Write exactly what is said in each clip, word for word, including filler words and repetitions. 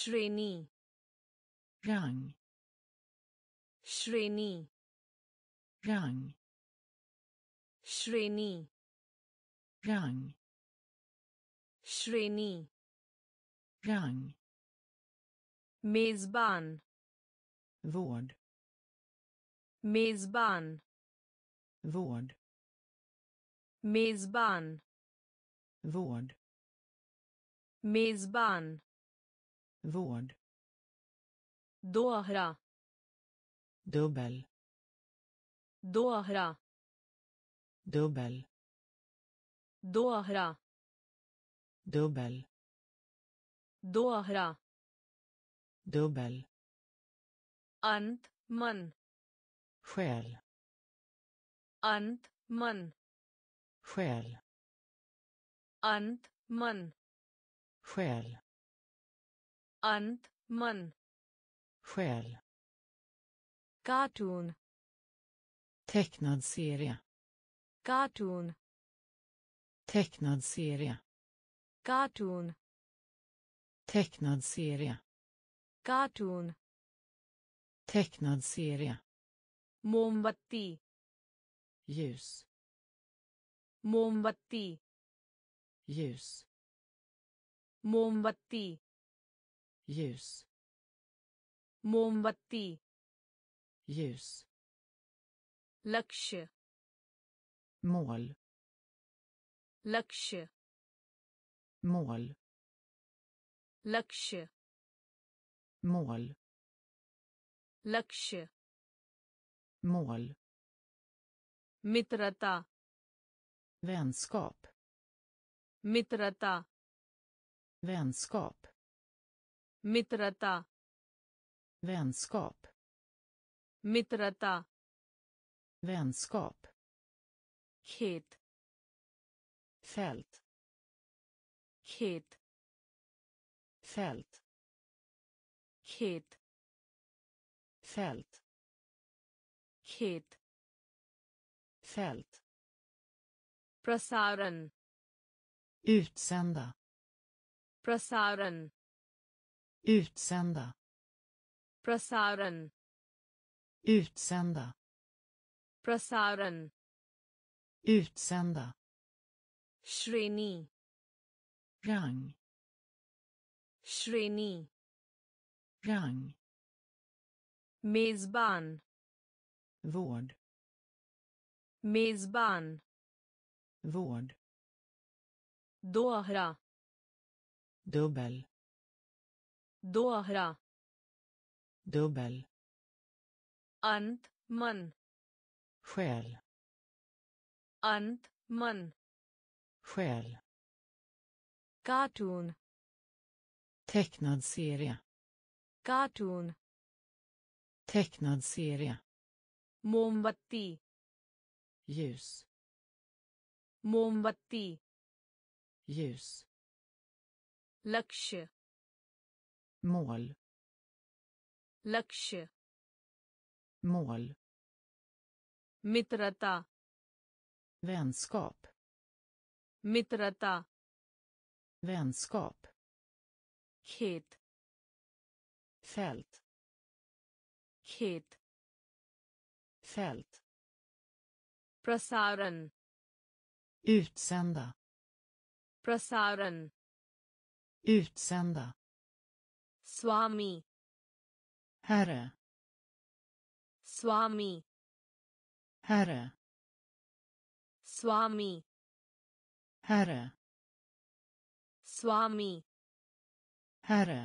श्रेणी rang श्रेणी rang श्रेणी rang श्रेणी rang मेजबान vård मेजबान vård मेजबान vård मेजबान vård दोहरा dubbel दोहरा dubbel दोहरा dubbel दोहरा dubbel अंत मन själ अंत मन själ अंत मन själ अंत मन själ cartoon tecknad serie cartoon tecknad serie cartoon tecknad serie cartoon tecknad serie मोमबत्ती ljus मोमबत्ती ljus मोमबत्ती ljus मोमबत्ती ljus लक्ष्य mål लक्ष्य mål लक्ष्य mål लक्ष्य mål मित्रता vänskap मित्रता vänskap मित्रता vänskap मित्रता vänskap खेत fält खेत fält खेत fält खेत fält प्रसारण utsända प्रसारण utsända प्रसारण utsända प्रसारण utsända श्रेणी rang श्रेणी rang मेजबान vård मेजबान vård दोहरा dubbel दोहरा dubbel अंत मन själ अंत मन själ cartoon tecknad serie cartoon tecknad serie मोमबत्ती ljus मोमबत्ती ljus लक्ष्य mål लक्ष्य mål मित्रता vänskap मित्रता vänskap खेत fält खेत fält प्रसारण utsända प्रसारण utsända स्वामी herre स्वामी herre स्वामी herre स्वामी herre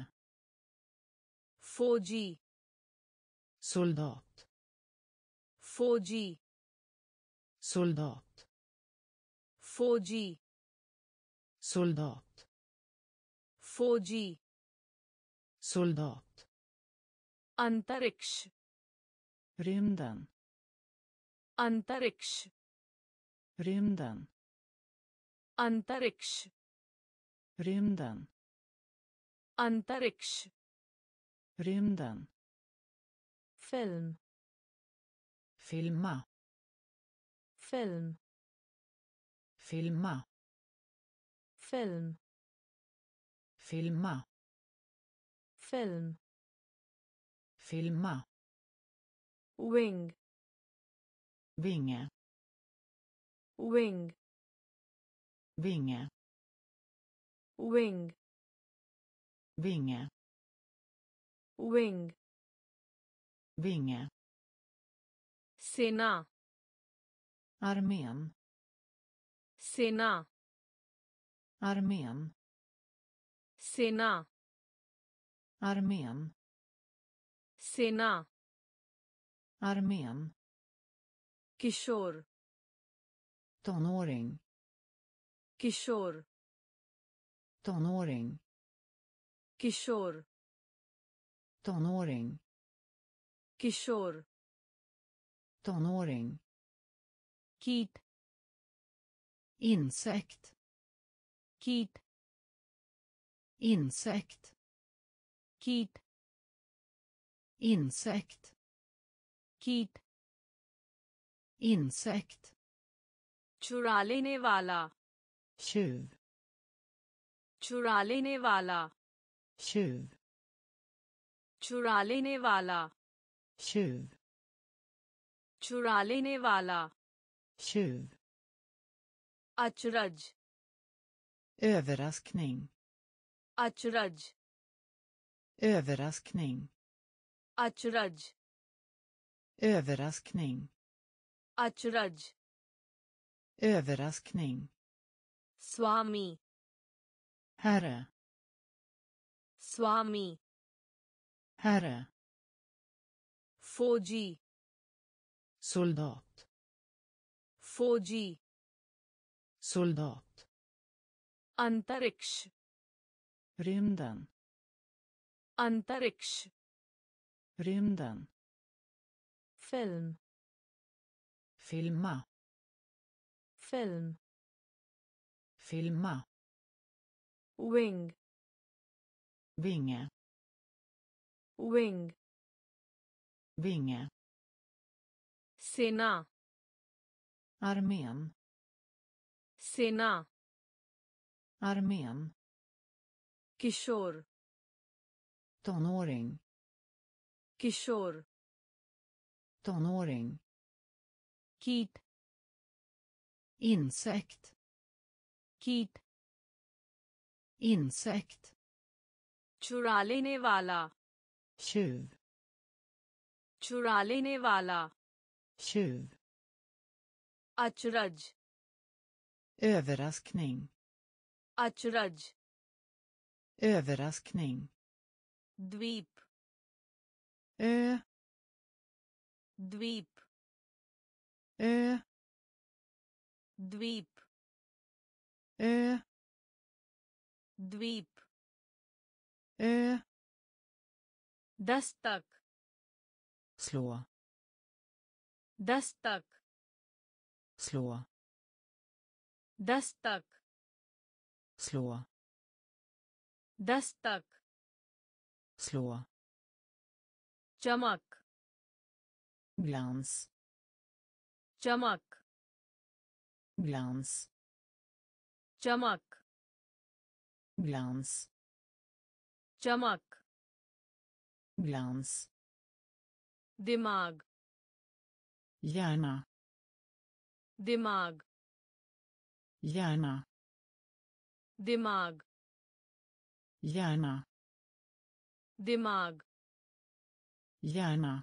फौजी soldat फौजी soldat फौजी soldat फौजी soldat अंतरिक्ष rymden अंतरिक्ष rymden अंतरिक्ष rymden अंतरिक्ष rymden film filma film filma film filma film, filma, wing, vinge, wing, vinge, wing, vinge, wing, vinge, सेना, armén, सेना, armén, सेना, armén, सेना, armén, किशोर, tonåring, किशोर, tonåring, किशोर, tonåring, किशोर, tonåring, कीट, insekt, कीट, insekt, कीट, insekt, कीट, insekt, चुरा लेने वाला, tjuv, चुरा लेने वाला, tjuv, चुरा लेने वाला, tjuv, चुरा लेने वाला, tjuv, अचरज, överraskning, अचरज, överraskning, अचरज, överraskning, अचरज, överraskning, स्वामी, herre, स्वामी, herre, फौजी, soldat, फौजी, soldat, अंतरिक्ष, rymden, अंतरिक्ष, rymden, film, filma, film, filma, wing, vinge, wing, vinge, सेना, armén, सेना, armén, किशोर, tonåring, किशोर, tonåring, कीट, insekt, कीट, insekt, चुरा लेने वाला, tjuv, चुरा लेने वाला, tjuv, अचरज, överraskning, अचरज, överraskning, द्वीप, ö, द्वीप, ö, द्वीप, ö, द्वीप, ö, दस्तक, slå, दस्तक, slå, दस्तक, slå, दस्तक, slå, चमक, glans, चमक, glans, चमक, glans, चमक, glans, दिमाग, hjärna, दिमाग, hjärna, दिमाग, hjärna, दिमाग, hjärna,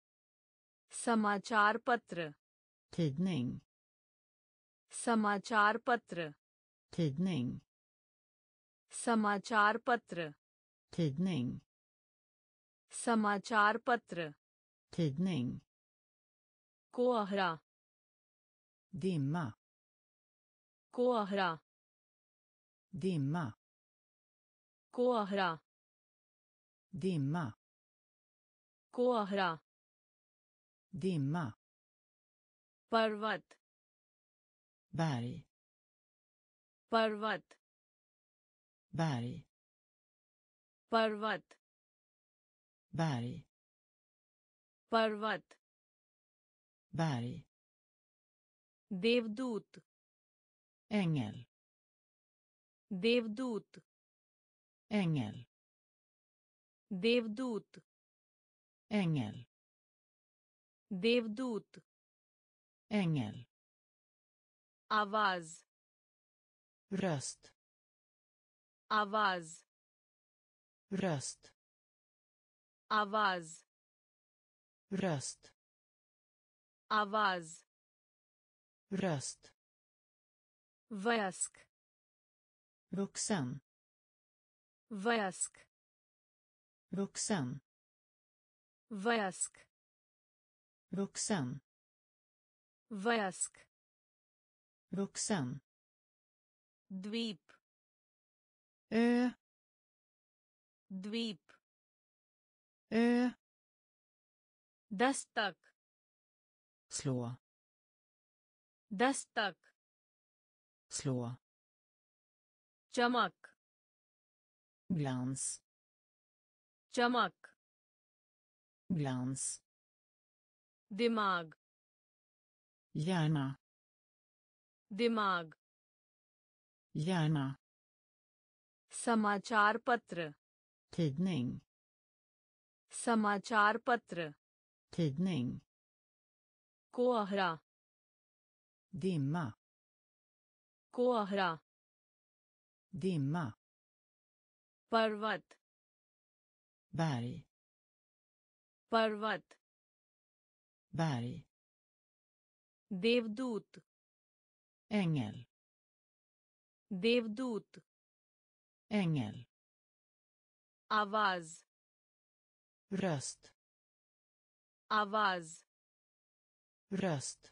समाचार पत्र, tidning, समाचार पत्र, tidning, समाचार पत्र, tidning, समाचार पत्र, tidning, कोहरा, dimma, कोहरा, dimma, कोहरा, dimma, कोहरा, dimma, पर्वत, berg, पर्वत, berg, पर्वत, berg, पर्वत, berg, देवदूत, ängel, देवदूत, ängel, देवदूत ängel, देवदूत ängel, आवाज röst, आवाज röst, आवाज röst, आवाज röst, वयस्क vuxen, वयस्क vuxen, वयस्क vuxen, वयस्क vuxen, द्वीप ö, द्वीप ö, दस्तक slå, दस्तक slå, चमक glans, चमक glans, दिमाग hjärna, दिमाग hjärna, समाचार पत्र tidning, समाचार पत्र tidning, कोहरा dimma, कोहरा dimma, पर्वत berg, पर्वत berg, देवदूत ängel, देवदूत ängel, आवाज röst, आवाज röst,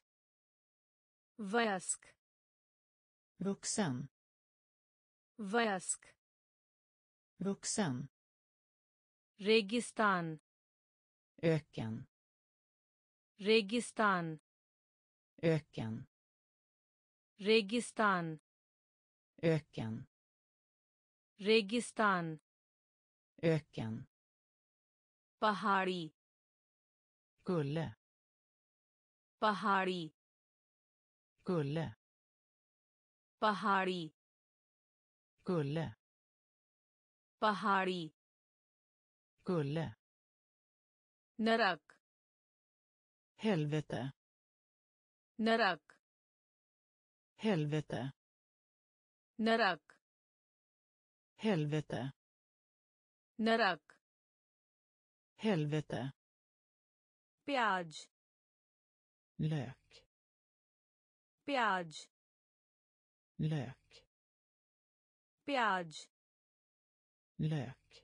वयस्क vuxen, वयस्क vuxen, रेगिस्तान öken, रेगिस्तान öken, रेगिस्तान öken, रेगिस्तान öken, पहाड़ी kulle, पहाड़ी kulle, पहाड़ी kulle, पहाड़ी kulle, नरक helvete, नरक helvete, नरक helvete, नरक helvete, प्याज lök, प्याज lök, प्याज lök,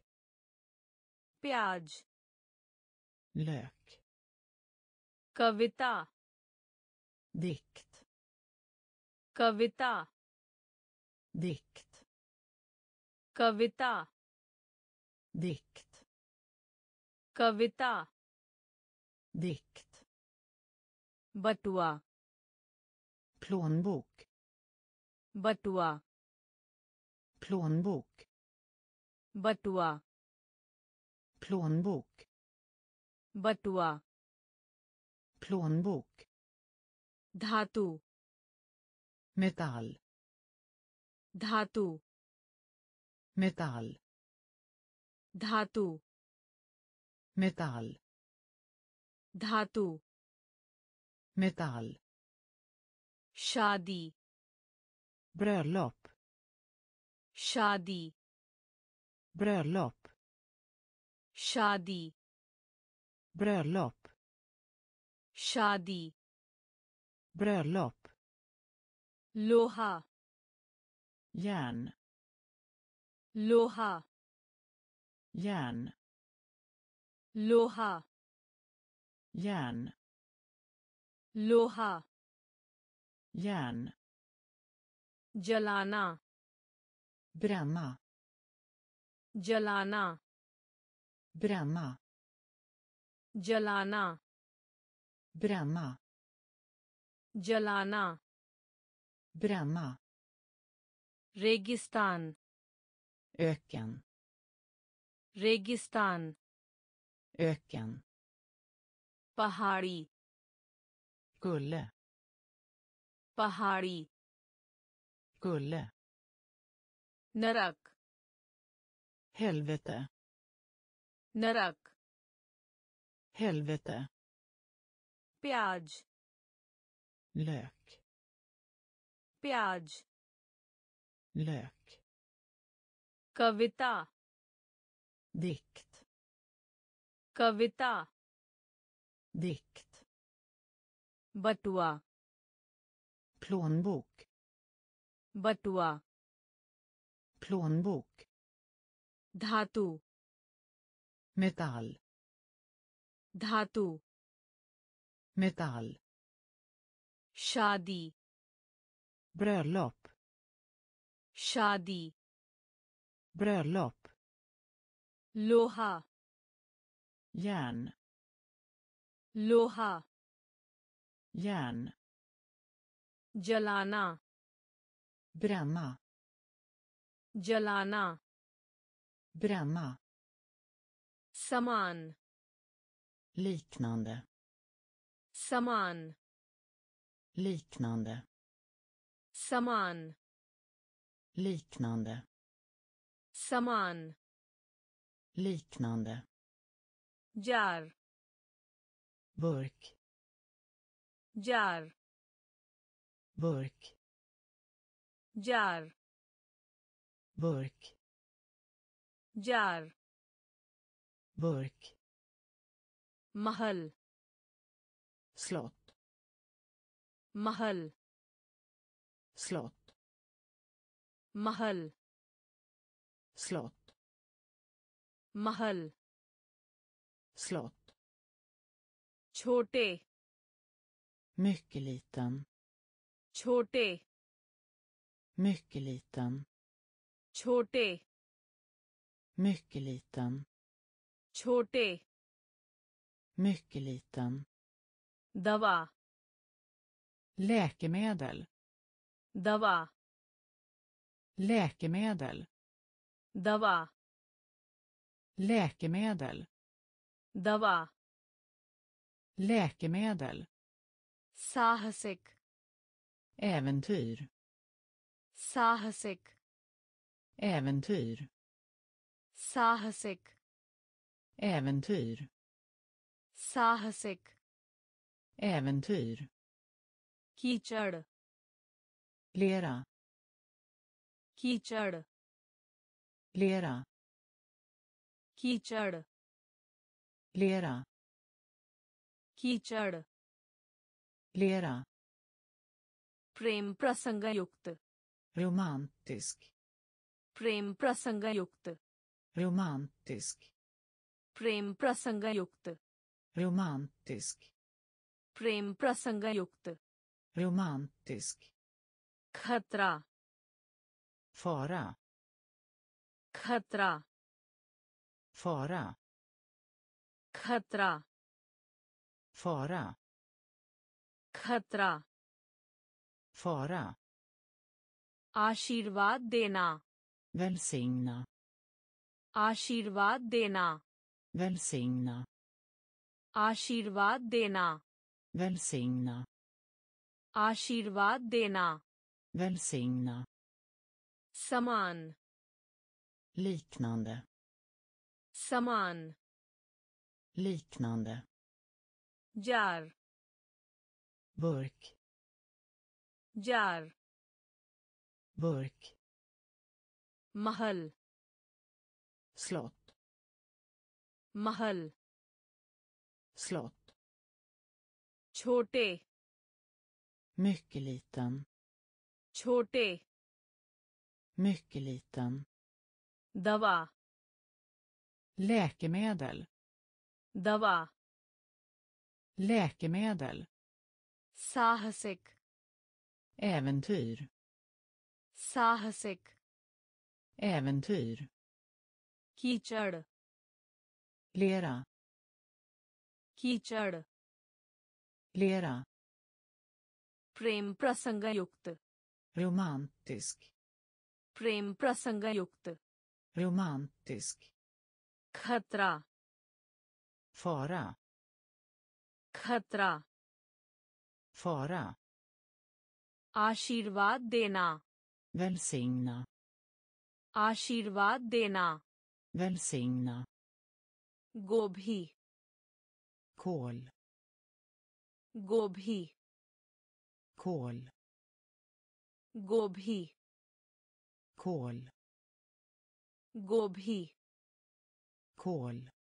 प्याज lök, कविता dikt, कविता dikt, कविता dikt, कविता dikt, बटुआ plånbok, बटुआ plånbok, बटुआ plånbok, बटुआ plånbok, धातु metall, धातु metall, धातु metall, धातु metall, शादी bröllop, शादी bröllop, शादी bröllop, शादी bröllop, लोहा järn, लोहा järn, लोहा järn, लोहा järn, जलाना bränna, जलाना bränna, जलाना bränna, जलाना bränna, रेगिस्तान öken, रेगिस्तान öken, पहाड़ी kulle, पहाड़ी kulle, नरक helvete, नरक helvete, प्याज lök, प्याज lök, कविता dikt, कविता dikt, बटुआ plånbok, बटुआ plånbok, धातु metall, धातु metall, शादी bröllop, शादी bröllop, लोहा järn, लोहा järn, जलाना bränna, जलाना bränna, समान liknande, समान liknande, समान liknande, समान liknande, jar burk, jar burk, jar burk, jar burk, महल slott, महल slott, महल slott, महल slott, छोटे mycket liten, छोटे mycket liten, छोटे mycket liten, छोटे mycket liten, दवा läkemedel, दवा läkemedel, दवा läkemedel, दवा läkemedel, साहसिक äventyr, साहसिक äventyr, साहसिक äventyr, साहसिक äventyr, कीचड़ lera, कीचड़ lera, कीचड़ lera, कीचड़ lera, प्रेम प्रसंग युक्त romantisk, प्रेम प्रसंग युक्त romantisk, प्रेम प्रसंग युक्त romantisk, प्रेम प्रसंग युक्त romantisk, खतरा fara, खतरा fara, खतरा fara, खतरा fara, आशीर्वाद देना välsigna, आशीर्वाद देना välsigna, आशीर्वाद देना välsigna, आशीर्वाद देना välsigna, समान liknande, समान liknande, jar burk, jar burk, महल slott, महल slott, छोटे mycket liten, छोटे mycket liten, दवा läkemedel, दवा läkemedel, साहसिक äventyr, साहसिक äventyr, कीचड़ lera, कीचड़ lera, प्रेम प्रसंग युक्त romantisk, प्रेम प्रसंग युक्त romantisk, खतरा fara, खतरा fara, आशीर्वाद देना välsigna, आशीर्वाद देना välsigna, गोभी kål, गोभी kål, गोभी kål, गोभी kål,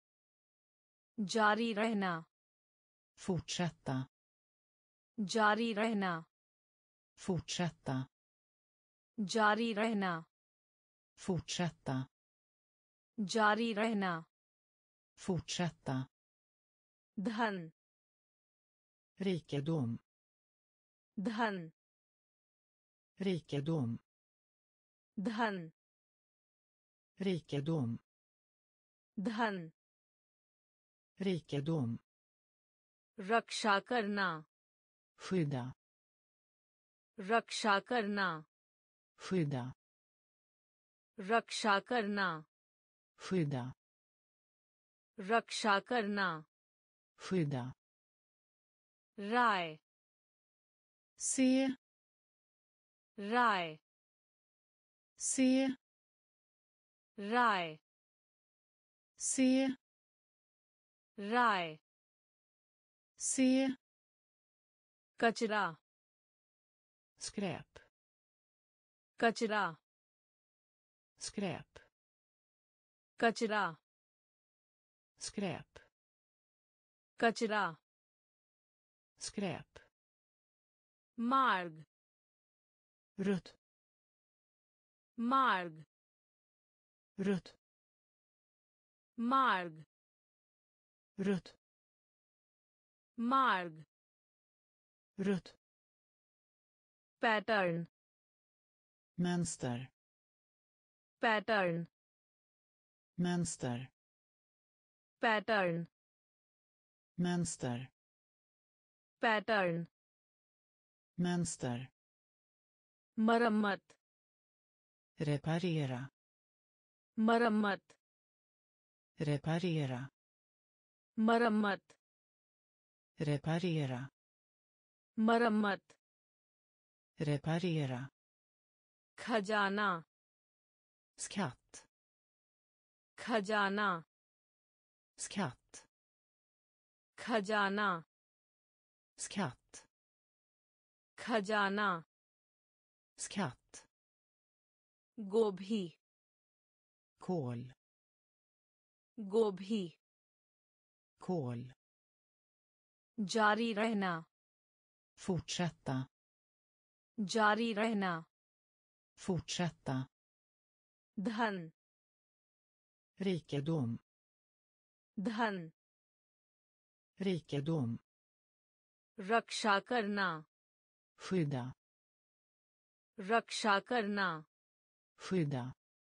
जारी रहना fortsätta, जारी रहना fortsätta, जारी रहना fortsätta, जारी रहना fortsätta, धन rikedom, धन rikedom, धन rikedom, धन rikedom, रक्षा करना skydda, रक्षा करना skydda, रक्षा करना skydda, रक्षा करना skydda, राय se, राय se, राय se, राय se, कचरा skräp, कचरा skräp, कचरा skräp, कचरा skräp, मार्ग rött, मार्ग rött, मार्ग rött, मार्ग rött, pattern mönster, pattern mönster, pattern mönster, pattern mönster, मरम्मत reparera, मरम्मत reparera, मरम्मत reparera, मरम्मत reparera, खजाना skatt, खजाना skatt, खजाना skatt, खजाना skatt, गोभी kål, गोभी kål, जारी रहना fortsätta, जारी रहना fortsätta, धन rikedom, धन rikedom, रक्षा करना skydda, रक्षा करना skydda,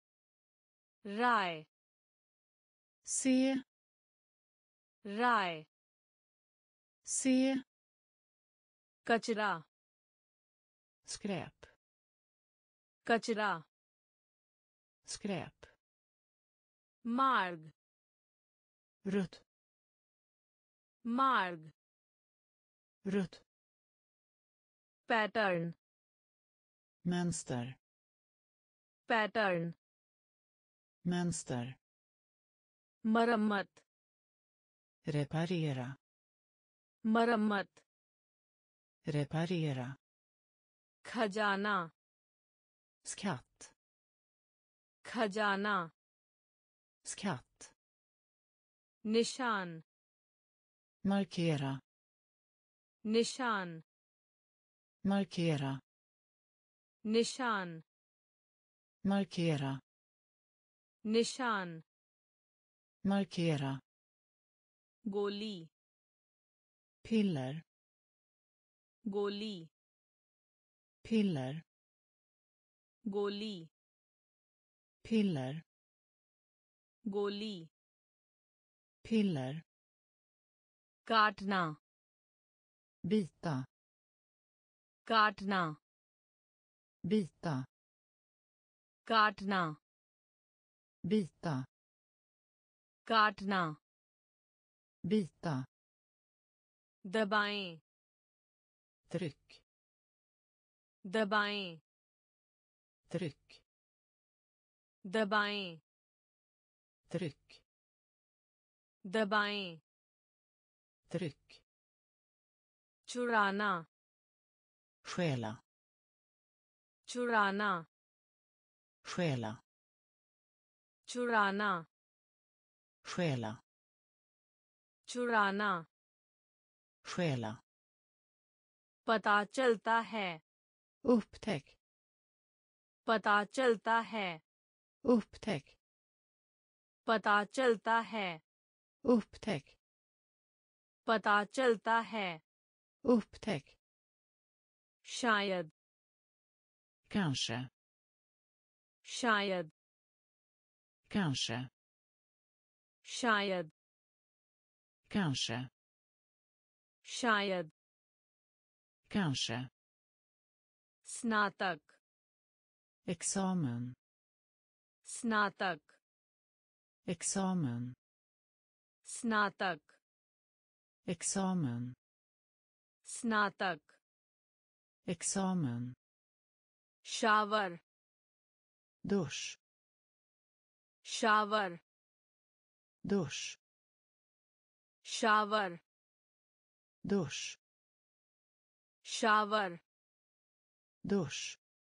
राय se, राय se, कचरा skräp, कचरा skräp, मार्ग rött, मार्ग rött, pattern mönster, pattern mönster, मरम्मत reparera, मरम्मत reparera, खजाना skatt, खजाना skatt, निशान markera, निशान markera, निशान markera, निशान markera, गोली piller, गोली piller, गोली piller, गोली piller, काटना bita, काटना bita, काटना bita, काटना bita, दबाएं tryck, दबाएं tryck, दबाएं tryck, दबाएं, tryck, चुराना, stjäla, चुराना, stjäla, चुराना, stjäla, चुराना, stjäla, पता चलता है, upptäck, पता चलता है, upptäck, पता चलता है, upptäck, पता चलता है, upptäck, शायद, kanske, शायद, kanske, शायद, kanske, शायद, kanske, स्नातक, examen, स्नातक, examen, स्नातक, examen, स्नातक, examen, shower, dusch, shower, dusch, shower, dusch, shower, dusch,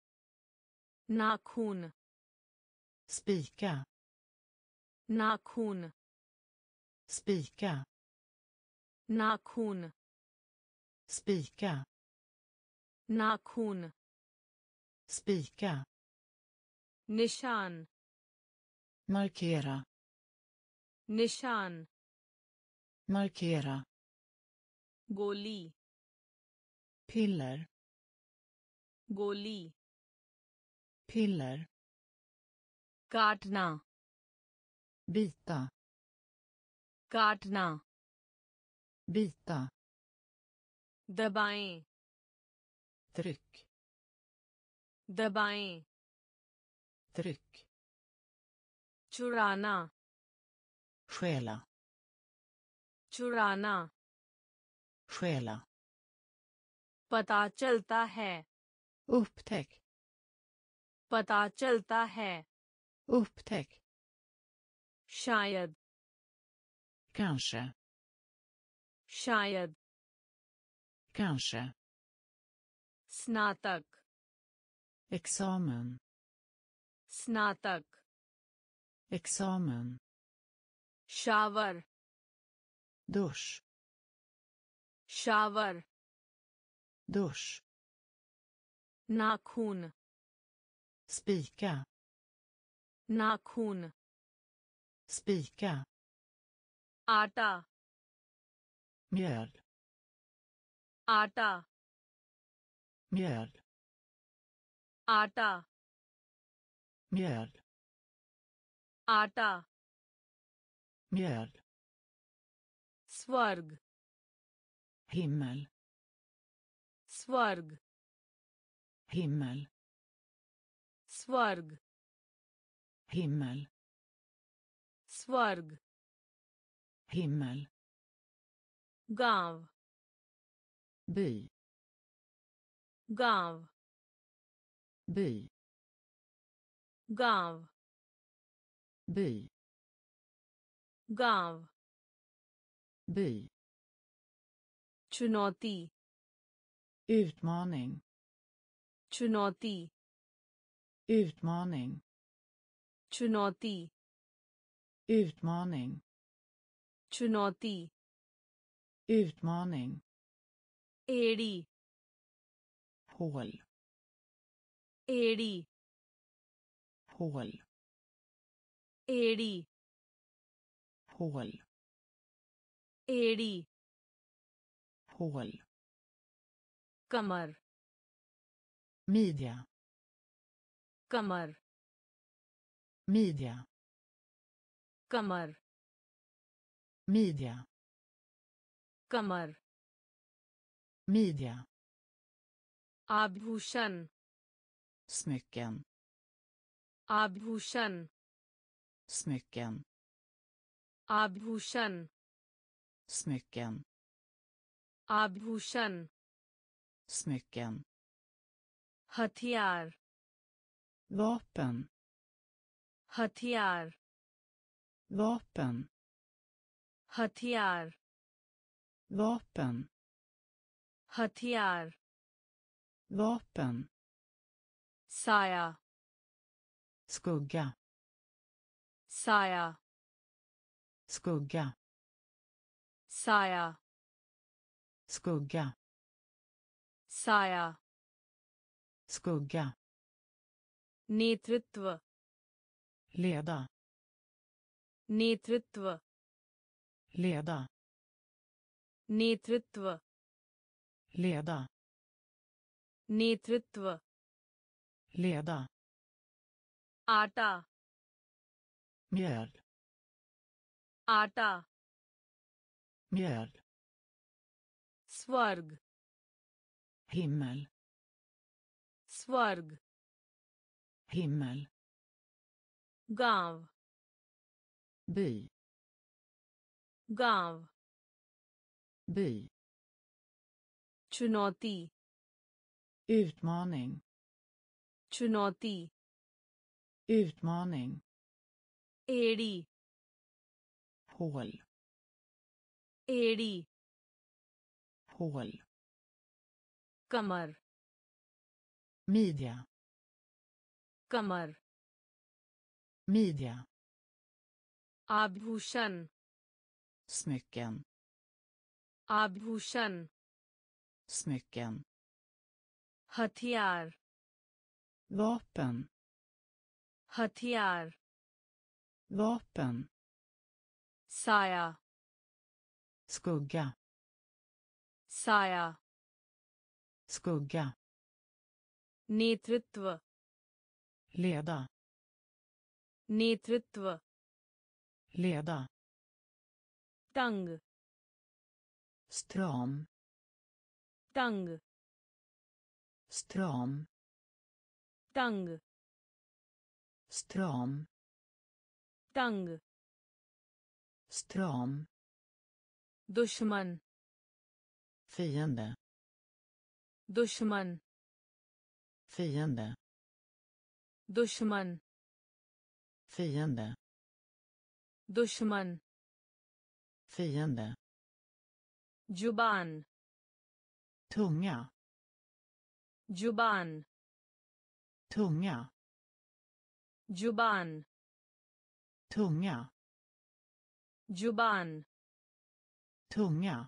नाखून, spika, नाखून, spika, नाखून, spika, नाखून, spika, निशान, markera, निशान, markera, गोली, piller, गोली, piller, काटना, bita, काटना, bita, दबाएं, tryck, दबाएं, tryck, चुराना, stjäla, चुराना, stjäla, पता चलता है, upptäck, पता चलता है, upptäck, शायद, kanske, शायद, kanske, स्नातक, examen, स्नातक, examen, shower, dusch, shower, dusch, नाखून, spika, नाखून, spika, आटा, mjöl, आटा, mjöl, आटा, mjöl, आटा, mjöl, स्वर्ग, himmel, स्वर्ग, himmel, स्वर्ग, himmel, स्वर्ग, himmel, गांव, by, गांव, by, गांव, by, गांव, by, चुनौती, utmaning, चुनौती, utmaning, चुनौती, utmaning, चुनौती, utmaning, एड़ी, hål, एड़ी, hål, एड़ी, hål, एड़ी, hål, कमर, midja, कमर, midja, कमर, midja, कमर, midja, आभूषण, smycken, आभूषण, smycken, आभूषण, smycken, आभूषण, smycken, हथियार, vapen, हथियार, vapen, हथियार vapen, हथियार vapen, साया skugga, साया skugga, साया skugga, साया skugga, नेतृत्व leda, नेतृत्व leda, नेतृत्व leda, नेतृत्व leda, आटा mjöl, आटा mjöl, स्वर्ग himmel, स्वर्ग himmel, गांव by, गांव by, चुनौती utmaning, चुनौती utmaning, एड़ी hål, एड़ी hål, कमर midja, कमर midja, आभूषण smycken, आभूषण smycken, हथियार vapen, हथियार vapen, साया skugga, साया skugga, नेतृत्व leda, नेतृत्व leda, तंग stram, तंग stram, तंग stram, तंग stram, दुश्मन fiende, दुश्मन fiende, दुश्मन fiende, दुश्मन fiende, जुबान tunga, जुबान tunga, जुबान tunga, जुबान tunga,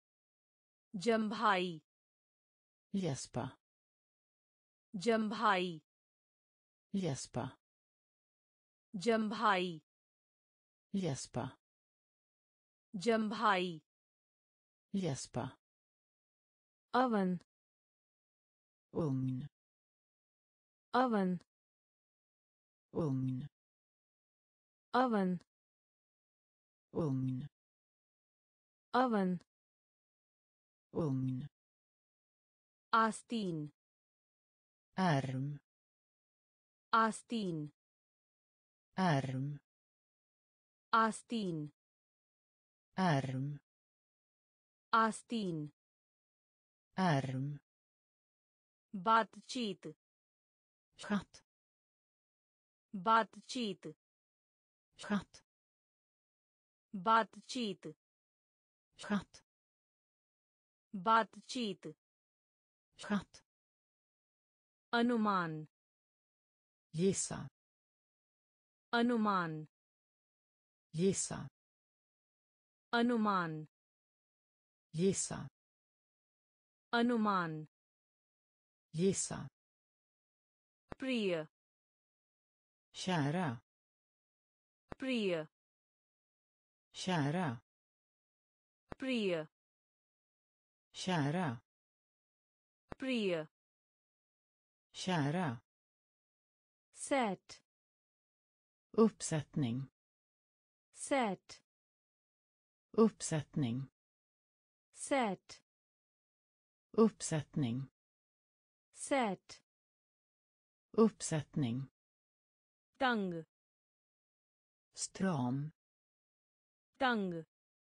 जम्भाई gäspa, जम्भाई gäspa, जम्भाई gäspa, जम्भाई gäspa, oven ugn, oven ugn, oven ugn, oven ugn, आस्तीन ärm, आस्तीन ärm, आस्तीन ärm, आस्तीन ärm, बातचीत chatt, बातचीत chatt, बातचीत chatt, बातचीत chatt, अनुमान gissa, अनुमान gissa, अनुमान gissa, अनुमान gissa, प्रिय kära, प्रिय kära, प्रिय kära, प्रिय kära, sätt uppsättning, sätt uppsättning, sätt uppsättning, sätt uppsättning, तंग stram, तंग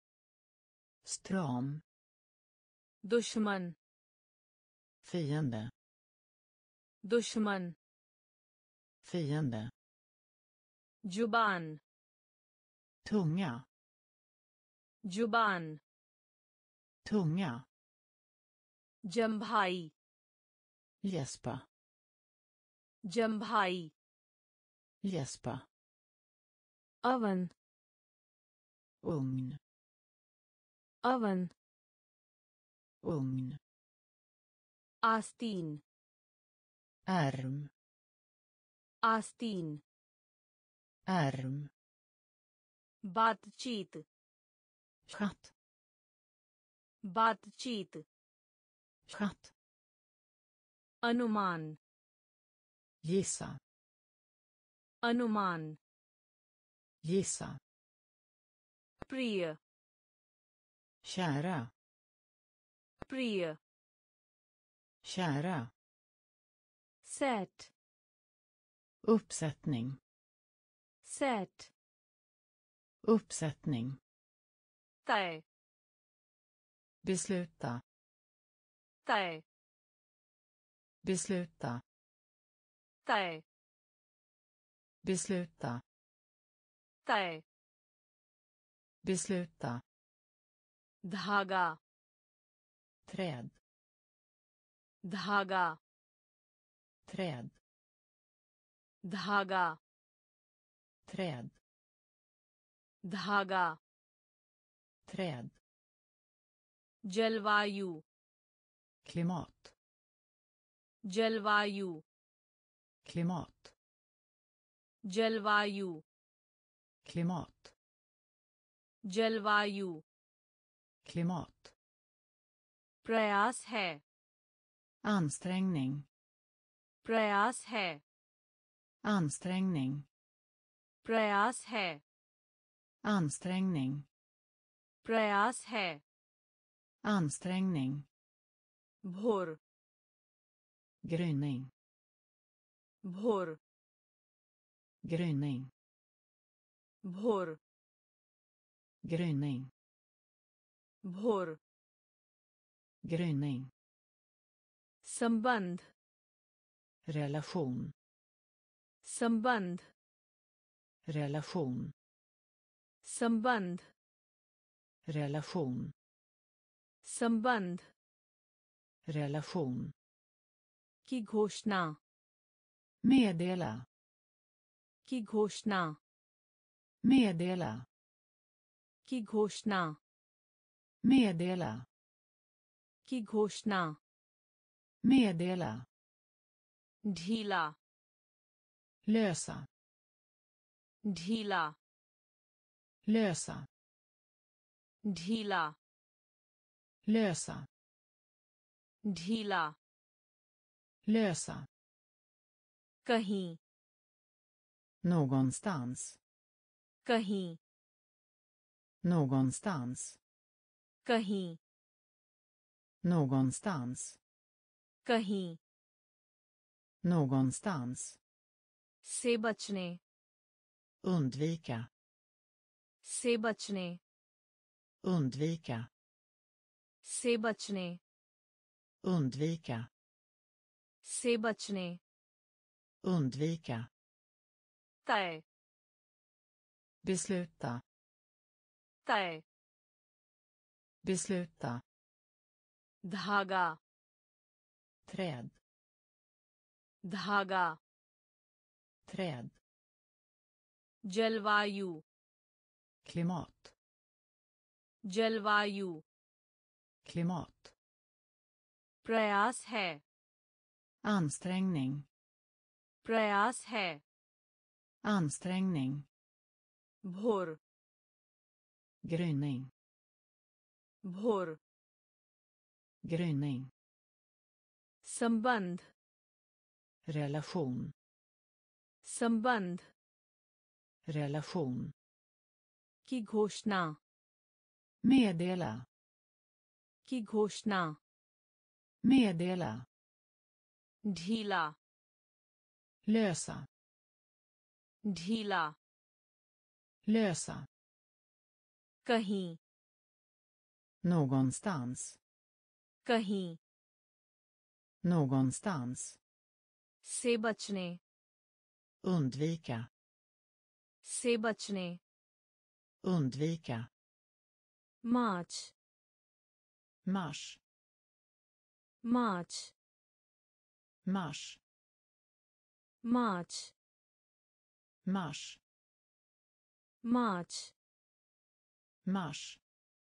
stram, दुश्मन fiende, दुश्मन fiende, जुबान tunga, जुबान tunga, जम्भाई gäspa, जम्भाई gäspa, oven ugn, oven ugn, आस्तीन ärm, आस्तीन ärm, बातचीत chatt, बातचीत chatt, अनुमान gissa, अनुमान gissa, प्रिय kära, प्रिय kära, sätt uppsättning, sätt uppsättning, तय besluta, तय besluta, तय besluta, तय besluta, धागा träd, धागा träd, धागा träd, धागा träd, जलवायु klimat, जलवायु klimat, जलवायु klimat, जलवायु klimat, प्रयास है ansträngning, प्रयास है ansträngning, प्रयास है ansträngning, प्रयास है ansträngning, भोर gryning, भोर gryning, भोर gryning, भोर gryning, संबंध relation, संबंध relation, संबंध relation, संबंध relation, की घोषणा meddela, की घोषणा meddela, की घोषणा meddela, की घोषणा meddela, ढीला lösa, ढीला lösa, ढीला lösa, ढीला lösa, कहीं någonstans, कहीं någonstans, कहीं någonstans, कहीं någonstans, से बचने undvika, से बचने undvika, से बचने undvika, से बचने undvika, तय besluta, तय besluta, धागा träd, धागा träd, जलवायु klimat, जलवायु klimat, प्रयास है ansträngning, प्रयास है ansträngning, भोर gryning, भोर gryning, संबंध relation, संबंध relation, की घोषणा meddela, की घोषणा meddela, ढीला lösa, ढीला lösa, कहीं någonstans, कहीं någonstans, से बचने undvika, से बचने undvika, March. Mars. March. Mars. March. Mars. March. Mars.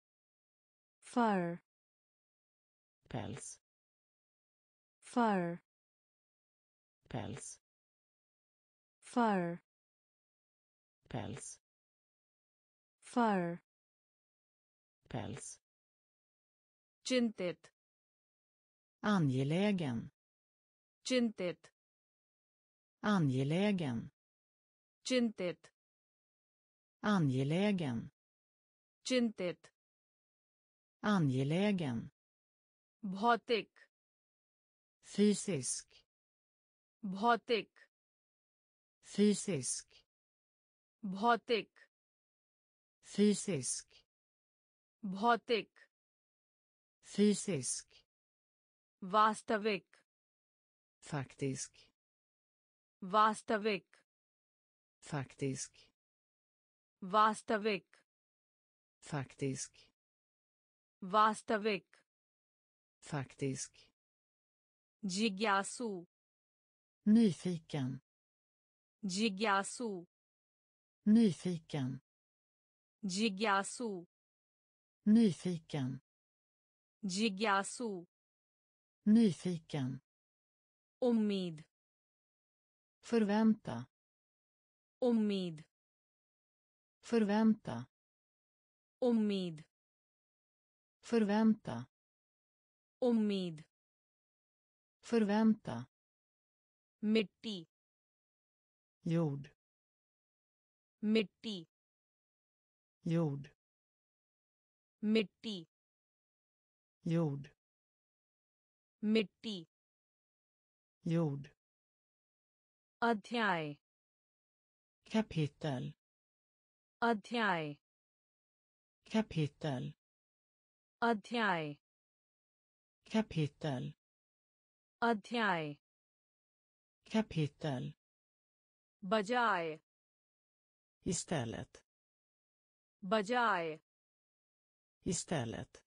Fur. Päls. Fur. Päls. Fur. Päls. Fur. Päls. चिंतित. Angelägen. चिंतित. Angelägen. चिंतित. Angelägen. चिंतित. Angelägen. भौतिक. Fysisk. भौतिक. Fysisk. भौतिक. Fysisk. भौतिक. Fysisk. वास्तविक. Faktisk. वास्तविक. Faktisk. वास्तविक. Faktisk. वास्तविक. Faktisk. जिज्ञासु. Nyfiken. जिज्ञासु. Nyfiken. जिज्ञासु. Nyfiken. जिज्ञासु. Nyfiken. उम्मीद. Förvänta. उम्मीद. Förvänta. उम्मीद. Förvänta. उम्मीद. Förvänta. मिट्टी. Jord. मिट्टी. Jord. मिट्टी. Jord. मिट्टी. Jord. अध्याय. Kapitel. अध्याय. Kapitel. अध्याय. Kapitel. अध्याय. Kapitel. बजाय. Istället. बजाय. Istället.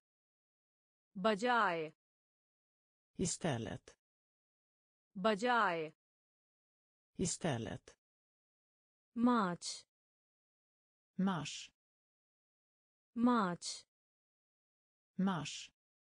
बजाय. Istället. बजाय. Istället. March. Mars. March. Mars.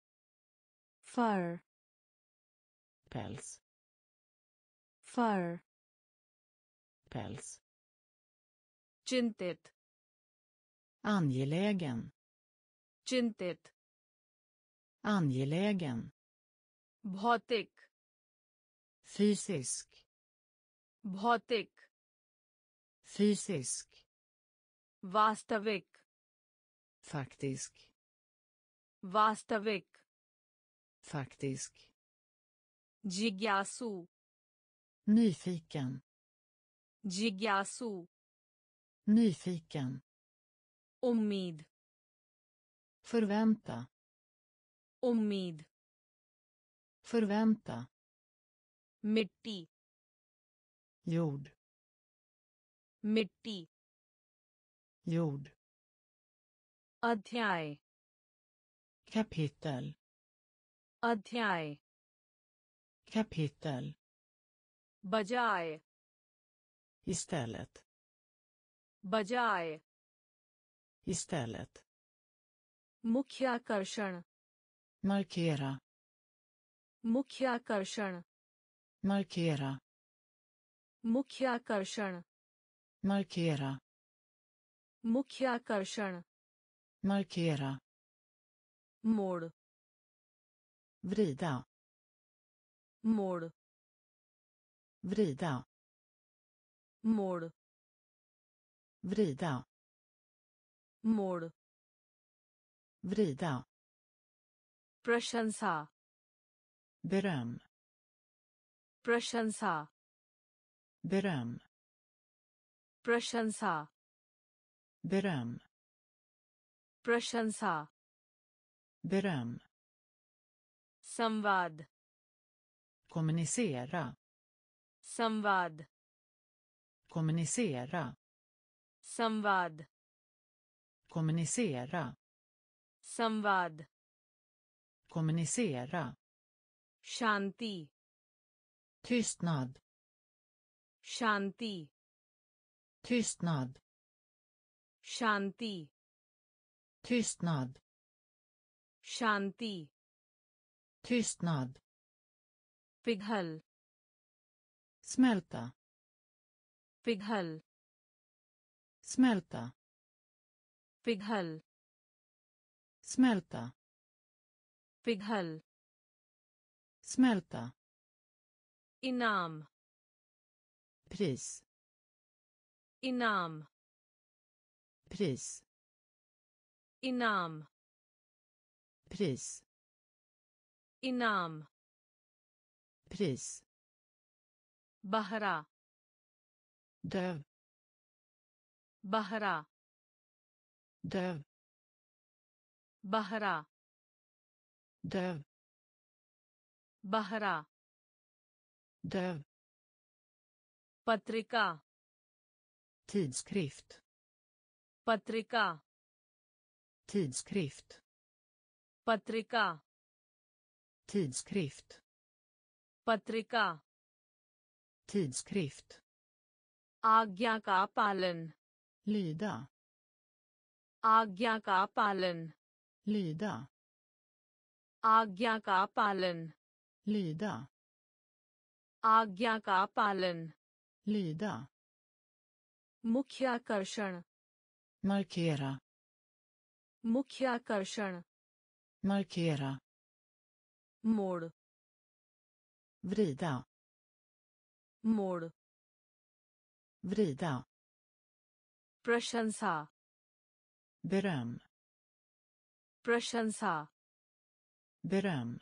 Fur. Päls. Fur. Päls. चिंतित. Angelägen. चिंतित. Angelägen. भौतिक. Fysisk. भौतिक. Fysisk. वास्तविक. Faktisk. वास्तविक. Faktisk. जिज्ञासु. Nyfiken. जिज्ञासु. Nyfiken. उम्मीद. Förvänta. उम्मीद. Förvänta. मिट्टी. Jord. मिट्टी. Jord. अध्याय. Kapitel. अध्याय. Kapitel. बजाय. Istället. बजाय. Istället. मुख्याकर्षण. Markera. मुख्याकर्षण. Markera. मुख्याकर्षण. Markera. मुख्याकर्षण. Markera. मोड़. Vrida. मोड़. Vrida. मोड़. Vrida. मोड़. Vrida. प्रशंसा. Beröm. प्रशंसा. Beröm. प्रशंसा. Beröm. प्रशंसा. Beröm. संवाद. Kommunicera. संवाद. Kommunicera. संवाद. Kommunicera. संवाद kommunicera, शांति tystnad, शांति tystnad, शांति tystnad, शांति tystnad, पिघल smälta, पिघल smälta, पिघल smälta, पिघल smälta, इनाम pris, इनाम pris, इनाम pris, इनाम pris, बहरा döv, बहरा döv, बहरा döv, बहरा döv, पत्रिका tidskrift, पत्रिका tidskrift, पत्रिका tidskrift, पत्रिका tidskrift, आज्ञा का पालन lyda, आज्ञा का पालन lyda, आज्ञा का पालन lyda, आज्ञा का पालन lyda, मुख्याकर्षण markera, मुख्याकर्षण markera, मोड़ vrida, मोड़ vrida, प्रशंसा beröm, प्रशंसा beröm,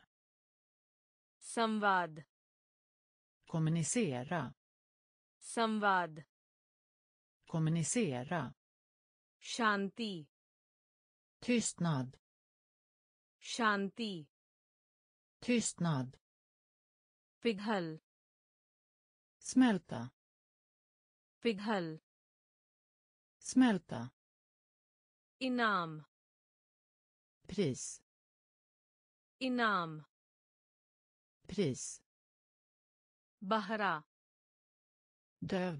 संवाद kommunicera, संवाद kommunicera, शांति tystnad, शांति tystnad, पिघल smälta, पिघल smälta, इनाम pris, इनाम pris, बहरा döv,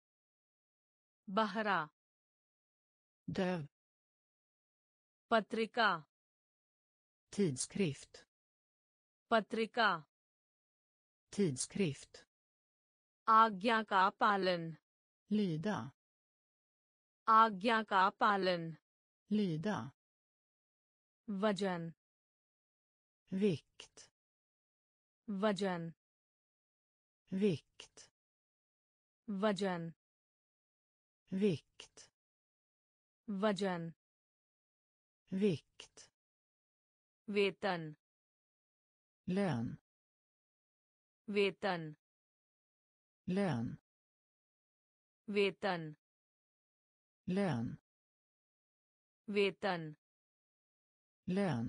बहरा döv, पत्रिका tidskrift, पत्रिका tidskrift, आज्ञा का पालन lyda, आज्ञा का पालन lyda, वजन vikt, वजन vikt, वजन vikt, वजन vikt, वेतन lön, वेतन lön, वेतन lön, वेतन lön,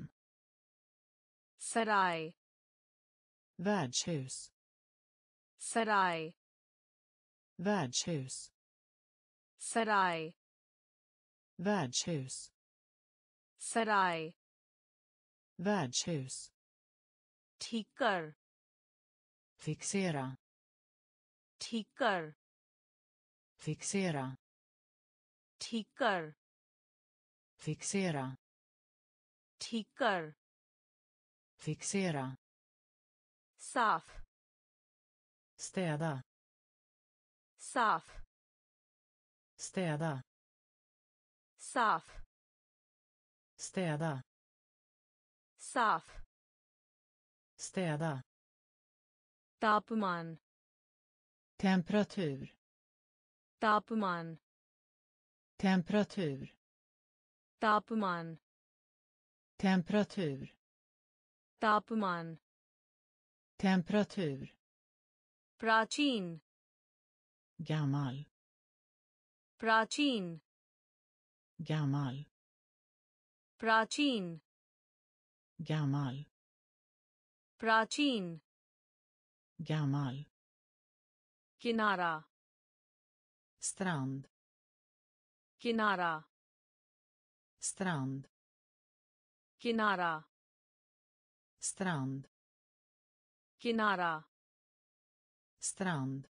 सराय värdshus, सराय värdshus, सराय värdshus, सराय värdshus, ठीक कर fixera, ठीक कर fixera, ठीक कर fixera, ठीक कर fixera, साफ städa, साफ städa, साफ städa, साफ städa, तापमान temperatur, तापमान temperatur, तापमान temperatur, तापमान temperatur, प्राचीन gammal, प्राचीन gammal, प्राचीन gammal, प्राचीन gammal, किनारा strand, किनारा strand, किनारा strand, किनारा strand,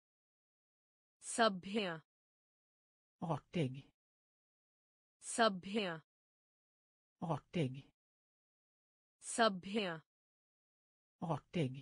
सभ्य artig, सभ्य artig, सभ्य artig,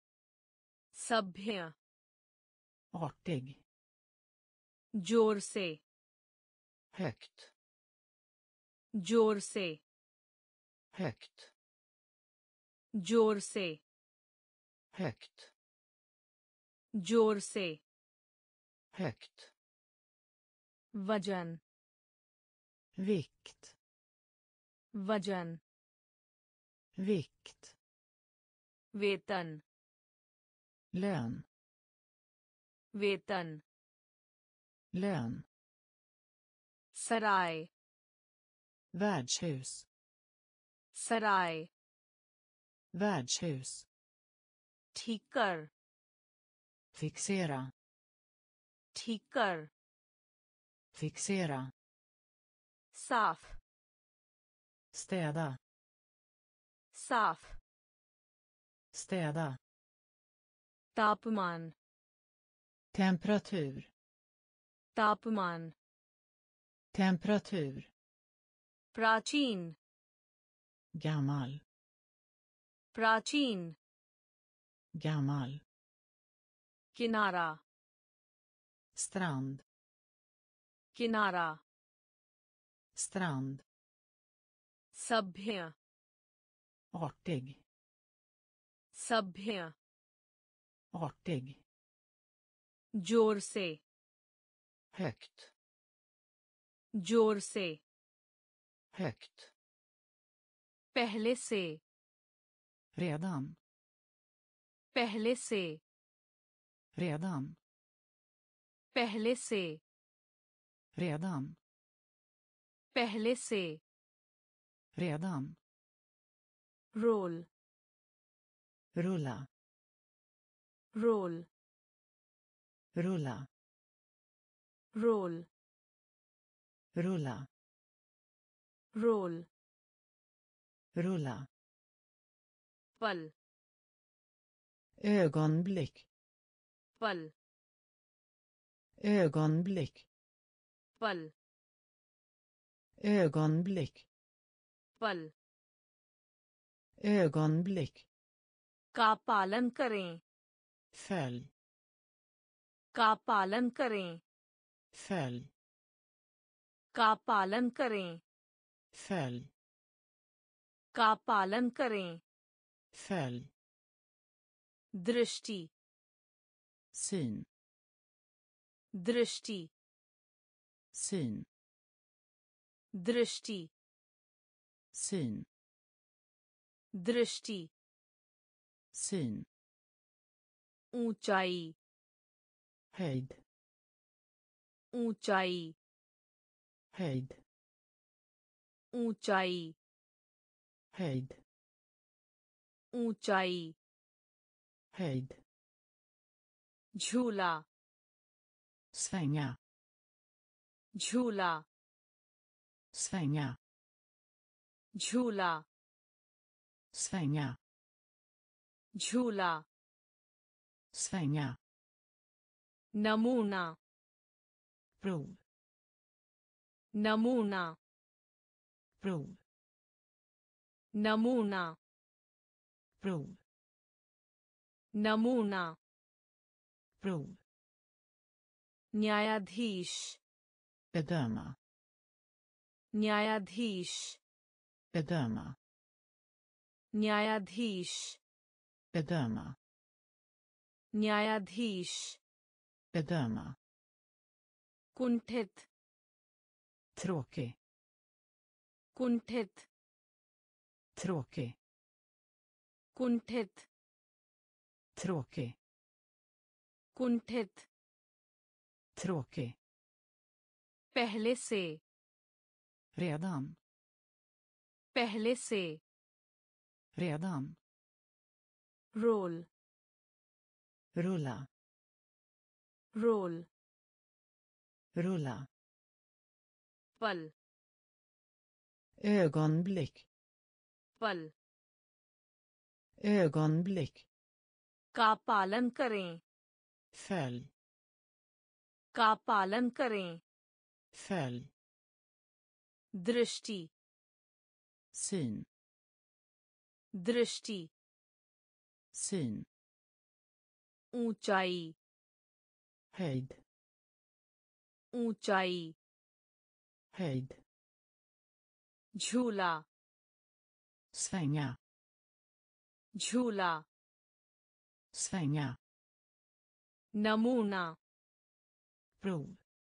सभ्य artig, जोर से högt, जोर से högt, जोर से högt, जोर से högt, वजन vikt, वजन vikt, वेतन lön, वेतन lön, सराय värdshus, सराय värdshus, ठीक कर fixera, ठीक कर fixera, साफ städa, साफ städa, तापमान temperatur, तापमान temperatur, प्राचीन gammal, प्राचीन gammal, किनारा strand, किनारा strand, सभ्य artig, सभ्य artig, जोर से högt, जोर से högt, पहले से redan, पहले से redan, पहले से redan, पहले से redan, roll rulla, roll rulla, roll rulla, roll rulla, पल ögonblick, पल ögonblick, पल ögonblick, पल ögonblick, का पालन करें följ, का पालन करें följ, का पालन करें följ, का पालन करें följ, दृष्टि syn, दृष्टि syn, दृष्टि syn, दृष्टि syn, ऊंचाई höjd, ऊंचाई höjd, ऊंचाई höjd, ऊंचाई höjd, झूला svänga, झूला svänga, झूला svänga, झूला svänga, नमूना prov, नमूना prov, नमूना prov, नमूना prov, न्यायाधीश bedöma, न्यायाधीश bedöma, न्यायाधीश bedöma, न्यायाधीश bedöma, कुंठित tråkig, कुंठित tråkig, कुंठित tråkig, कुंठित tråkig, पहले से redan, पहले से redan, roll rulla, roll rulla, पल ögonblick, पल ögonblick, का पालन करें följ, का पालन करें följ, दृष्टि syn, दृष्टि syn, ऊंचाई höjd, ऊंचाई höjd, झूला svänga, झूला svänga, नमूना prov,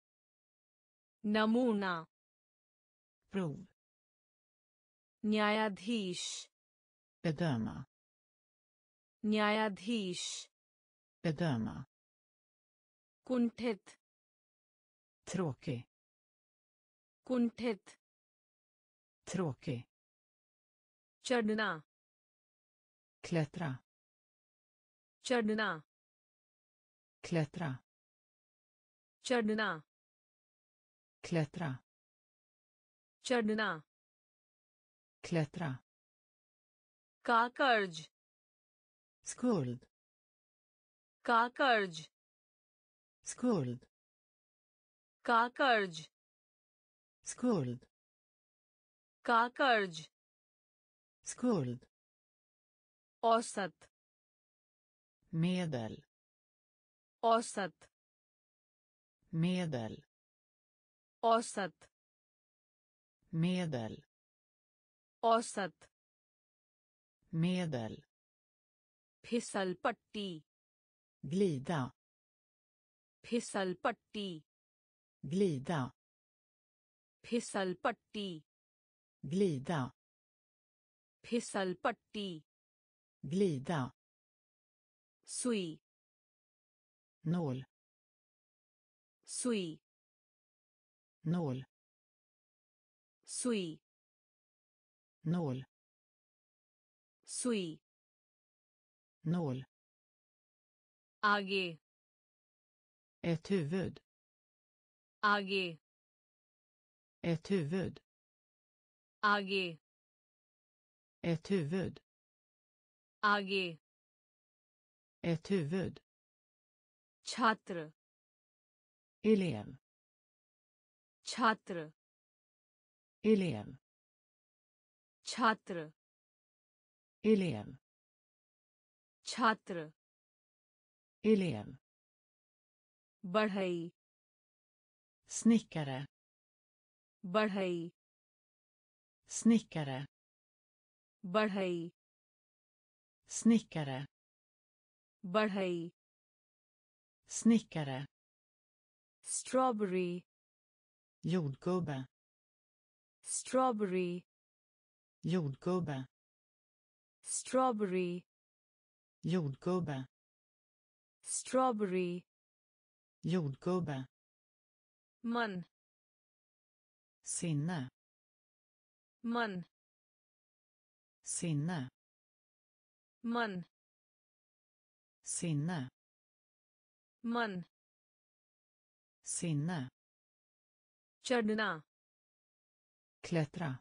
नमूना prov, न्यायाधीश bedöma, न्यायाधीश bedöma, कुंठित tråkig, कुंठित tråkig, चढ़ना klättra, चढ़ना klättra, चढ़ना klättra, चढ़ना klättra, का कर्ज skuld, का कर्ज skuld, का कर्ज skuld, का कर्ज skuld, औसत medel, औसत medel, औसत medel, औसत medel, फिसल पट्टी glida, फिसल पट्टी glida, फिसल पट्टी glida, फिसल पट्टी glida, सुई nål, सुई nål, सुई nål, सुई nål, आगे ett huvud, आगे ett huvud, आगे ett huvud, आगे ett huvud, छात्र elev, छात्र elev, छात्र elev, छात्र elev, बढ़ई snickare, बढ़ई snickare, बढ़ई snickare, बढ़ई snickare, strawberry jordgubbe, strawberry jordgubbe, strawberry jordgubbe, strawberry jordgubbe, मन sinne, मन sinne, मन sinne, मन sinne, चढ़ना klättra,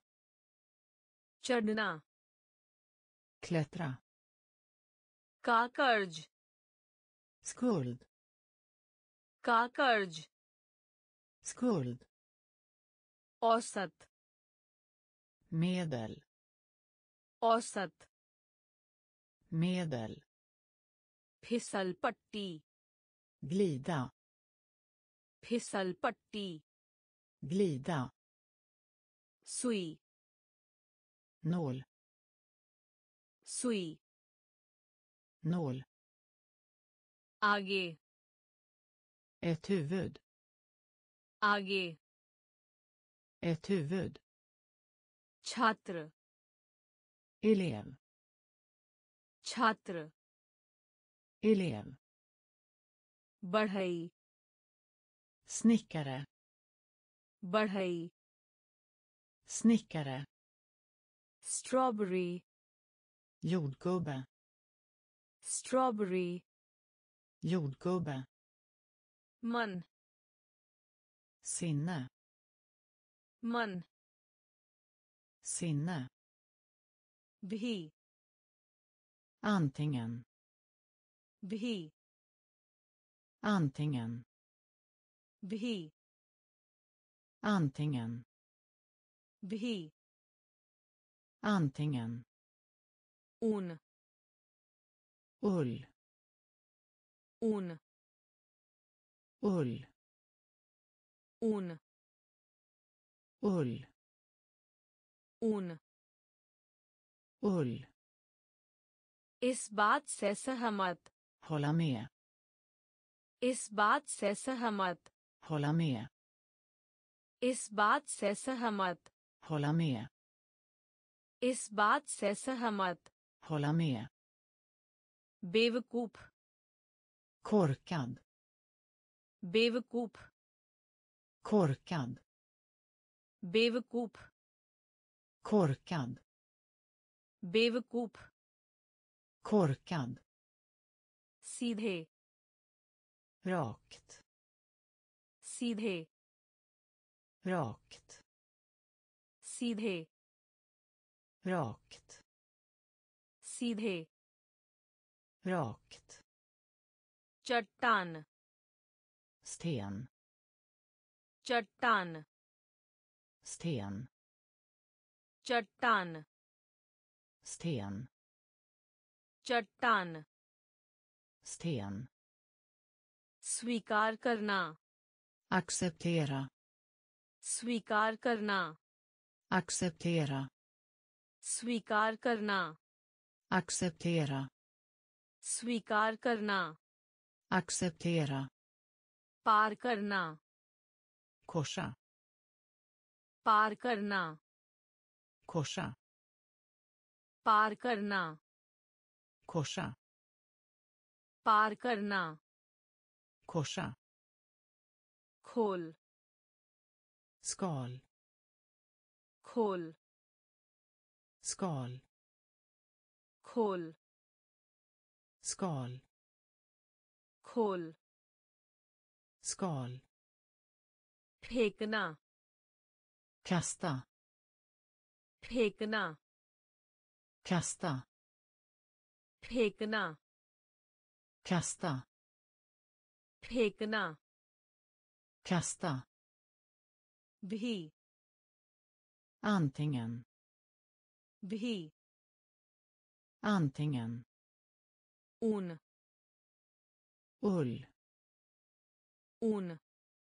चढ़ना klättra, का कर्ज skuld, का कर्ज skuld, औसत medel, औसत medel, फिसल पट्टी glida, फिसल पट्टी glida, सुई nål, सुई nål, आगे ett huvud, आगे ett huvud, छात्र elev, छात्र elev, बढ़ई snickare, बढ़ई snickare, strawberry jordgubbe, strawberry jordgubbe, मन sinne, मन sinne, भी Antingen. भी Antingen. भी Antingen. भी Antingen. ऊन Ull. ऊन Ull. ऊन Ull. ऊन Ull. इस बात से सहमत Hålla med. इस बात से सहमत Hålla med. इस बात से सहमत Hålla med. इस बात से सहमत Hålla med. बेवकूफ Korkad. बेवकूफ Korkad. बेवकूफ Korkad. बेवकूफ Korkad. सीधे Rakt. सीधे Rakt. सीधे Rakt. सीधे Rakt. चट्टान Sten. चट्टान Sten. चट्टान Sten. चट्टान Sten. स्वीकार करना Acceptera. स्वीकार करना Acceptera. स्वीकार करना Acceptera. स्वीकार करना Acceptera. पार करना Korsa. पार करना Korsa. पार करना Korsa. पार करना Korsa. खोल Skal. खोल Skal. खोल Skal. खोल Skal. फेंकना Kasta. फेंकना Kasta. फेंकना Kasta. फेंकना Kasta. भी Antingen. भी Antingen. ऊन Ull. ऊन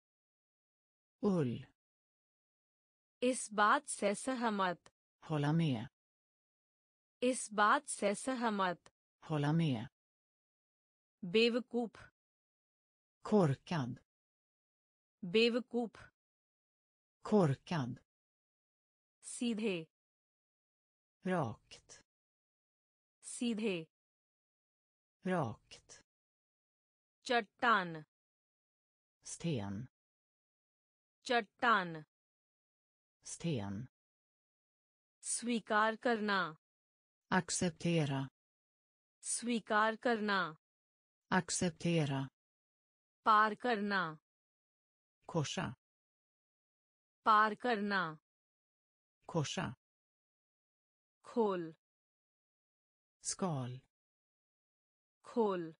Ull. इस बात से सहमत Hålla med. इस बात से सहमत Hålla med. बेवकूफ Korkad. बेवकूफ Korkad. सीधे Rakt. सीधे Rakt. चट्टान Sten. चट्टान Sten. स्वीकार करना Acceptera. स्वीकार करना Acceptera. पार करना Korsa. पार करना Korsa. खोल Skal. खोल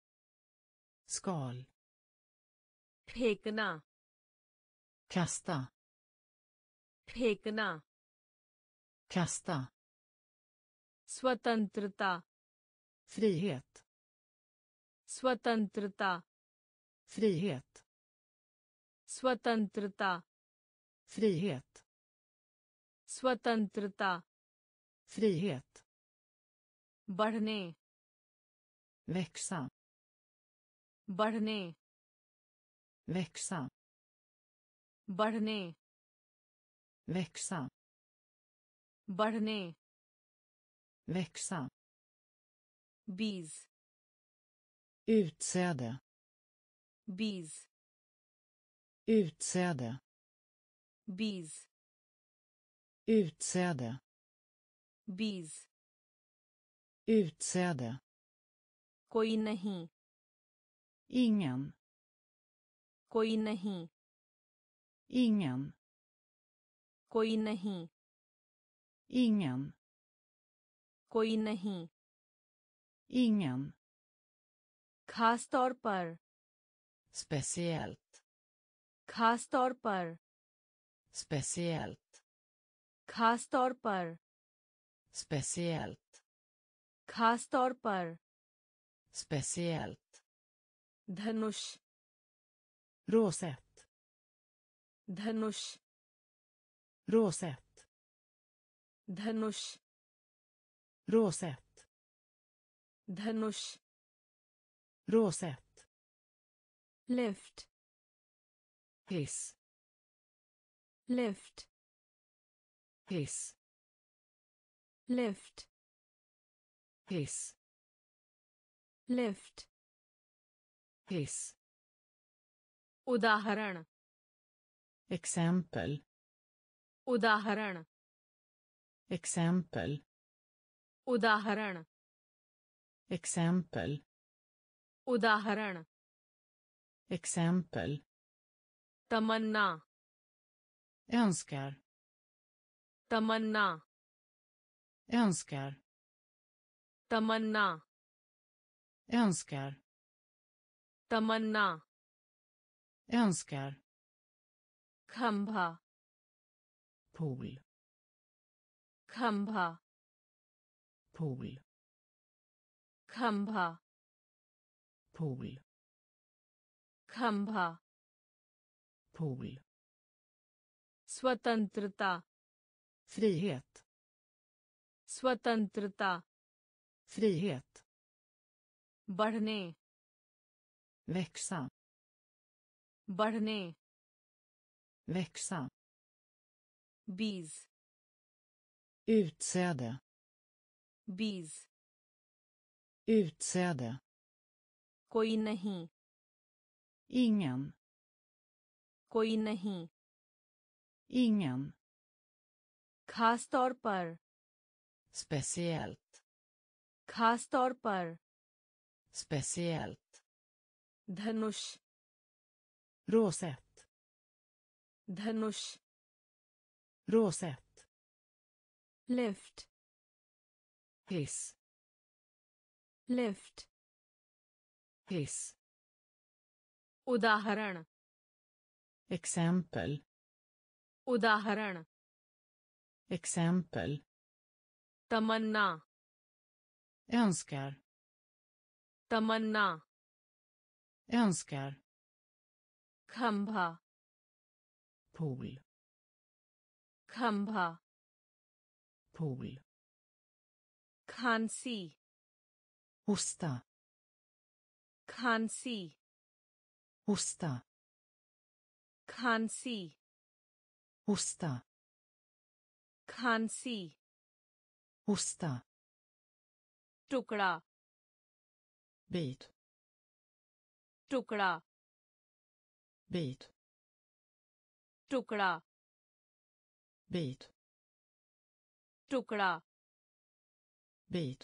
Skal. फेंकना Kasta. फेंकना Kasta. स्वतंत्रता Frihet. स्वतंत्रता Frihet. स्वतंत्रता Frihet. स्वतंत्रता Frihet. बढ़ने Växa. बढ़ने Växa. बढ़ने Växa. बढ़ने Växa. बीज Utsäde. बीज Utsäde. बीज Utsäde. बीज Utsäde. कोई नहीं Ingen. कोई नहीं Ingen. कोई नहीं Ingen. कोई नहीं. ingen, खास तौर पर. speciellt, खास तौर पर. speciellt, खास तौर पर. speciellt, खास तौर पर. speciellt, धनुष. rosett, धनुष. rosett, धनुष. rosett, धनुष. rosett, lift. hiss, lift. hiss, lift. hiss, lift. hiss, उदाहरण. exempel, उदाहरण. exempel, उदाहरण. exempel, उदाहरण. exempel, तमन्ना. önskar, तमन्ना. önskar, तमन्ना. önskar, तमन्ना. önskar, खंभा. pool, खंभा. pool, खंभा. pool, खंभा. pool, स्वतंत्रता. frihet, स्वतंत्रता. frihet, बढ़ने. växa, बढ़ने. växa, बीज. utsäde, बीज. utsäde, कोई नहीं. ingen, कोई नहीं. ingen, खास तौर पर. speciellt, खास तौर पर. speciellt, धनुष. rosett, धनुष. rosett, lift. hiss, lift. hiss, उदाहरण. exempel, उदाहरण. exempel, तमन्ना. önskar, तमन्ना. önskar, खंभा. pool, खंभा. pool, खांसी. hosta, खांसी. hosta, खांसी. hosta, खांसी. hosta, टुकड़ा. bit, टुकड़ा. bit, टुकड़ा. bit, टुकड़ा. bit,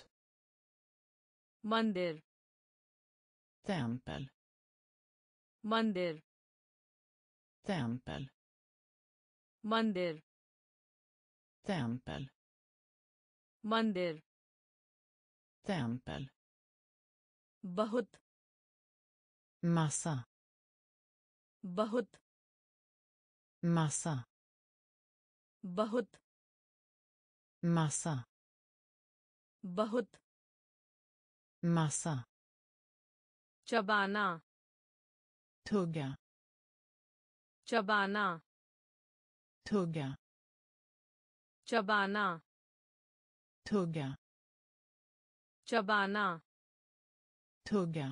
मंदिर. tempel, मंदिर. tempel, मंदिर. tempel, मंदिर. tempel, बहुत. massa, बहुत. massa, बहुत. massa, बहुत. massa, चबाना. tugga, चबाना. tugga, चबाना. tugga, चबाना. tugga,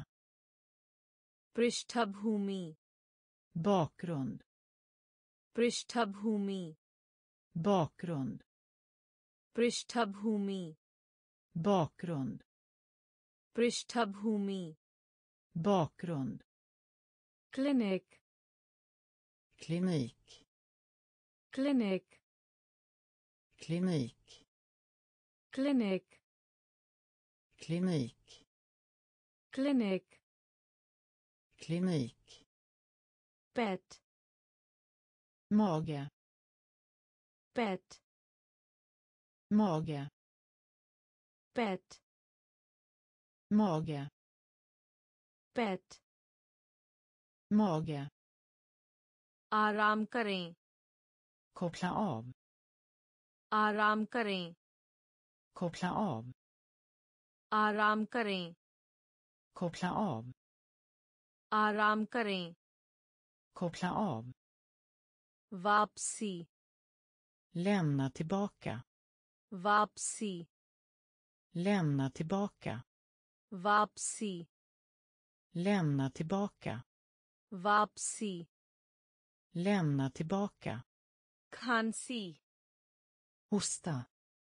पृष्ठभूमि. bakgrund, पृष्ठभूमि. bakgrund, पृष्ठभूमि. bakgrund, पृष्ठभूमि. bakgrund, clinic. klinik, clinic. klinik, clinic. klinik, clinic. klinik, पेट. mage, पेट. mage, pet, mage, pet, mage, आराम करें, koppla av, आराम करें, koppla av, आराम करें, koppla av, आराम करें, koppla av, वापसी, lämna tillbaka, वापसी, lämna tillbaka, वापसी, lämna tillbaka, वापसी, lämna tillbaka, खांसी, hosta,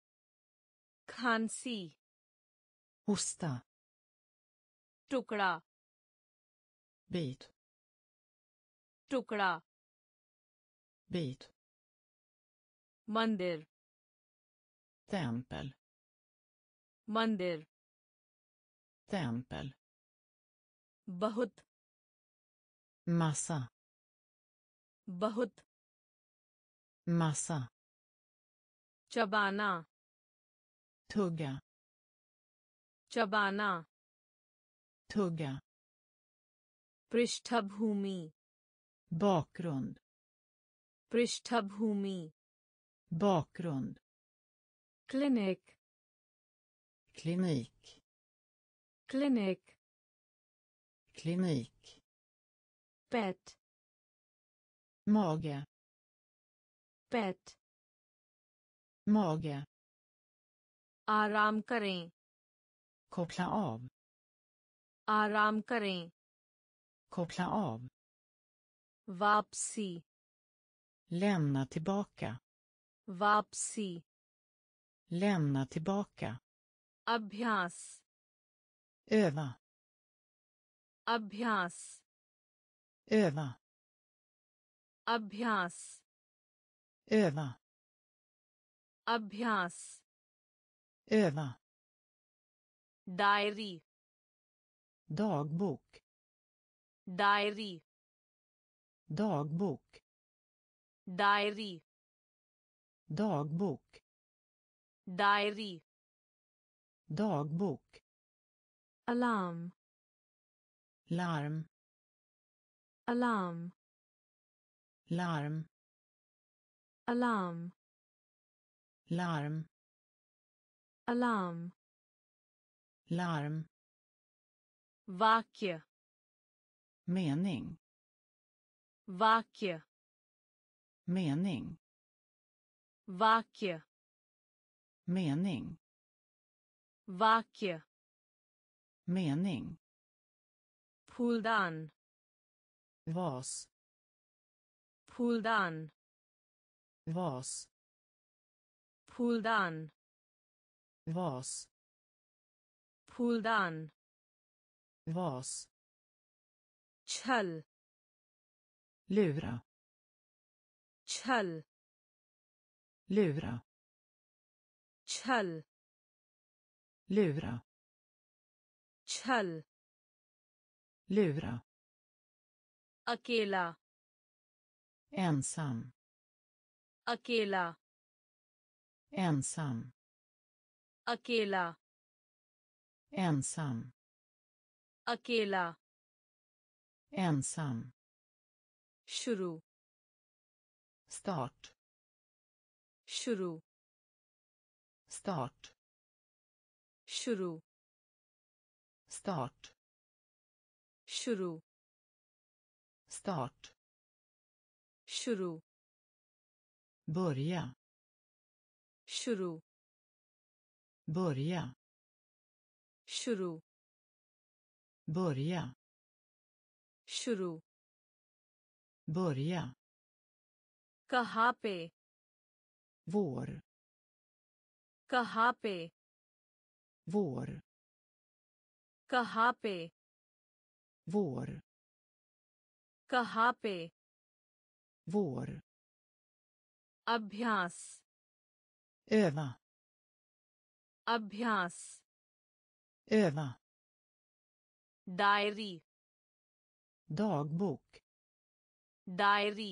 खांसी, hosta, टुकड़ा, bit, टुकड़ा, bit, मंदिर, tempel, मंदिर, tempel, बहुत, massa, बहुत, massa, चबाना, tugga, चबाना, tugga, पृष्ठभूमि, bakgrund, पृष्ठभूमि, bakgrund, clinic, klinik, clinic, klinik, pet, mage, pet, mage, आराम करें, koppla av, आराम करें, koppla av, वापसी, lämna tillbaka, वापसी, lämna tillbaka, अभ्यास, öva, अभ्यास, öva, अभ्यास, öva, अभ्यास, öva, diary, dagbok, diary, dagbok, diary, dagbok, diary, dagbok, alarm, larm, alarm, larm, alarm, larm, alarm, larm, वाक्य, mening, वाक्य, mening, वाक्य, mening, वाक्य, mening, फूलदान, vas, फूलदान, vas, फूलदान, vas, फूलदान, vas, छल, lura, छल, lura, छल, lura, छल, lura, अकेला, ensam, अकेला, ensam, अकेला, ensam, अकेला, ensam, शुरू, start, शुरू, start, शुरू, start, शुरू, start, शुरू, börja, शुरू, börja, शुरू, börja, शुरू, börja, कहाँ पे, vår, कहाँ पे, vår, कहाँ पे, vår, कहाँ पे, vår, अभ्यास, öva, अभ्यास, öva, diary, dagbok, diary,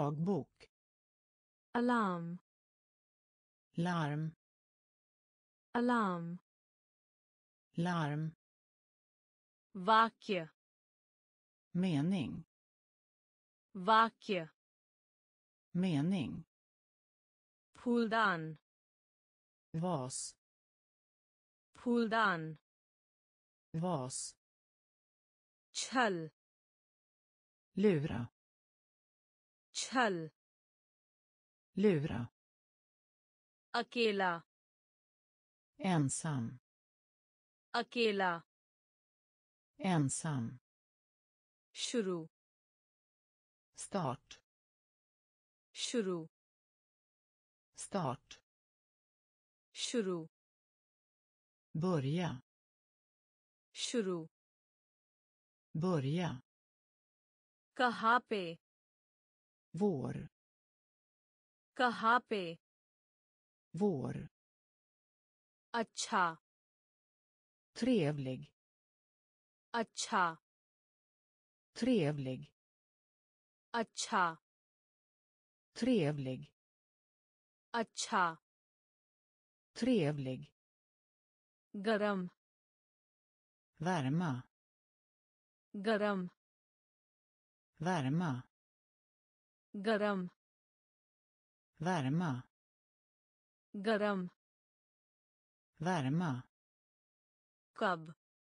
dagbok, alarm, larm, alarm, larm, वाक्य, mening, वाक्य, mening, फूलदान, vas, फूलदान, vas, छल, lura, छल, lura, अकेला, ensam, अकेला, ensam, शुरू, start, शुरू, start, शुरू, börja, शुरू, börja, कहाँ पे, vår, कहाँ पे, vår, अच्छा, trevlig, अच्छा, trevlig, अच्छा, trevlig, अच्छा, trevlig, गरम, värma, गरम, värma, गरम, värma, गरम, värma, कब,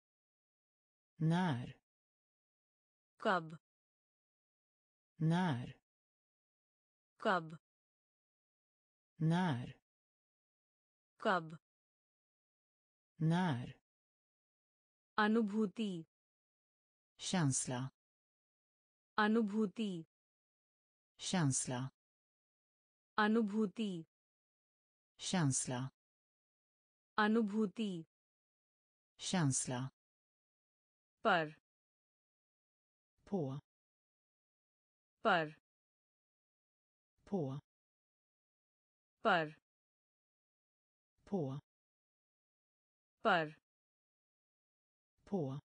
när, कब, när, कब, när, कब, när, अनुभूति, känsla, अनुभूति, känsla, अनुभूति, känsla, अनुभूति, känsla, पर, på, पर, på, पर, på, पर, på,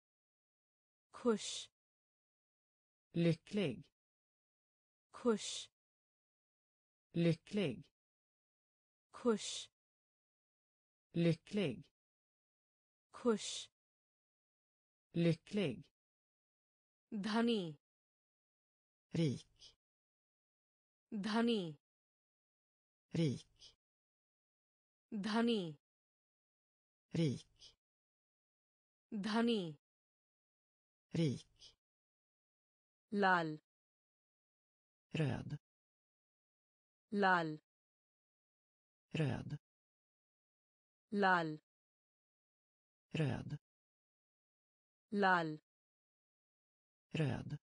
खुश, lycklig, खुश, lycklig, खुश, lycklig, खुश, lycklig, धनी, rik, धनी, rik, धनी, rik, धनी, rik, लाल, röd, लाल, röd, लाल, röd, लाल, röd,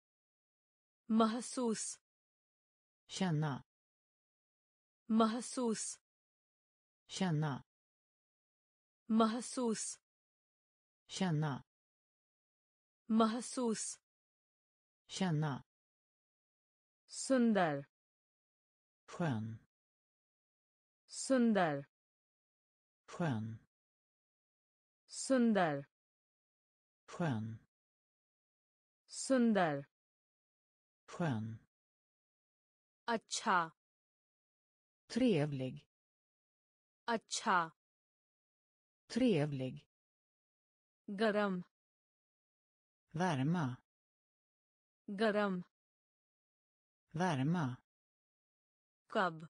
महसूस, känna, महसूस, känna, महसूस, känna, महसूस, känna, सुंदर, skön, सुंदर, skön, सुंदर, skön, सुंदर, skön, अच्छा, trevlig, अच्छा, trevlig, गरम, värma, गरम, värma, कब,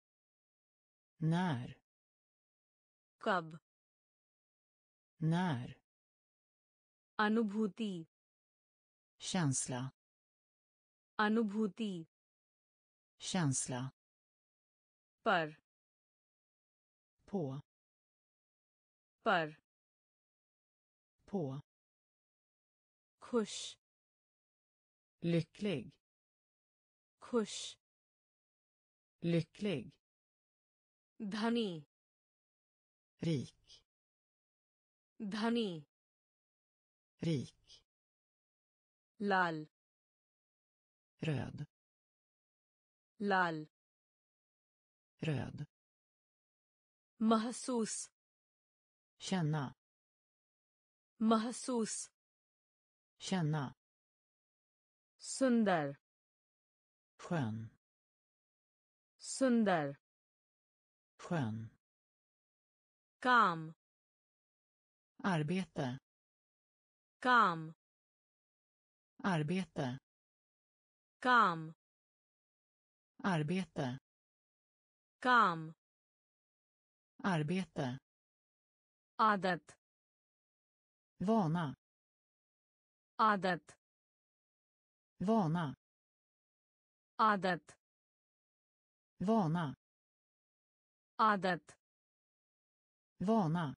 när, कब, när, अनुभूति, känsla, अनुभूति, känsla, पर, på, पर, på, खुश, lycklig, खुश, lycklig, धनी, rik, धनी, rik, लाल, röd, लाल, röd, महसूस, känna, महसूस, känna, सुंदर, skön, सुंदर, skön, काम arbete, काम arbete, काम arbete, काम arbete, आदत vana, आदत vana, आदत vana, आदत vana,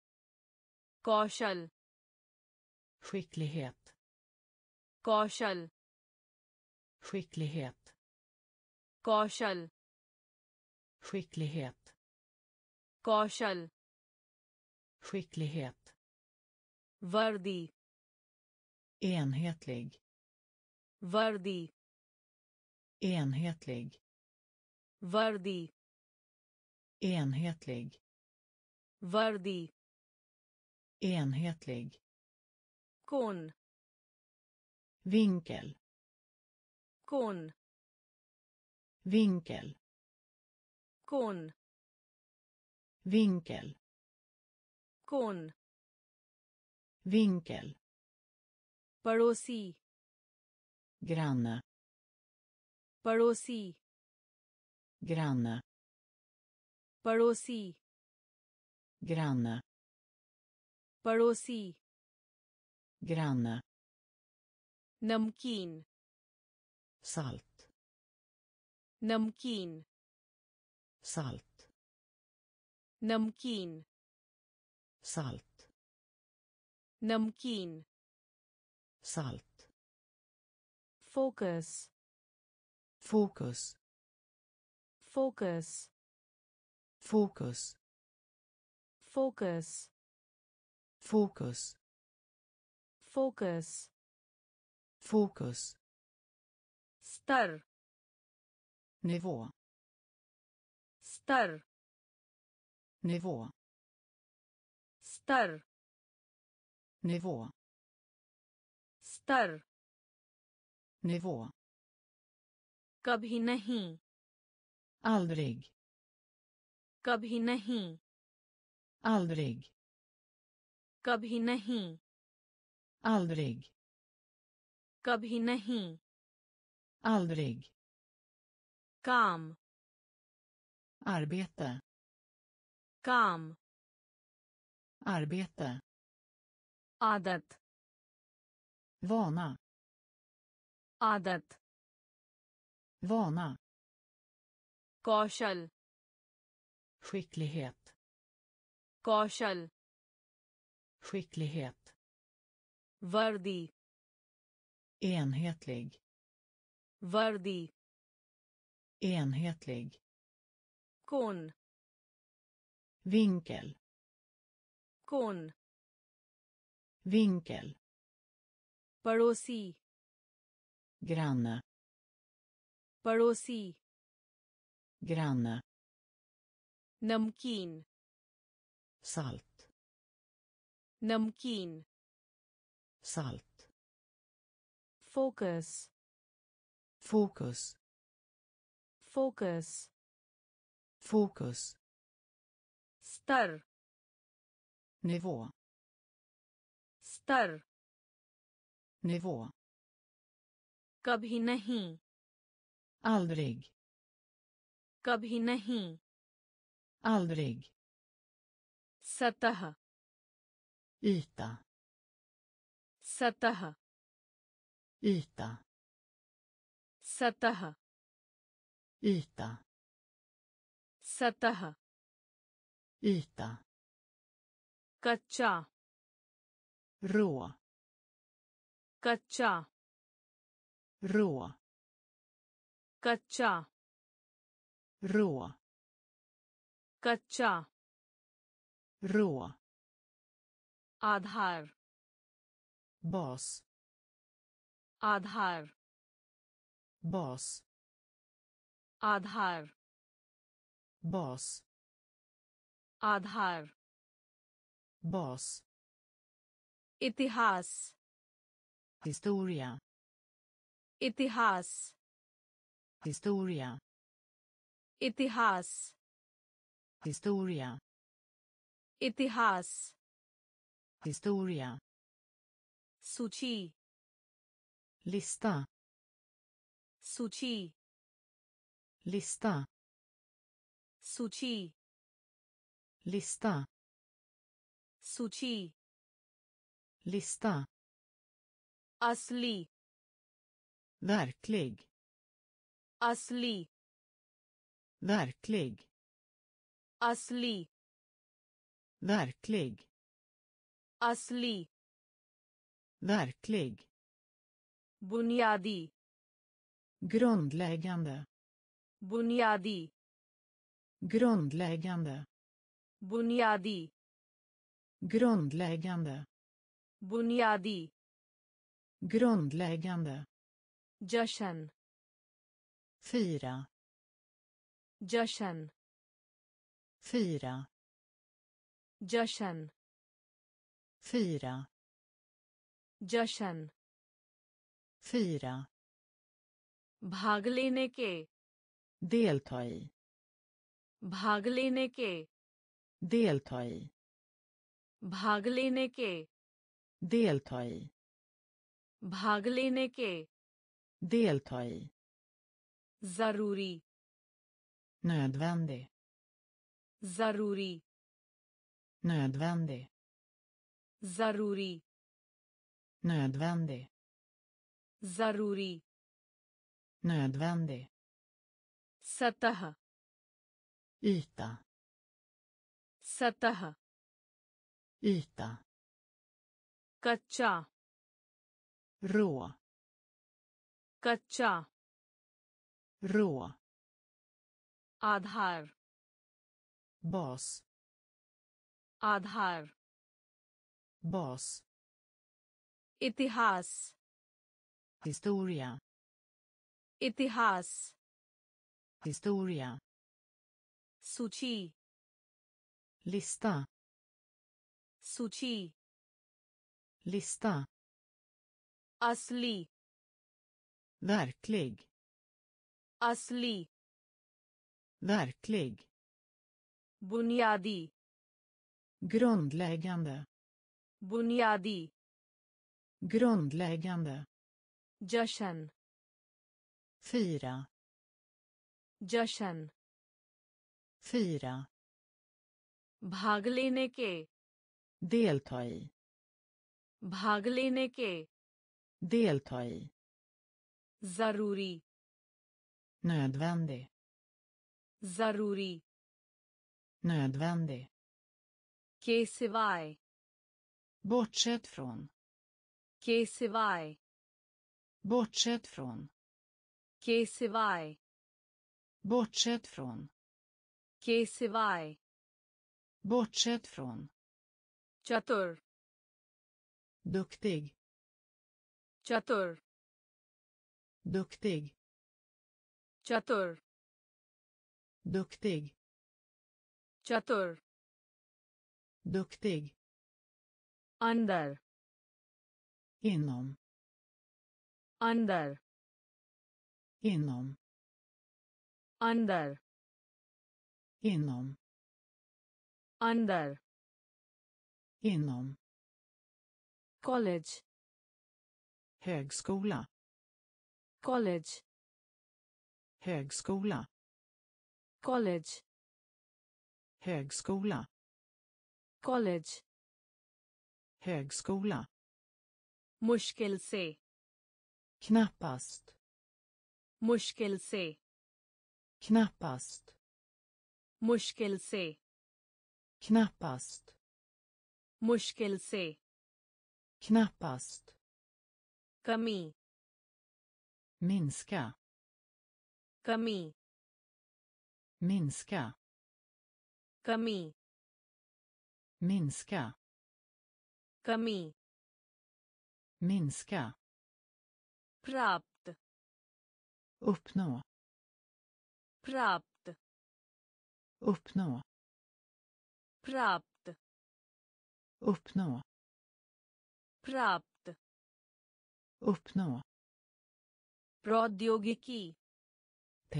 कौशल skicklighet, कौशल skicklighet, कौशल skicklighet, कौशल skicklighet, वर्दी enhetlig, वर्दी enhetlig, वर्दी enhetlig, वर्दी enhetlig, कोन vinkel, कोन vinkel, कोन vinkel, कोन vinkel, पड़ोसी granne, पड़ोसी granne, पड़ोसी granne, पड़ोसी granne, नमकीन salt, नमकीन salt, नमकीन salt, नमकीन salt, focus fokus, focus fokus, focus fokus, focus fokus, स्तर nivå, स्तर nivå, स्तर nivå, स्तर nivå, कभी नहीं aldrig, कभी नहीं aldrig, कभी नहीं aldrig, कभी नहीं aldrig, काम arbete, काम arbete, आदत vana, आदत vana, कौशल skicklighet, कौशल skicklighet, वर्दी enhetlig, वर्दी enhetlig, कोन vinkel, कोन vinkel, पड़ोसी granne, पड़ोसी granne, नमकीन salt, नमकीन salt, focus fokus, focus fokus, स्तर nivå, स्तर nivå, कभी नहीं aldrig, कभी नहीं aldrig, सतह yta, सतह yta, सतह yta, सतह yta, कच्चा rå, कच्चा rå, कच्चा rå, कच्चा rå, आधार bas, आधार bas, आधार bas, आधार bas, इतिहास historia, इतिहास historia, इतिहास historia, इतिहास historia, सूची lista, सूची lista, सूची lista, सूची lista, असली verklig, असली verklig, असली verklig, असली verklig, बुनियादी grundläggande, बुनियादी grundläggande, बुनियादी grundläggande, बुनियादी grundläggande, जशन fira, जशन fira, जशन fira, जशन fira, भाग लेने के delta i, भाग लेने के delta i, भाग लेने के delta i, भाग लेने के delta i, जरूरी nödvändig, जरूरी nödvändig, जरूरी nödvändig, जरूरी nödvändig, सतह yta, सतह yta, कच्चा rå, कच्चा rå, आधार bas, आधार bas, इतिहास historia, इतिहास historia, सूची lista, सूची lista, असली verklig, असली verklig, बुनियादी grundläggande, बुनियादी grundläggande, जशन fira, जशन fira, भाग लेने के delta i, भाग लेने के delta i, जरूरी nödvändig, जरूरी nödvändig, के सिवाय bortsett från, के सिवाय bortsett från, के सिवाय bortsett från, के सिवाय bortsett från, चतुर duktig, चतुर duktig, चतुर duktig, चतुर duktig, अंदर inom, अंदर inom, अंदर inom, अंदर inom, college högskola, college högskola, college högskola, college högskola, मुश्किल से knappast, मुश्किल से knappast, मुश्किल से knappast, मुश्किल से knappast, कमी minska, कमी minska, कमी minska, कमी minska, प्राप्त uppnå, प्राप्त uppnå, प्राप्त uppnå, प्राप्त uppnå, प्रौद्योगिकी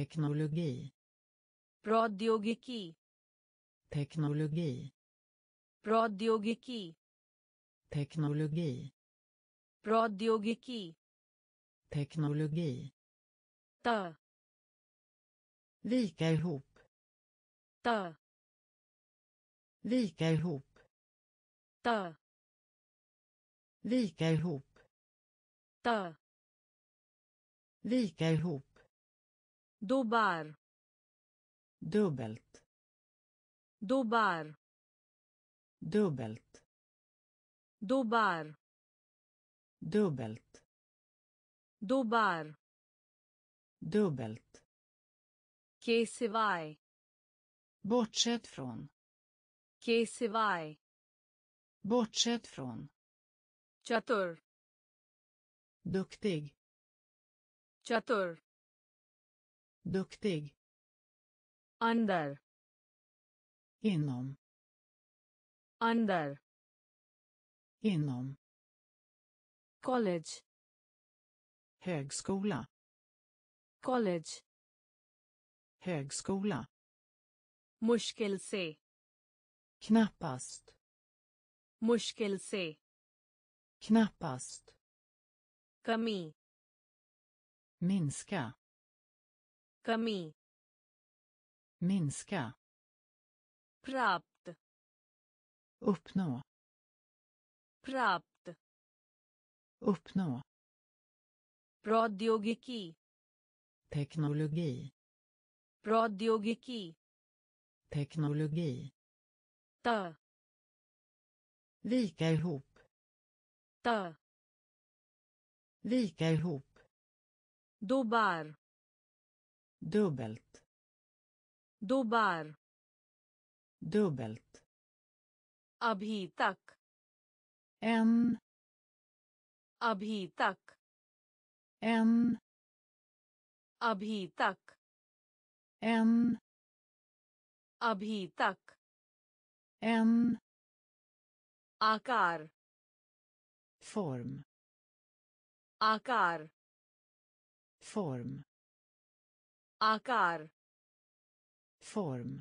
teknologi, प्रौद्योगिकी teknologi, प्रौद्योगिकी teknologi, प्रौद्योगिकी teknologi, त vika ihop, त vika ihop, त vika ihop, त vika ihop, दो बार dubbelt, दो बार dubbelt, दो बार dubbelt, दो बार dubbelt, के सिवाय bortsett från, के सिवाय bortsett från, चतुर duktig, चतुर duktig, अंदर inom, अंदर inom, college högskola, college högskola, मुश्किल से knappast, मुश्किल से knappast, कमी minska, कमी minska, प्राप्त uppnå, प्राप्त uppnå, प्रौद्योगिकी teknologi, प्रौद्योगिकी teknologi, त vika ihop, त vika ihop, दो बार dubbelt, दो बार dubbelt, अभी तक en, अभी तक en, अभी तक en, अभी तक en, आकार form, आकार form, आकार form,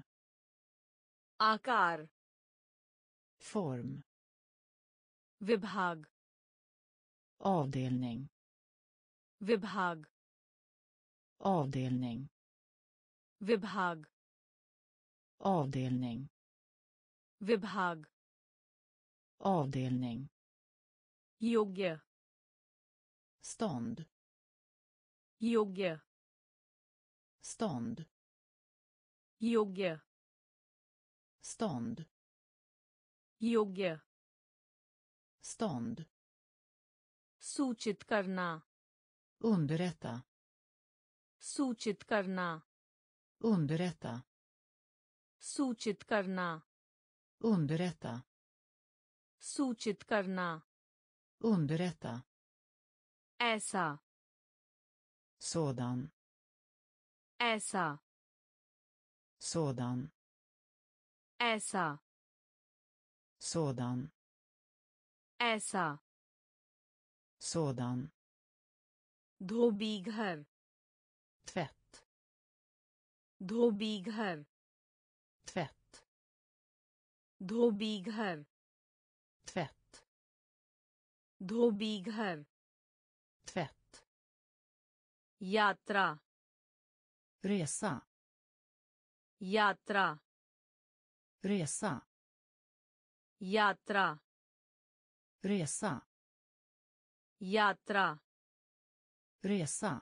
आकार form, विभाग avdelning, विभाग avdelning, विभाग avdelning, विभाग avdelning, योग्य stånd, योग्य stånd, योग्य stånd, योग्य stånd, सूचित करना underrätta, सूचित करना underrätta, सूचित करना underrätta, सूचित करना underrätta, ऐसा sådan, ऐसा sådan, ऐसा sådan, ऐसा sådan, धोबी घर tvätt, धोबी घर tvätt, धोबी घर tvätt, धोबी घर tvätt, यात्रा resa, यात्रा resa, यात्रा resa, यात्रा resa,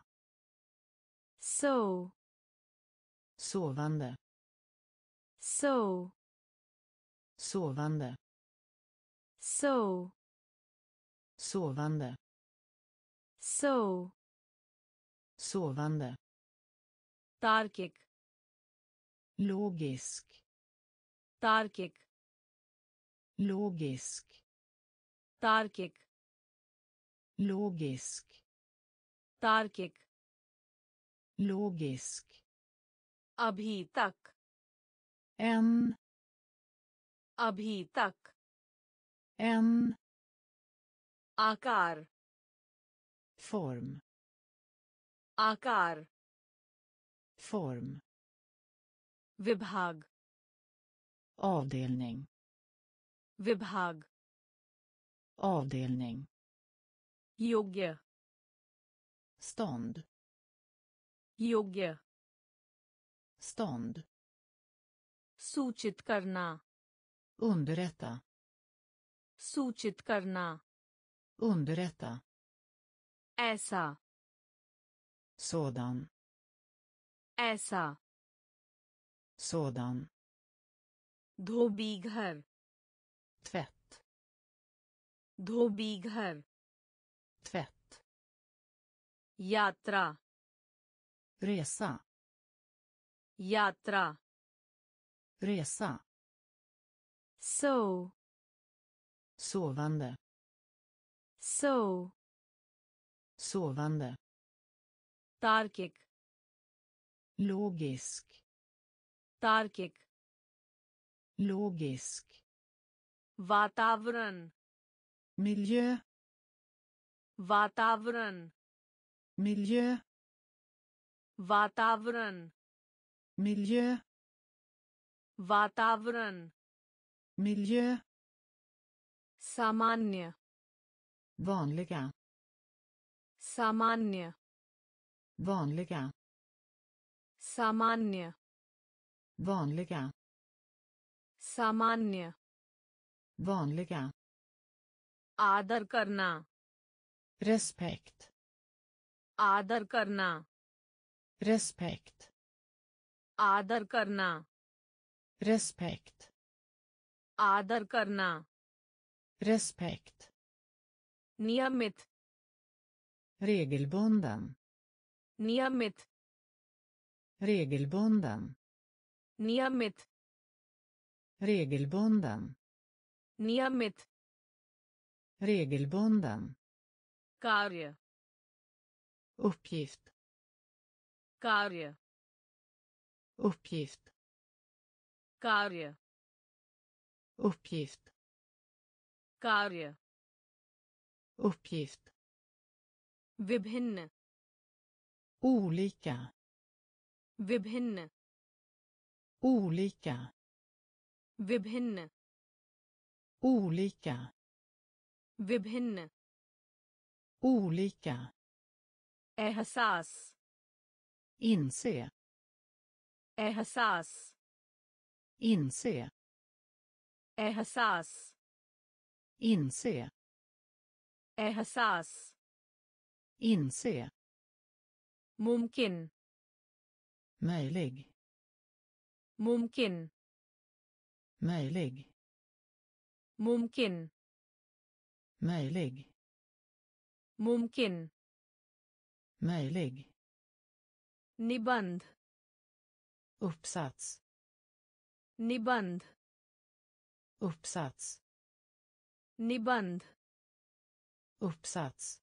so sovande, so sovande, so sovande, so sovande, तार्किक logisk, तार्किक logisk, तार्किक logisk, तार्किक logisk, अभी तक en, अभी तक en, आकार form, आकार form, विभाग avdelning, विभाग avdelning, योग्य stånd, योग्य stånd, सूचित करना underrätta, सूचित करना underrätta, ऐसा sådan, ऐसा sådan, धोबी घर tvätt, धोबी घर tvätt, यात्रा resa, यात्रा resa, so sovande, so sovande, तार्किक logisk, तार्किक logisk, वातावरण miljö, वातावरण miljö, वातावरण miljö, वातावरण miljö, सामान्य vanliga, सामान्य vanliga, सामान्य vanliga, सामान्य vanliga, आदर करना respekt, आदर करना respekt, आदर करना respekt, आदर करना respekt, नियमित regelbunden, नियमित regelbunden, नियमित regelbunden, नियमित regelbunden, कार्य uppgift, कार्य uppgift, कार्य uppgift, कार्य uppgift, विभिन्न olika, विभिन्न olika, विभिन्न olika, विभिन्न olika, एहसास inse, एहसास inse, एहसास inse, एहसास inse, मुमकिन möjlig, मुमकिन möjlig, मुमकिन möjlig, मुमकिन möjlig, निबंध uppsats, निबंध uppsats, निबंध uppsats,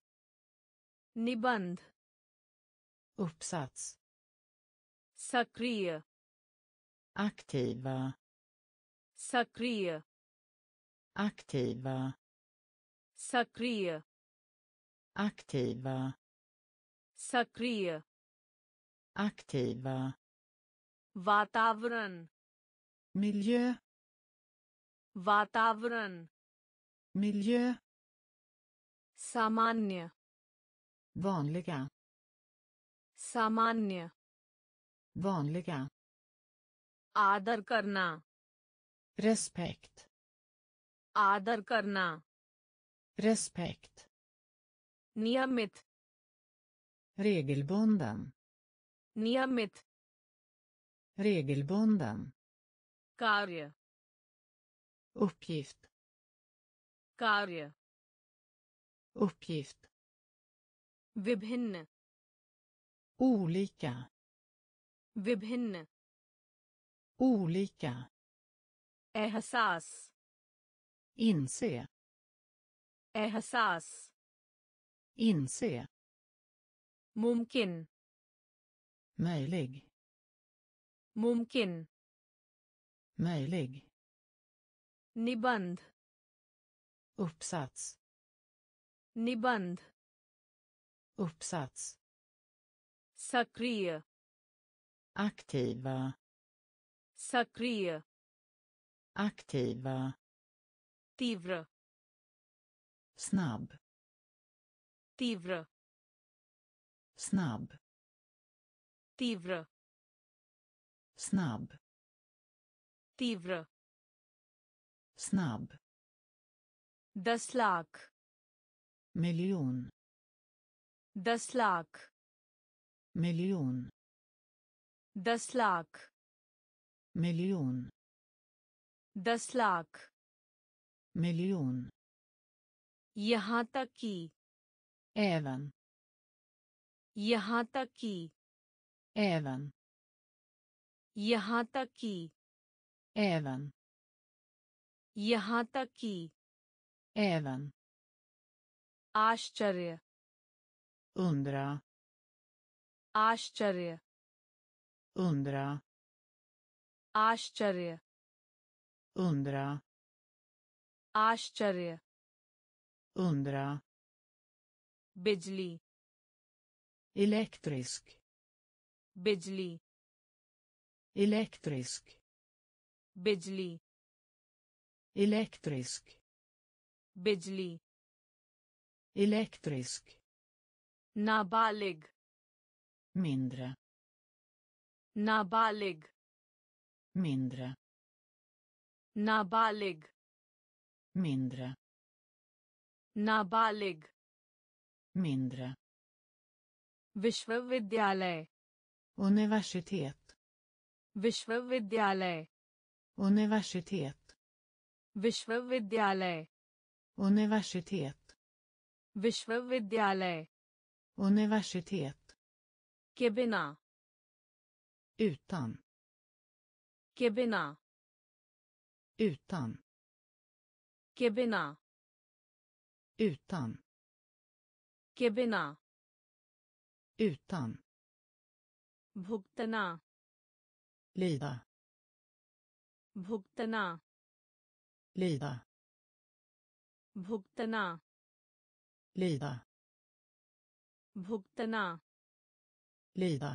निबंध uppsats, सक्रिय aktiva, सक्रिय aktiva, सक्रिय aktiva, सक्रिय aktiva, वातावरण miljö, वातावरण miljö, सामान्य vanliga, सामान्य vanliga, आदर करना respekt, आदर करना respekt, नियमित regelbunden, नियमित regelbunden, कार्य uppgift, कार्य uppgift, विभिन्न olika, विभिन्न olika, एहसास inse, एहसास inse, मुमकिन möjlig, मुमकिन möjlig, निबंध uppsats, निबंध uppsats, सक्रिय aktiva, सक्रिय aktiva, तीव्र snabb, तीव्र snabb, तीव्र snabb, तीव्र snabb, दस लाख miljon, दस लाख miljon, दस लाख miljon, दस लाख miljon, यहाँ तक कि även, यहाँ तक कि även, यहाँ तक कि även, यहाँ तक कि även, आश्चर्य undra, आश्चर्य undra, आश्चर्य undra, आश्चर्य undra, बिजली elektrisk, बिजली elektrisk, बिजली elektrisk, बिजली elektrisk, नाबालिग mindre, नाबालिग mindre, नाबालिग mindre, नाबालिग mindre, विश्वविद्यालय universitet, विश्वविद्यालय universitet, विश्वविद्यालय universitet, विश्वविद्यालय universitet, के बिना utan, के बिना utan, के बिना utan, के बिना utan, भुगतना lida, भुगतना lida, भुगतना lida, भुगतना lida,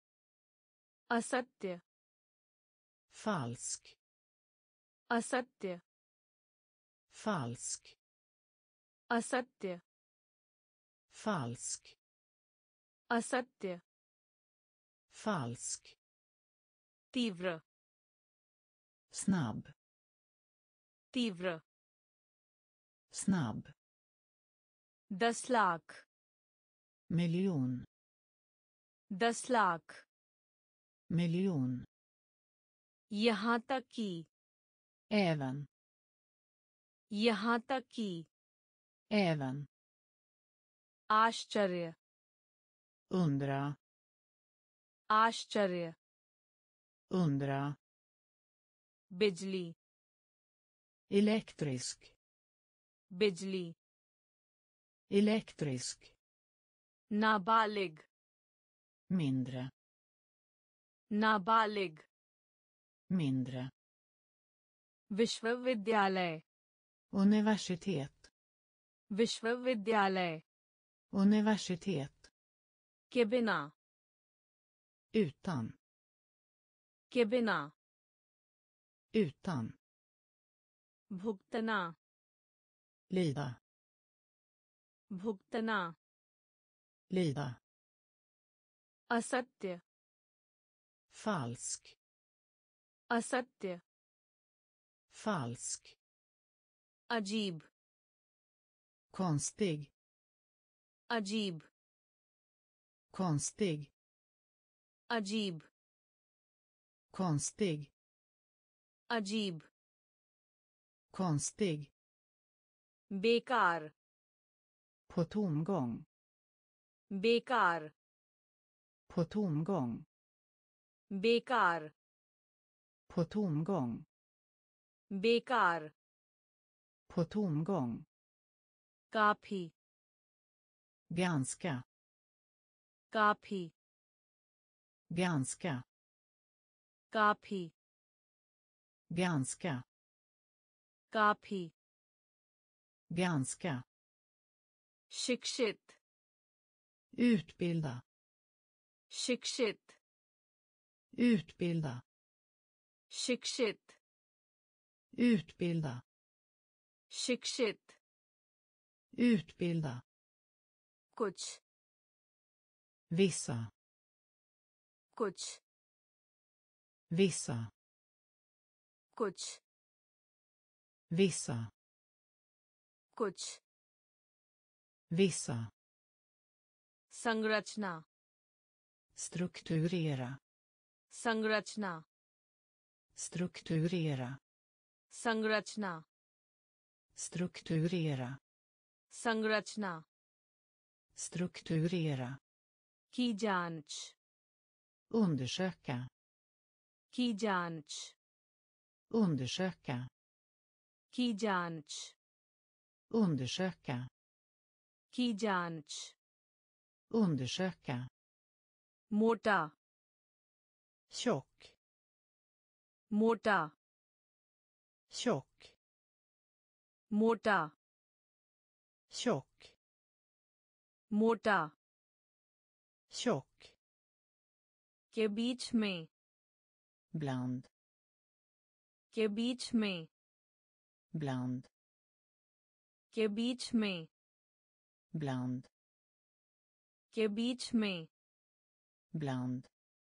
असत्य falsk, असत्य falsk, असत्य falsk, असत्य falsk, तीव्र snabb, तीव्र snabb, दस लाख miljon, दस लाख miljon, यहाँ तक कि även, यहाँ तक कि även, आश्चर्य undra, आश्चर्य undra, बिजली elektrisk, बिजली elektrisk, नाबालिग mindre, नाबालिग mindre, विश्वविद्यालय universitet, विश्वविद्यालय universitet, के बिना utan, के बिना utan, भुगतना lida, भुगतना lida, असत्य falsk, असत्य falsk, अजीब konstig, अजीब konstig, अजीब konstig, अजीब konstig, बेकार på tomgång, बेकार på tomgång, बेकार på tomgång, बेकार på tomgång, काफी ganska, काफी ganska, काफी ganska, काफी ganska, शिक्षित utbilda, शिक्षित utbilda, शिक्षित utbilda, शिक्षित Utbilda. कुछ Vissa. कुछ Vissa. कुछ Vissa. कुछ Vissa. संरचना Strukturera. संरचना Strukturera. संरचना Strukturera. संरचना Strukturera. की जांच Undersöka. की जांच Undersöka. की जांच Undersöka. की जांच Undersöka. मोटा Tjock. मोटा Tjock. मोटा Tjock. मोटा Tjock. के बीच में Bland. के बीच में Bland. के बीच में Bland. के बीच में Bland.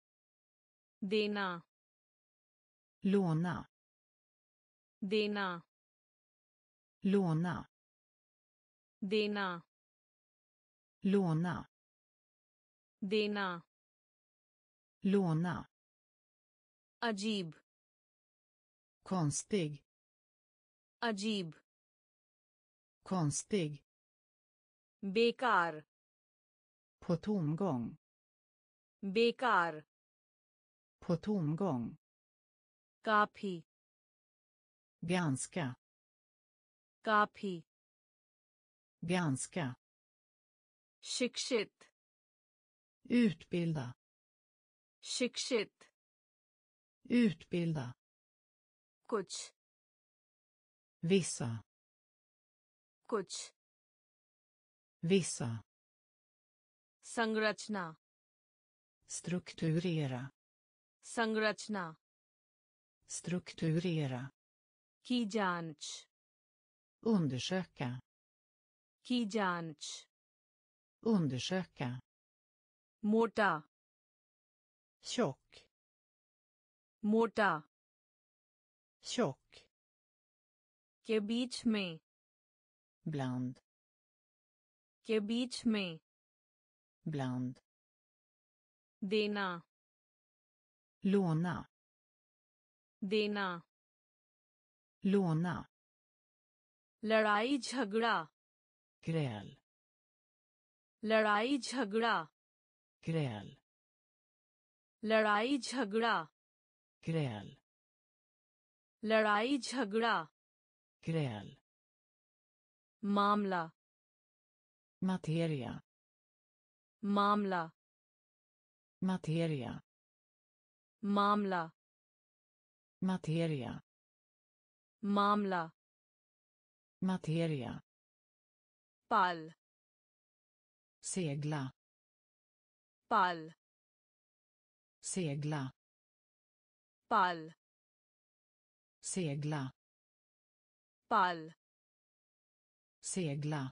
देना Låna. देना Låna. देना Låna. देना Låna. अजीब Konstig. अजीब Konstig. बेकार På tomgång. बेकार På tomgång. काफी Ganska. काफी Ganska. शिक्षित Utbilda. शिक्षित Utbilda. कुछ Vissa. कुछ Vissa. संरचना Strukturera. संरचना Strukturera. की जांच Undersöka. की जांच Undersöka. मोटा Tjock. मोटा Tjock. के बीच में Bland. के बीच में Bland. देना Låna. देना Låna. लड़ाई झगड़ा Gräl. लड़ाई झगड़ा Gräl. लड़ाई झगड़ा Gräl. लड़ाई झगड़ा Gräl. मामला Materia. मामला Materia. मामला Materia. मामला Materia. पाल Segla. पाल Segla. पाल Segla. पाल Segla.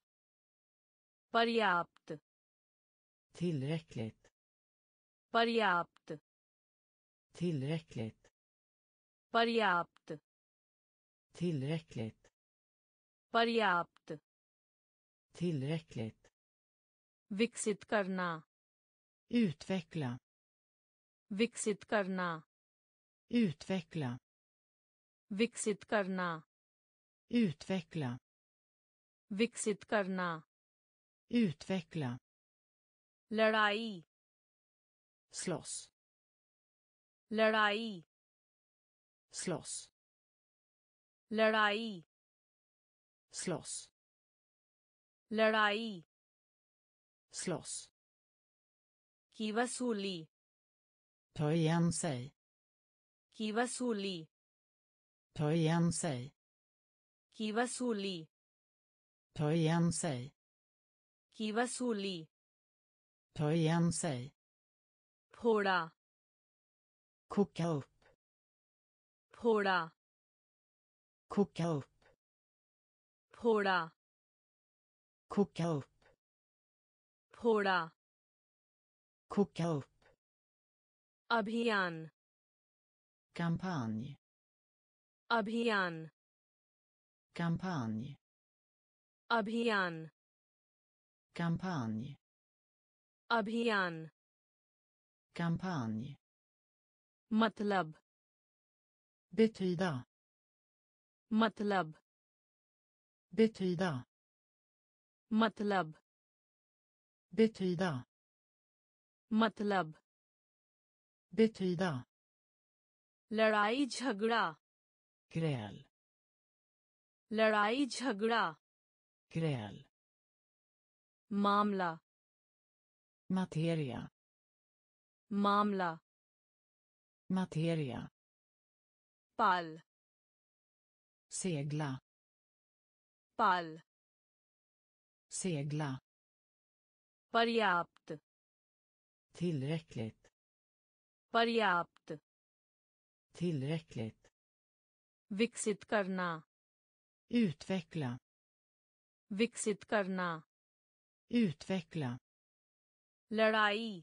पर्याप्त Tillräckligt. पर्याप्त Tillräckligt. पर्याप्त Tillräckligt. पर्याप्त Tillräckligt. विकसित करना Utveckla. विकसित करना Utveckla. विकसित करना Utveckla. विकसित करना Utveckla. लड़ाई Slåss. लड़ाई Slåss. लड़ाई Slåss. लड़ाई Slåss. की वसूली Ta igen sig. की वसूली Ta igen sig. की वसूली Ta igen sig. की वसूली Ta igen sig. फोड़ा Koka upp. फोड़ा Koka upp. फोड़ा Koka upp. फोड़ा Koka upp. अभियान Kampanj. अभियान Kampanj. अभियान Kampanj. अभियान Kampanj. मतलब Betyda. मतलब Betyda. मतलब Betyda. मतलब Betyda. लड़ाई झगड़ा Gräl. लड़ाई झगड़ा Gräl. मामला Materia. मामला Materia. पाल Segla. पाल Segla. पर्याप्त Tillräckligt. पर्याप्त Tillräckligt. विकसित करना Utveckla. विकसित करना Utveckla. लड़ाई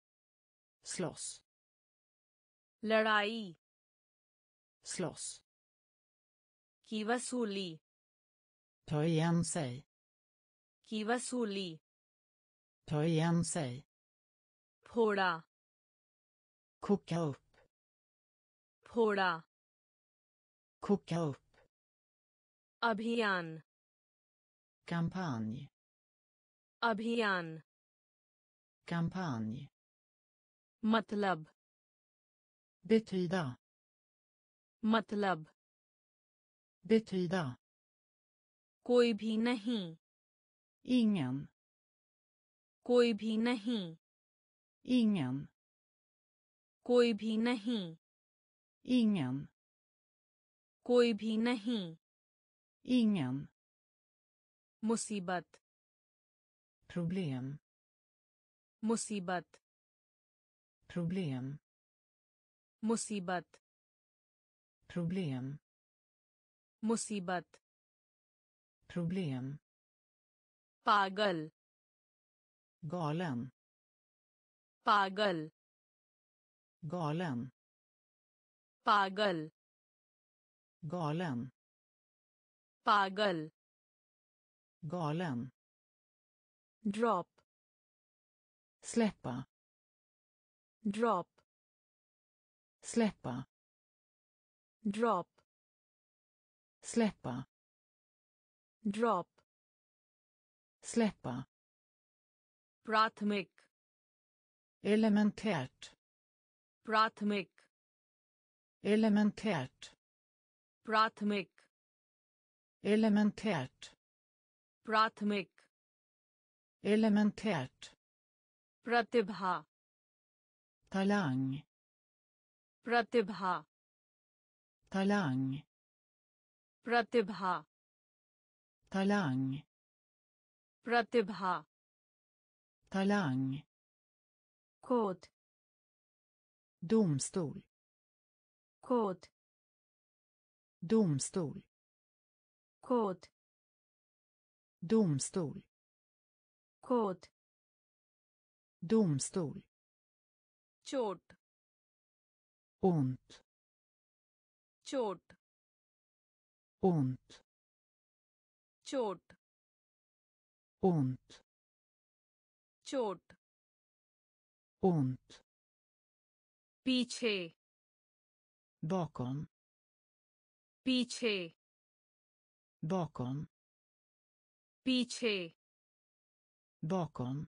Slåss. लड़ाई Slåss. की वसूली Ta igen sig. की वसूली Ta igen sig. फोड़ा Koka upp. फोड़ा Koka upp. अभियान Kampanj. अभियान Kampanj. मतलब Betyda. मतलब Betyda. कोई भी नहीं Ingen. कोई भी नहीं Ingen. कोई भी नहीं Ingen. कोई भी नहीं Ingen. मुसीबत Problem. मुसीबत Problem. मुसीबत Problem. मुसीबत Problem. पागल Galen. पागल Galen. पागल Galen. पागल Galen. Drop Släppa. Drop Släppa. Drop Släppa. Drop Släppa. प्राथमिक Elementärt. प्राथमिक Elementärt. प्राथमिक Elementärt. प्राथमिक Elementärt. प्रतिभा Talang. प्रतिभा Talang. प्रतिभा Talang. प्रतिभा Talang. Court Domstol. Court Domstol. Court Domstol. Court Domstol. चोट Ont. चोट Ont. चोट Ont. चोट Ont. पीछे Bakom. पीछे Bakom. पीछे Bakom.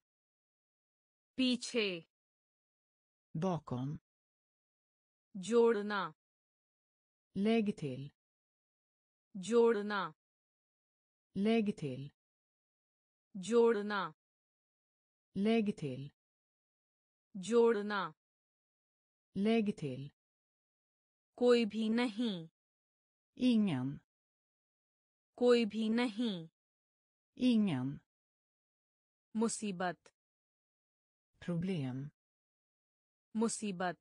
पीछे Bakom. जोड़ना Lägg till. जोड़ना Lägg till. जोड़ना Lägg till. जोड़ना Lägg till. कोई भी नहीं Ingen. कोई भी नहीं Ingen. मुसीबत Problem. मुसीबत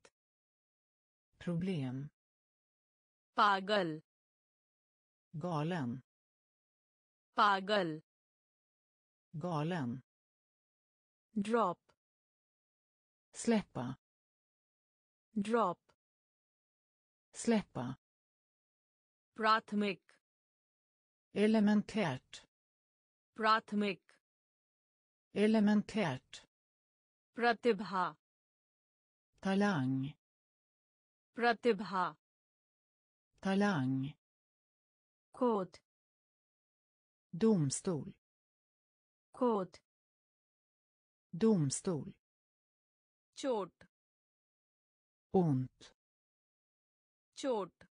Problem. पागल Galen. पागल galen, drop släppa, drop släppa, प्राथमिक elementärt, प्राथमिक elementärt, प्रतिभा talang, प्रतिभा talang, court domstol, court domstol, चोट ont, चोट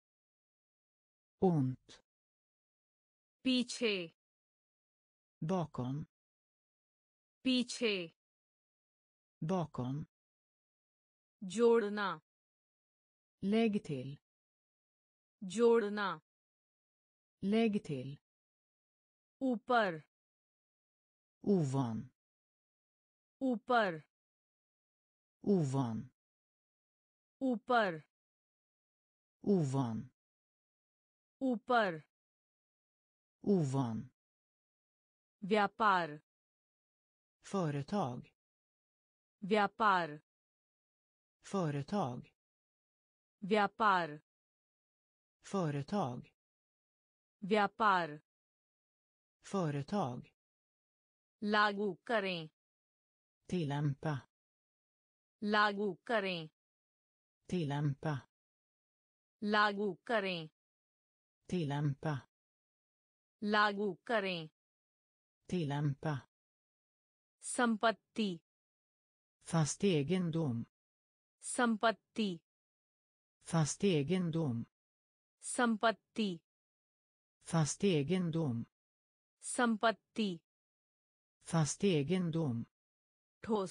ont, पीछे bakom, पीछे bakom, जोड़ना lägg till, जोड़ना lägg till, ऊपर ovan, ऊपर ovan, ऊपर ovan, ऊपर ovan, व्यापार företag, व्यापार företag, व्यापार företag, व्यापार företag, लागू करें tillämpa, लागू करें tillämpa, लागू करें tillämpa, लागू करें tillämpa, संपत्ति fast egendom, संपत्ति fast egendom, संपत्ति fast egendom, संपत्ति fast egendom, ठोस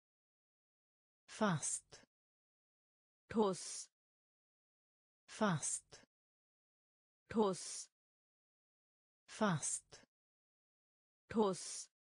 fast, ठोस fast, ठोस fast, ठोस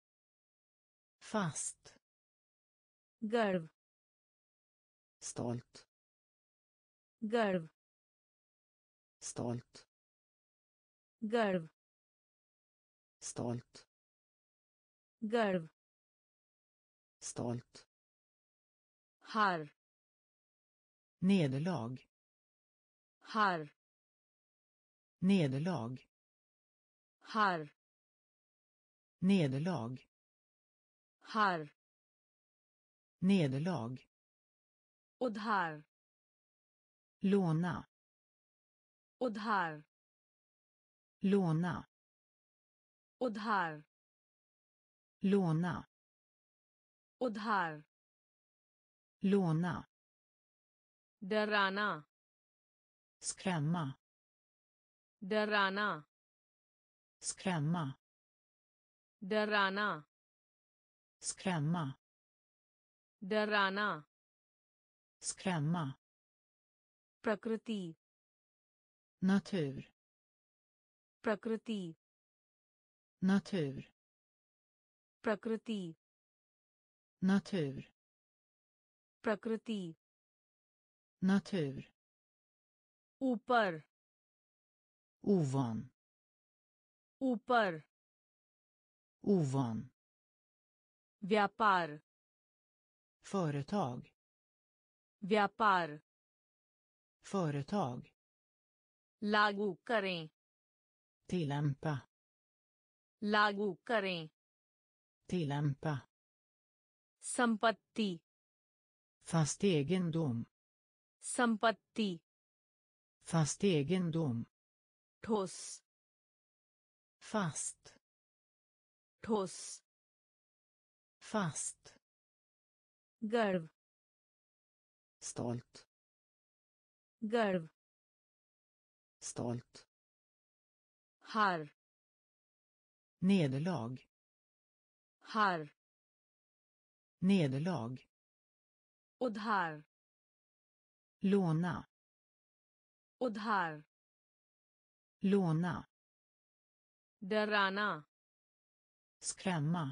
fast, गर्व stolt, गर्व stolt, गर्व stolt, गर्व stolt, हार nederlag, हार nederlag, हार nederlag, हार nederlag, उधार låna, उधार låna, उधार låna, उधार låna, डराना skrämma, डराना skrämma, डराना skrämma, डराना skrämma, प्रकृति natur, प्रकृति natur, प्रकृति natur, प्रकृति natur, ऊपर ovan, ऊपर ovan, व्यापार företag, व्यापार företag, लागू करें tillämpa, लागू करें tillämpa, संपत्ति fast egendom, संपत्ति fast egendom, ठोस fast, ठोस fast, गर्व stolt, गर्व stolt, हार nederlag, हार nederlag, उधार låna, उधार låna, डराना skrämma,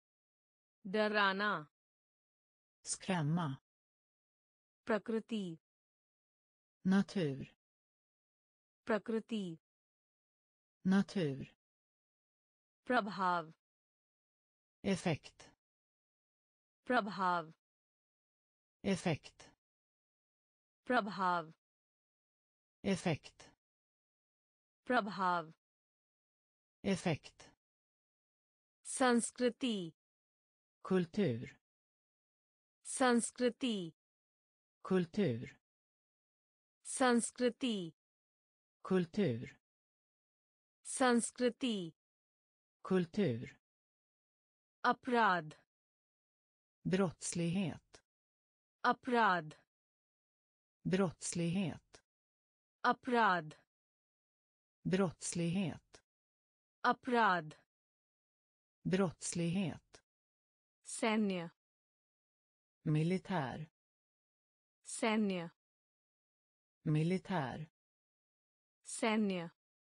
डराना skrämma, प्रकृति natur, प्रकृति natur, प्रभाव effekt, प्रभाव effekt, प्रभाव effekt, प्रभाव effekt, संस्कृति kultur, संस्कृति kultur, संस्कृति kultur, संस्कृति kultur, अपराध brottslighet, अपराध brottslighet, अपराध brottslighet, अपराध brottslighet, सैन्य militär, सैन्य militär, सैन्य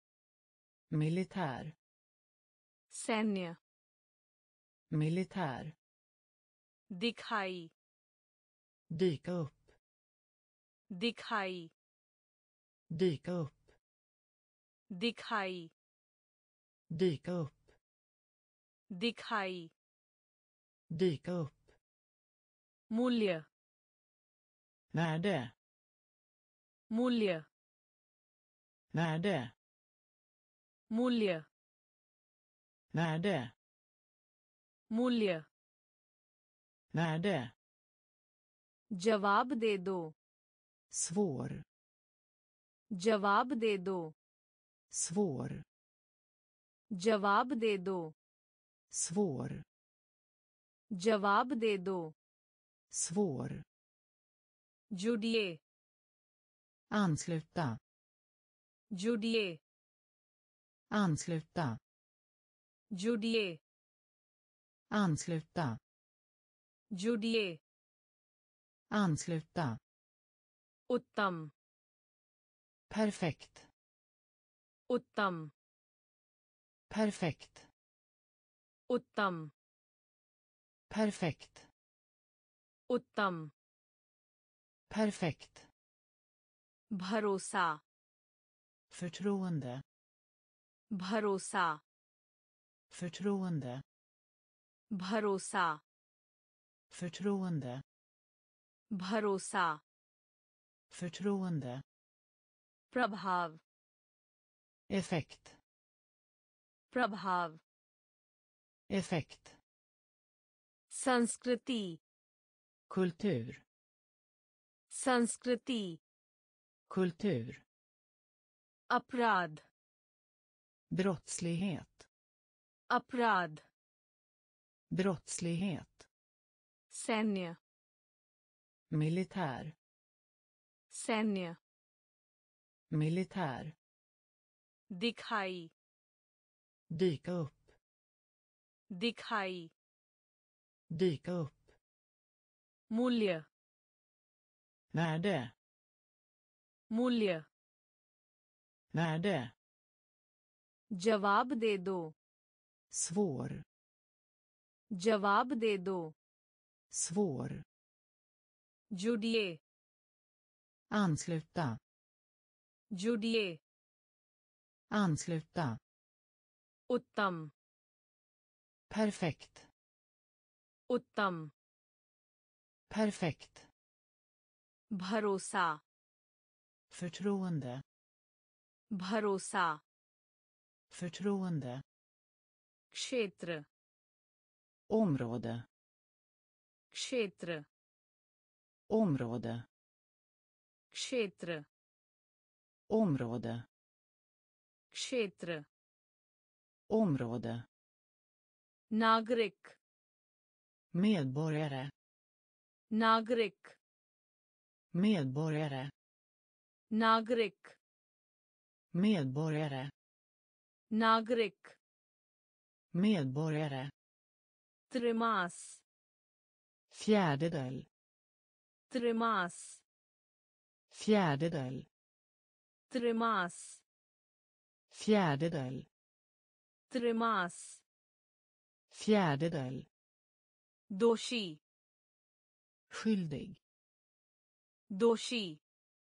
militär, सैन्य militär, दिखाई dyka upp, दिखाई dyka upp, दिखाई dyka upp, दिखाई dyka upp, मूल्य värde, मूल्य värde, मूल्य värde, मूल्य värde, जवाब दे दो svår, जवाब दे दो svår, जवाब दे दो svår, जवाब दे दो svår, जुड़िए ansluta, जुड़िए ansluta, जुड़िए ansluta, जुड़िए ansluta, उत्तम perfekt, उत्तम perfekt, उत्तम perfekt, उत्तम perfekt, भरोसा förtroende, भरोसा förtroende, भरोसा förtroende, भरोसा förtroende, प्रभाव effekt, प्रभाव effekt, संस्कृति kultur, संस्कृति kultur, अपराध brottslighet, अपराध brottslighet, सैन्य militär, सैन्य militär, दिखाई dyka upp, दिखाई dyka upp, मूल्य värde, मूल्य värde, जवाब दे दो svår, जवाब दे दो svår, जुड़िए ansluta, जुड़िए ansluta, उत्तम perfekt, उत्तम perfekt, भरोसा förtroende, भरोसा förtroende, क्षेत्र område, क्षेत्र område, क्षेत्र område, क्षेत्र område, नागरिक medborgare, नागरिक medborgare, नागरिक medborgare, नागरिक medborgare, त्रिमास fjärdedel, त्रिमास fjärdedel, त्रिमास fjärdedel, त्रिमास fjärdedel, दोषी skyldig, दोषी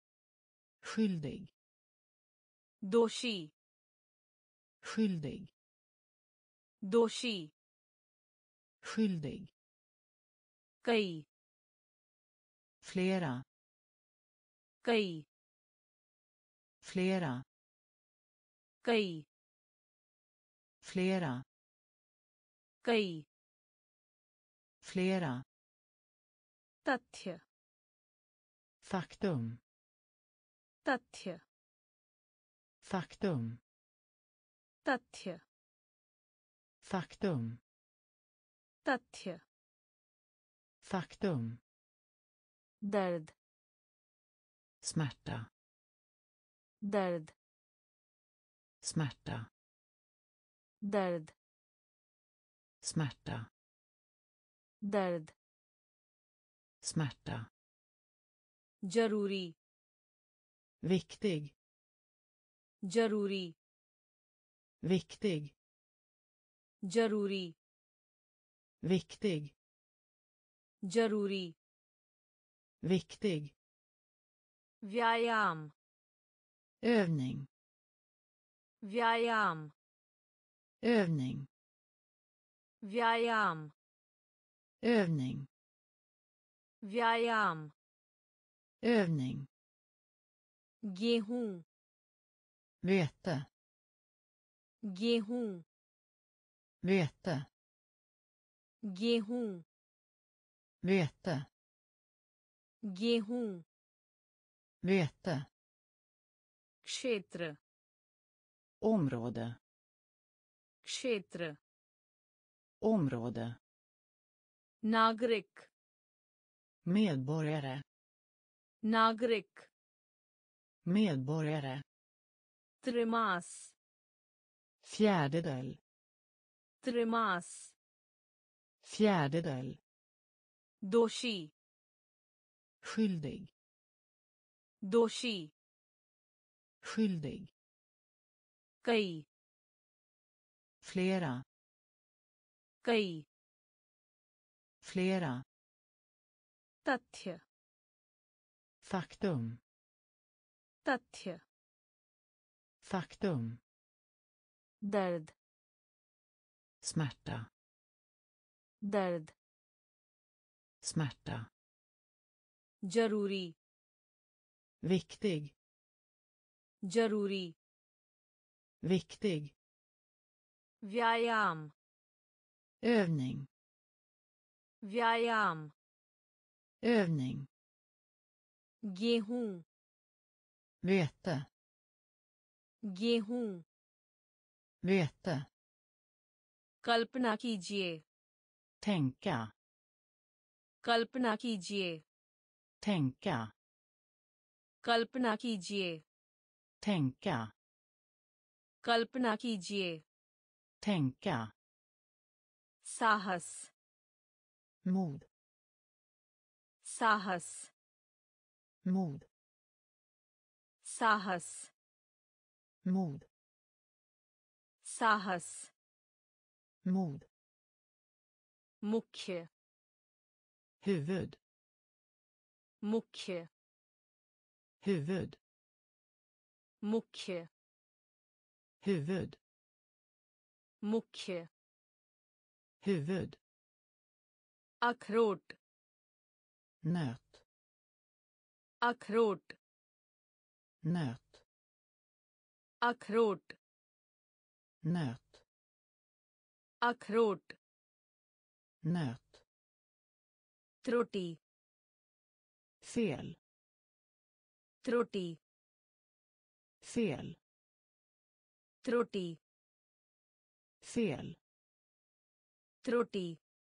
skyldig, दोषी skyldig, दोषी skyldig, कई flera, कई flera, कई flera, कई flera, तथ्य faktum, तथ्य faktum, तथ्य faktum, तथ्य faktum, दर्द smärta, दर्द smärta, दर्द smärta, दर्द smärta, जरूरी viktig, जरूरी viktig, जरूरी viktig, जरूरी viktig, व्यायाम övning, व्यायाम övning, व्यायाम övning, व्यायाम övning, गेहूं vete, गेहूं vete, गेहूं vete, गेहूं vete, क्षेत्र område, क्षेत्र område, नागरिक medborgare, नागरिक medborgare, त्रिमास fjärdedel, त्रिमास fjärdedel, दोषी skyldig, दोषी skyldig, कई flera, कई flera, तथ्य faktum, तथ्य faktum, दर्द smärta, दर्द smärta, जरूरी viktig, जरूरी viktig, व्यायाम övning, व्यायाम övning, गेहूं vete, गेहूं vete, कल्पना कीजिए tänka, कल्पना कीजिए tänka, कल्पना कीजिए tänka, कल्पना कीजिए tänka, साहस mod, साहस mod, साहस mod, साहस mod, मुख्य huvud, मुख्य huvud, मुख्य huvud, मुख्य huvud, अखरोट nöt, अखरोट nöt, अखरोट nöt, अखरोट nöt, त्रुटि fel, त्रुटि fel, त्रुटि fel, त्रुटि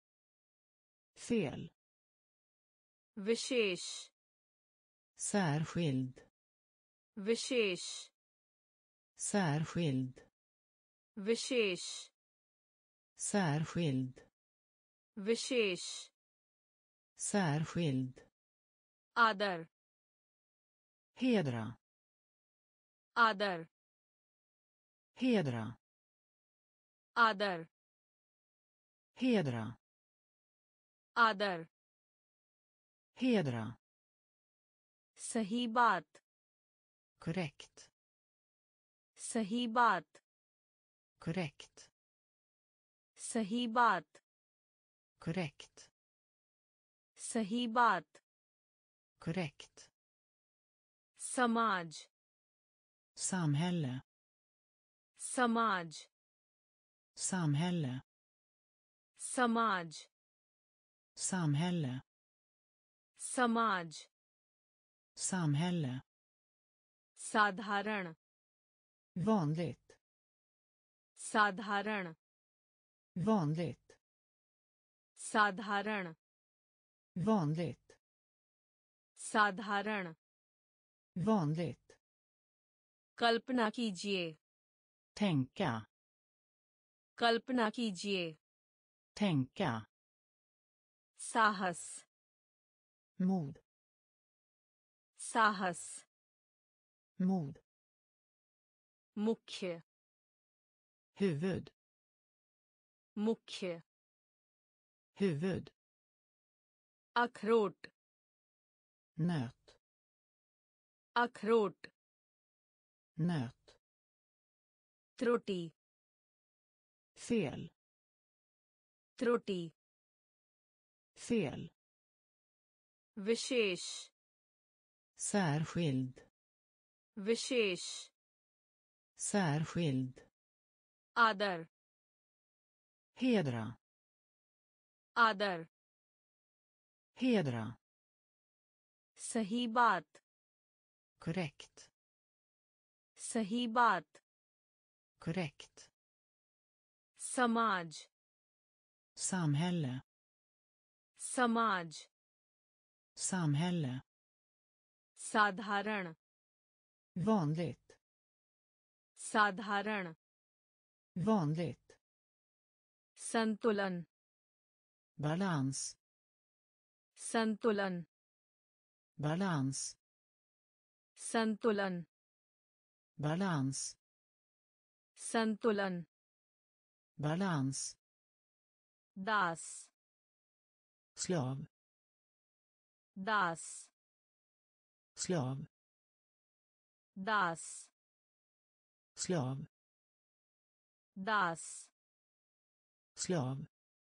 fel, विशेष särskild, विशेष särskild, विशेष särskild, विशेष särskild, आदर hedra, आदर hedra, आदर hedra, आदर hedra, सही बात korrekt, सही बात korrekt, सही बात korrekt, सही बात korrekt, समाज samhälle, समाज samhälle, समाज samhälle, समाज samhälle, साधारण vanligt, साधारण vanligt, साधारण vanligt, साधारण vanligt, कल्पना कीजिए tänka, कल्पना कीजिए tänka, साहस mod, साहस mod, मुख्य huvud, मुख्य huvud, अखरोट nöt, अखरोट nöt, त्रुटि fel, त्रुटि fel, विशेष särskild, विशेष särskild, आदर hedra, आदर hedra, सही बात korrekt, सही बात korrekt, समाज samhälle, समाज samhälle, साधारण vanligt, साधारण vanligt, संतुलन balans, संतुलन balans, संतुलन balans, संतुलन balans, दास slav, दास slav, दास slav, दास slav,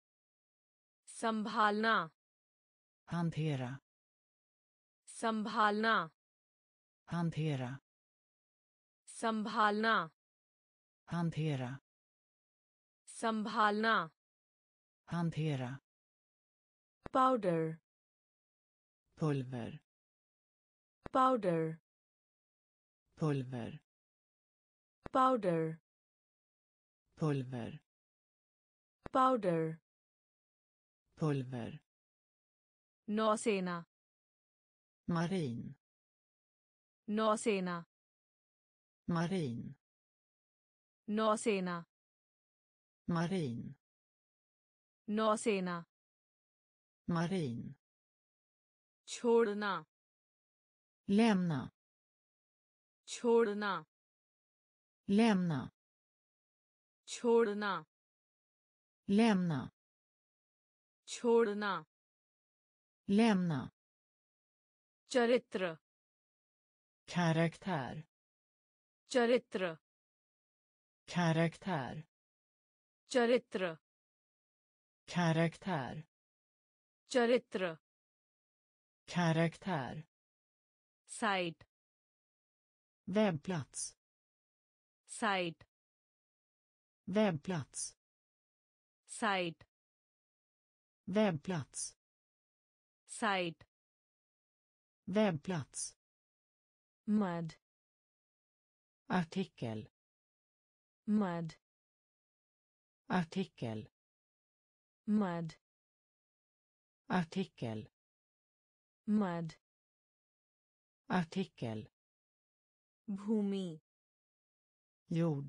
संभालना hantera, संभालना hantera, संभालना hantera, संभालना hantera, powder pulver, powder pulver, powder pulver, powder pulver, नौसेना marin, नौसेना marin, नौसेना marin, नौसेना marin, छोड़ना lämna, छोड़ना lämna, छोड़ना lämna, छोड़ना lämna, चरित्र karaktär, चरित्र karaktär, चरित्र karaktär, चरित्र karaktär, site webbplats, site webbplats, site webbplats, site webbplats, mud artikel, mud artikel, mud artikel, mud artikel, भूमि jord,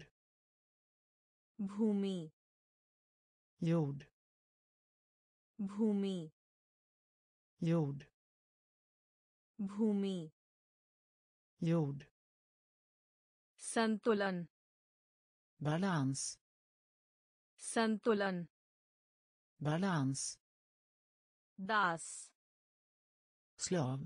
भूमि jord, भूमि jord, भूमि jord, संतुलन balans, संतुलन balans, दास slav,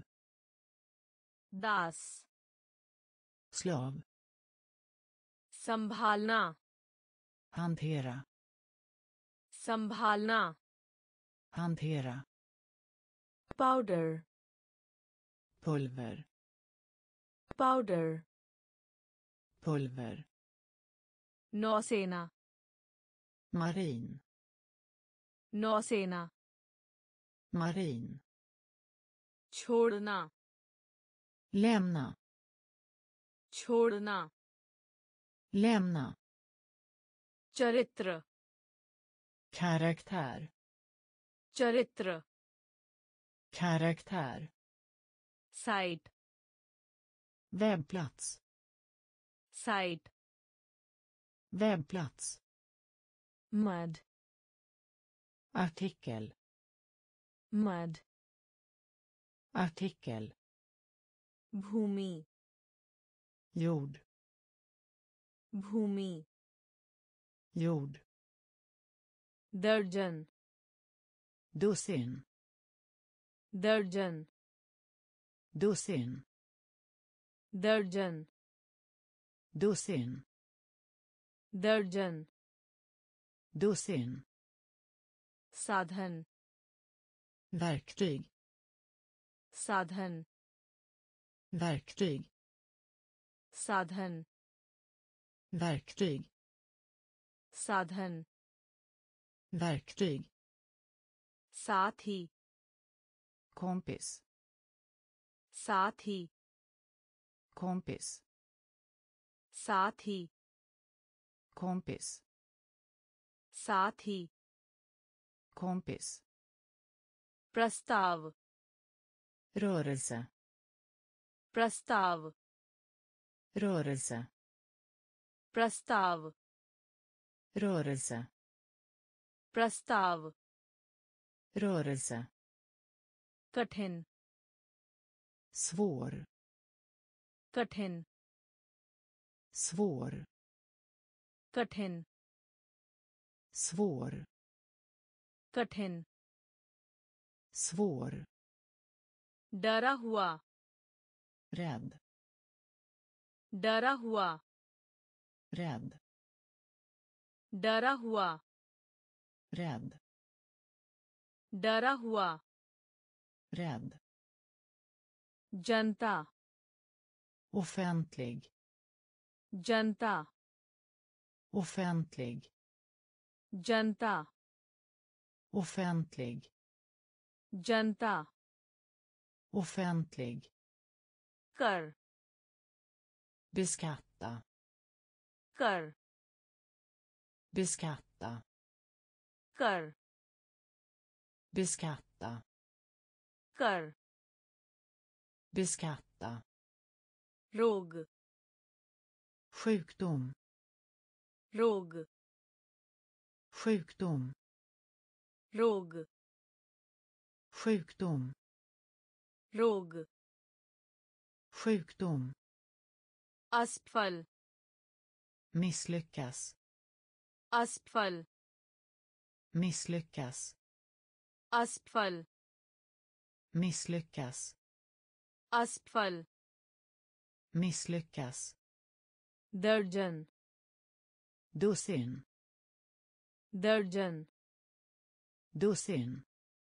दास slav, संभालना hantera, संभालना hantera, powder pulver, powder pulver, नौसेना marin, नौसेना marin, छोड़ना lämna, छोड़ना lämna, चरित्र karaktär, चरित्र karaktär, site webbplats, site webbplats, mud artikel, mud artikel, भूमि jord, भूमि jord, दर्जन dussin, दर्जन dussin, दर्जन dussin, दर्जन dussin, साधन verktyg, साधन verktyg, साधन verktyg, साधन verktyg, साथ ही kompis, साथ ही kompis, साथ ही kompis, साथ ही kompis, प्रस्ताव rörelse, प्रस्ताव rörelse, प्रस्ताव rörelse, प्रस्ताव rörelse, कठिन svår, कठिन svår, कठिन svår, कठिन svår, डरा हुआ rädd, डरा हुआ rädd, डरा हुआ rädd, डरा हुआ rädd, जनता offentlig, जनता offentlig, जनता offentlig, जनता offentlig, कर beskatta, कर beskatta, कर beskatta, कर beskatta, रोग sjukdom, रोग sjukdom, रोग sjukdom, रोग sjukdom, असफल misslyckas, असफल misslyckas, असफल misslyckas, असफल misslyckas, दर्जन dussin, दर्जन dussin,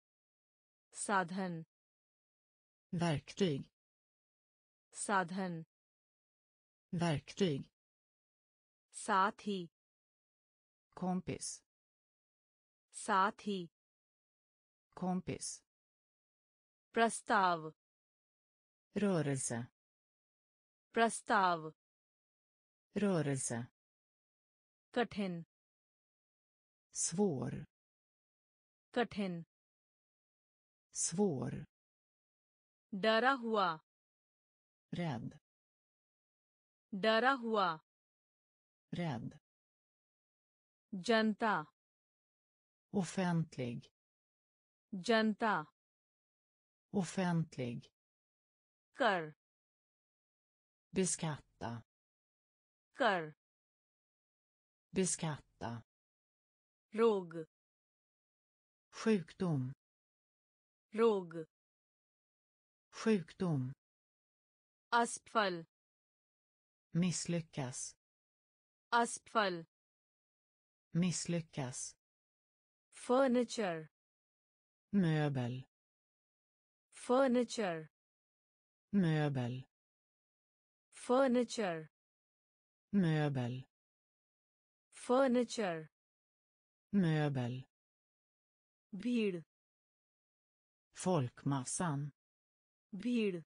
साधन verktyg, साधन verktyg, साथ ही kompis, साथ ही kompis, प्रस्ताव rörelse, प्रस्ताव rörelse, कठिन svår, कठिन svår, डरा हुआ rädd, डरा हुआ rädd, जनता offentlig, जनता offentlig, कर beskatta, कर beskatta, रोग sjukdom, रोग sjukdom, असफल misslyckas, असफल misslyckas, furniture, möbel, furniture, möbel, furniture, möbel, furniture, möbel, भीड़, folkmassan, भीड़,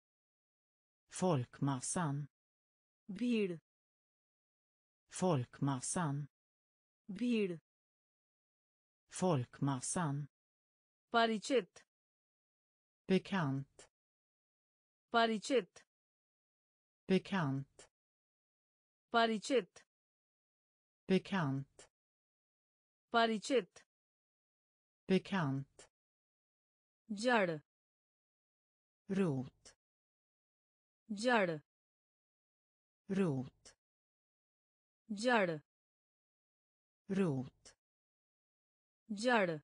folkmassan, भीड़, folkmassan, भीड़, folkmassan, परिचित, bekant, परिचित, bekant, परिचित, bekant, परिचित, bekant, जड़, rot, जड़, rot, जड़, rot, जड़,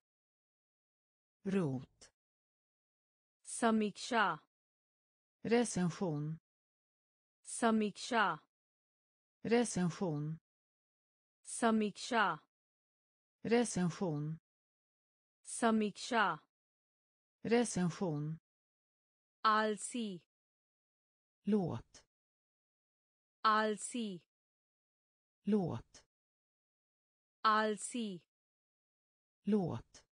rot, समीक्षा, recension, समीक्षा, recension, समीक्षा, recension, समीक्षा, recension, आलसी, låt, आलसी, låt, आलसी, låt,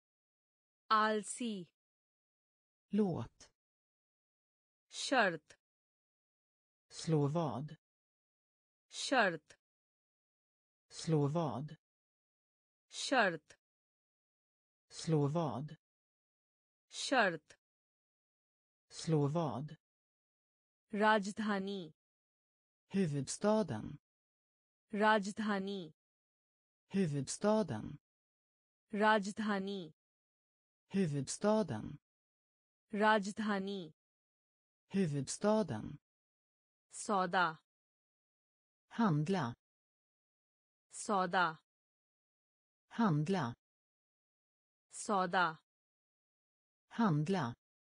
आलसी, låt, शर्त, slå vad, शर्त, slå vad, शर्त, slå vad, शर्त, slå vad, राजधानी, huvudstaden, राजधानी, huvudstaden, राजधानी, huvudstaden, राजधानी, huvudstaden, सौदा, handla, सौदा, handla, सौदा, handla,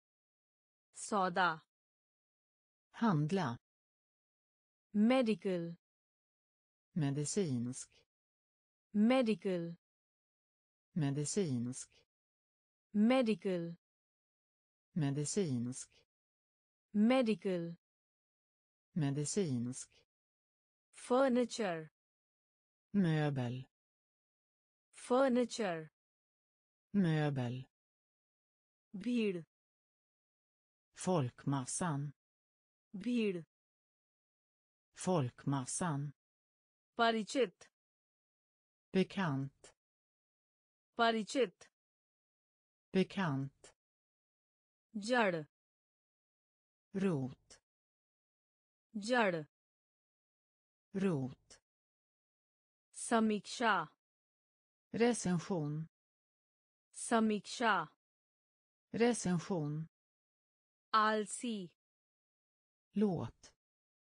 सौदा, handla, medical, medicinsk, medical, medicinsk, medical, medicinsk, medical, medicinsk, furniture, möbel, furniture, möbel, भीड़, folkmassan, भीड़, folkmassan, परिचित, bekant, परिचित, bekant, जड़, rot, जड़, rot, समीक्षा, recension, समीक्षा, recension, आलसी, låt,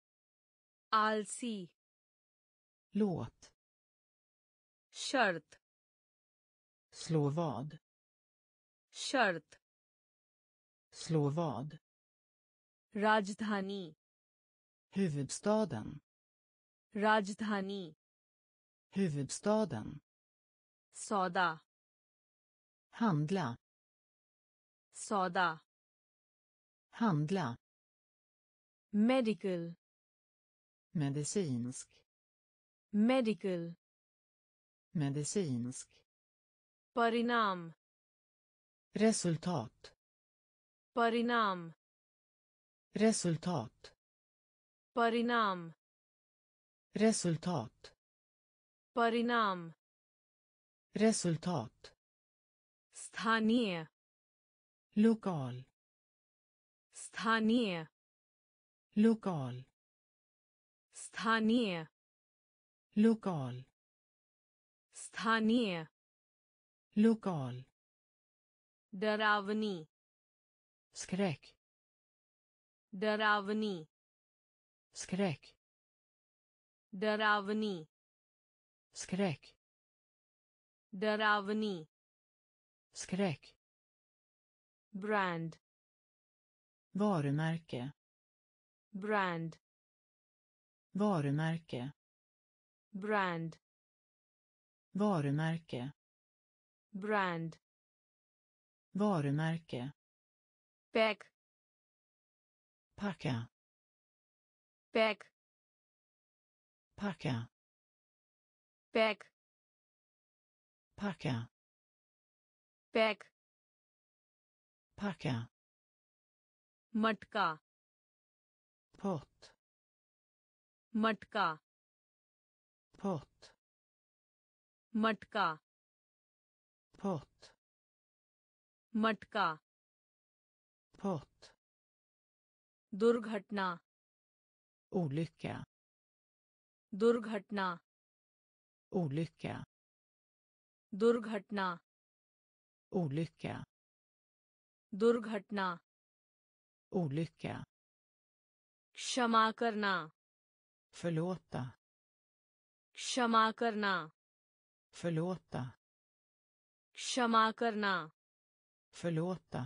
आलसी, låt, शर्त, slå vad, शर्त, slå vad, राजधानी, huvudstaden, राजधानी, huvudstaden, सौदा, handla, सौदा, handla, medical, medicinsk, medical, medicinsk, परिणाम, resultat, परिणाम, resultat, परिणाम, resultat, परिणाम, resultat, स्थानीय, lokal, स्थानीय, lokal, स्थानीय, lokal, स्थानीय, lokal, डरावनी, skräck, डरावनी, skräck, डरावनी, skräck, डरावनी, skräck, brand, varumärke, brand, varumärke, brand, varumärke, brand, varumärke, pack, packa, pack, packa, pack, packa, pack, packa, मटका, pott, मटका, pott, मटका, pott, मटका, pott, दुर्घटना, olycka, दुर्घटना, olycka, दुर्घटना, olycka, दुर्घटना, olycka, क्षमा करना, förlåta, क्षमा करना, förlåta, क्षमा करना, förlåta,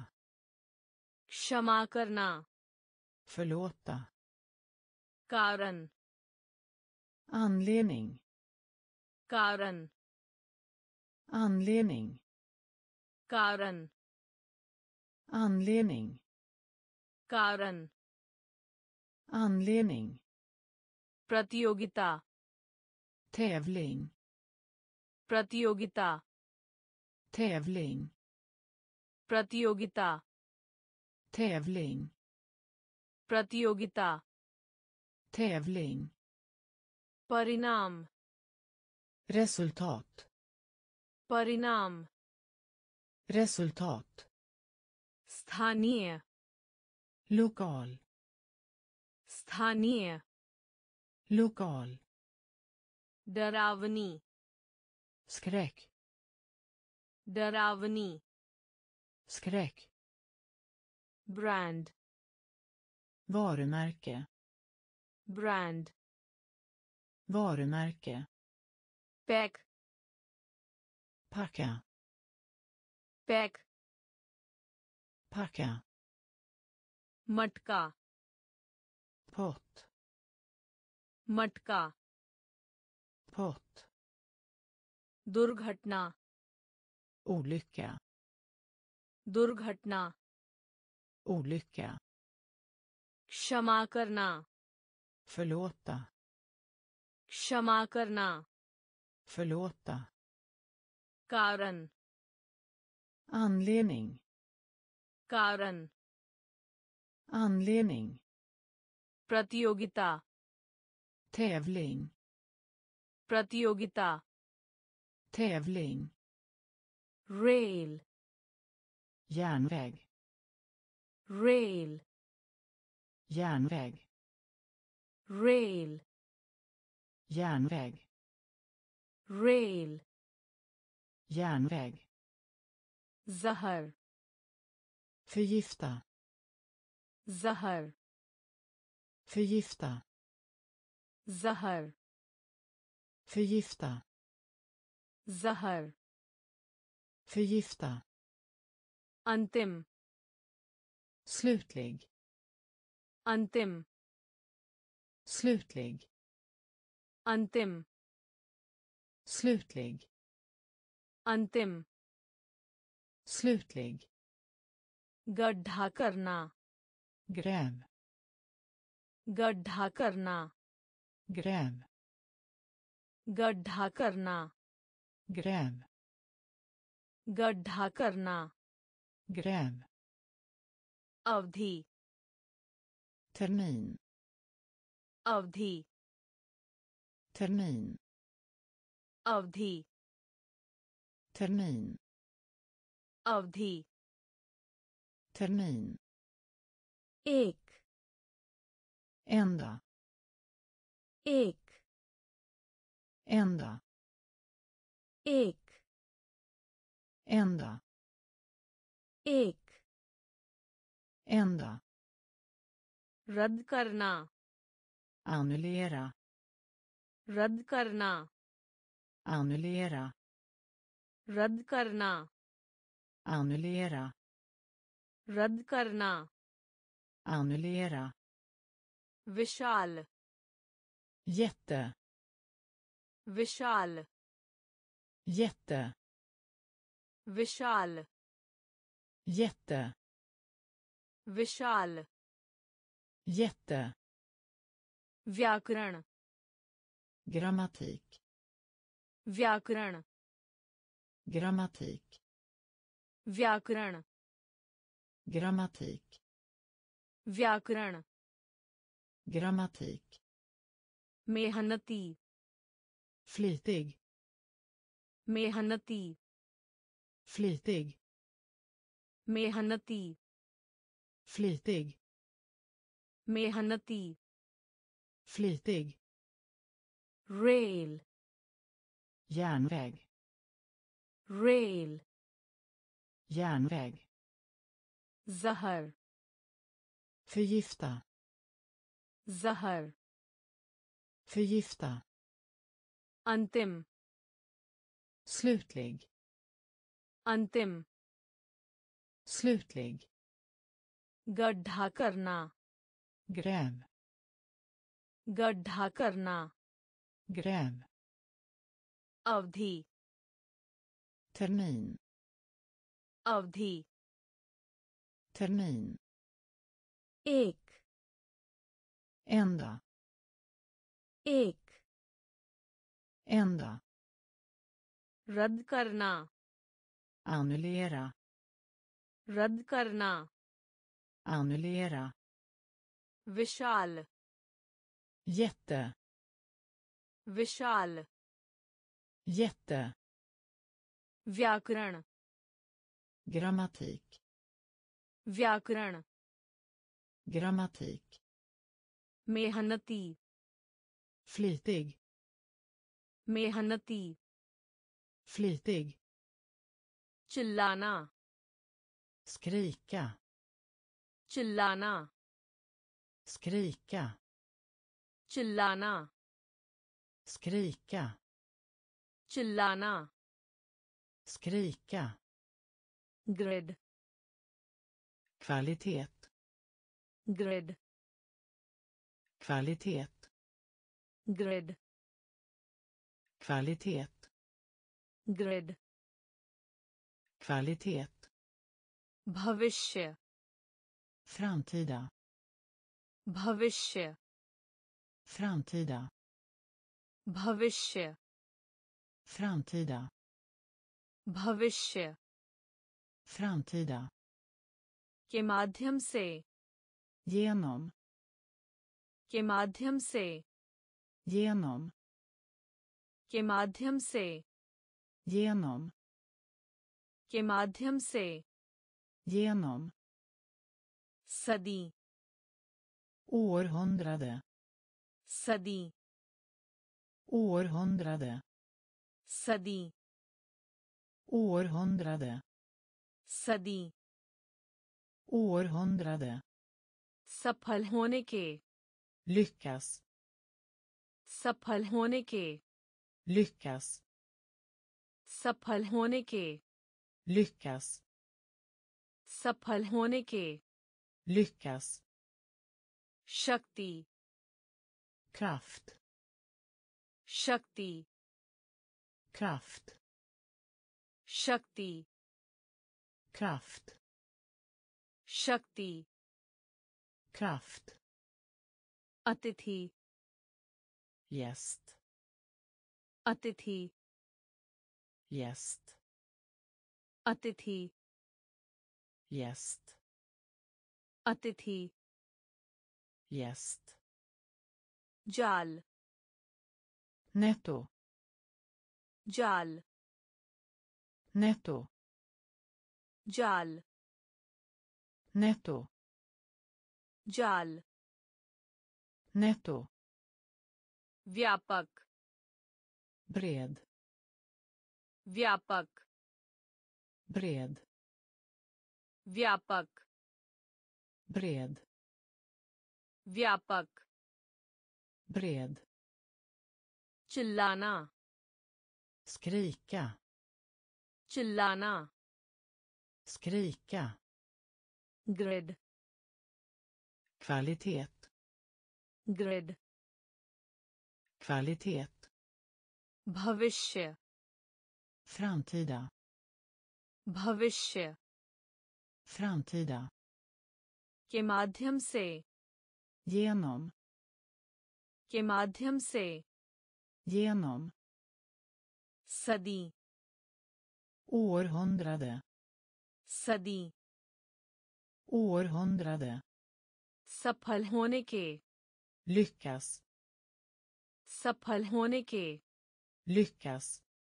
क्षमा करना, förlåta, कारण, anledning, कारण, anledning, कारण, anledning, कारण, anledning, प्रतियोगिता, tävling, प्रतियोगिता, tävling, प्रतियोगिता, tävling, प्रतियोगिता, tävling, परिणाम, resultat, परिणाम, resultat, स्थानीय, lokal, स्थानीय, lokal, डरावनी, skräck, डरावनी, skräck, brand, varumärke, brand, varumärke, pack, packa, pack, packa, मटका, pott, मटका, pott, दुर्घटना, olycka, दुर्घटना, olycka, क्षमा करना, förlåta, क्षमा करना, förlåta, कारण, anledning, कारण, anledning, प्रतियोगिता, tävling, प्रतियोगिता, tävling, rail, järnväg, rail, järnväg, rail, järnväg, rail, järnväg, जहर, förgifta, जहर, förgifta, जहर, förgifta, जहर, förgifta, अंतिम, slutlig, अंतिम, slutlig, अंतिम, slutlig, अंतिम, slutlig, गड्ढा करना, gräv, गड्ढा करना, gräv, गड्ढा करना, gräv, गड्ढा करना, gräv, अवधि, termin, अवधि, termin, अवधि, termin, अवधि, termin, एक, enda, एक, enda, एक, enda, एक, enda, रद्द करना, annullera, रद्द करना, annullera, रद्द करना, annullera, रद्द करना, annullera, विशाल, jätte, विशाल, jätte, विशाल jätte, विशाल jätte, व्याकरण grammatik, व्याकरण grammatik, व्याकरण grammatik, व्याकरण grammatik, मेहनती flitig, मेहनती flitig, मेहनती flitig, मेहनती flitig, rail järnväg, rail järnväg, जहर förgifta, जहर förgifta, अंतिम slutlig, अंतिम slutlig, गड्ढा करना gräv, गड्ढा करना gräv, अवधि termin, अवधि termin, एक enda, एक enda, रद्द करना annullera, रद्द करना annullera, विशाल jätte, विशाल jätte, व्याकरण grammatik, व्याकरण grammatik, मेहनती flitig, मेहनती flitig, चिल्लाना skrika, चिल्लाना skrika, चिल्लाना skrika, चिल्लाना skrika, grid kvalitet, grid kvalitet, grid kvalitet, grid kvalitet, भविष्य framtida, भविष्य framtida, भविष्य framtida, भविष्य framtida, के माध्यम से genom, के माध्यम से genom, के माध्यम से genom, के माध्यम से genom, सदी århundrade, सदी århundrade, सदी århundrade, सदी århundrade, सफल होने के lyckas, सफल होने के lyckas, सफल होने के lyckas, सफल होने के lyckas, शक्ति kraft, शक्ति kraft, शक्ति kraft, शक्ति kraft, अतिथि gäst, अतिथि gäst, अतिथि gäst, अतिथि gäst, जाल netto, जाल netto, जाल netto, जाल netto, व्यापक bred, व्यापक bred, व्यापक bred, व्यापक bred, चिल्लाना skrika, चिल्लाना skrika, grid kvalitet, grid kvalitet, भविष्य framtida, भविष्य framtida, के माध्यम से genom, के माध्यम से genom, सदी århundrade, सदी århundrade, सफल होने के lyckas, सफल होने के lyckas,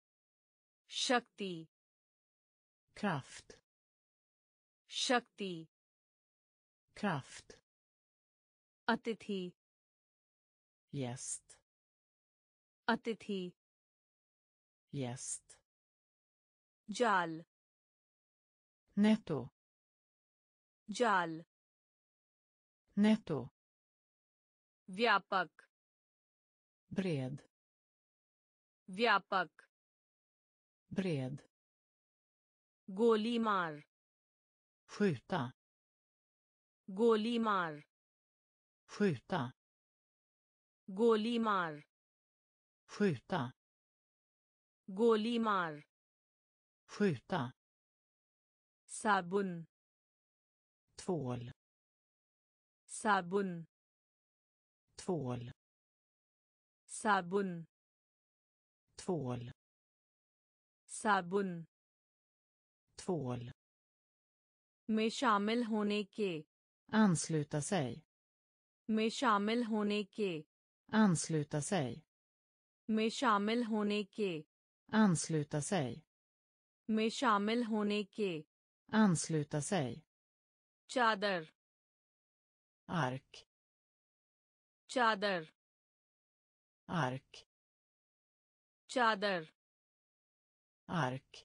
शक्ति kraft, शक्ति kraft, अतिथि gäst, अतिथि gäst, जाल netto, जाल netto, व्यापक bred, व्यापक bred, गोली मार skjuta, गोली मार skjuta, गोली मार skjuta, गोली मार skjuta, साबुन tvål, साबुन tvål, साबुन tvål, साबुन tvål, में शामिल होने के ansluta sig, में शामिल होने के ansluta sig, में शामिल होने के ansluta sig, में शामिल होने के ansluta sig, चादर ark, चादर ark, चादर ark,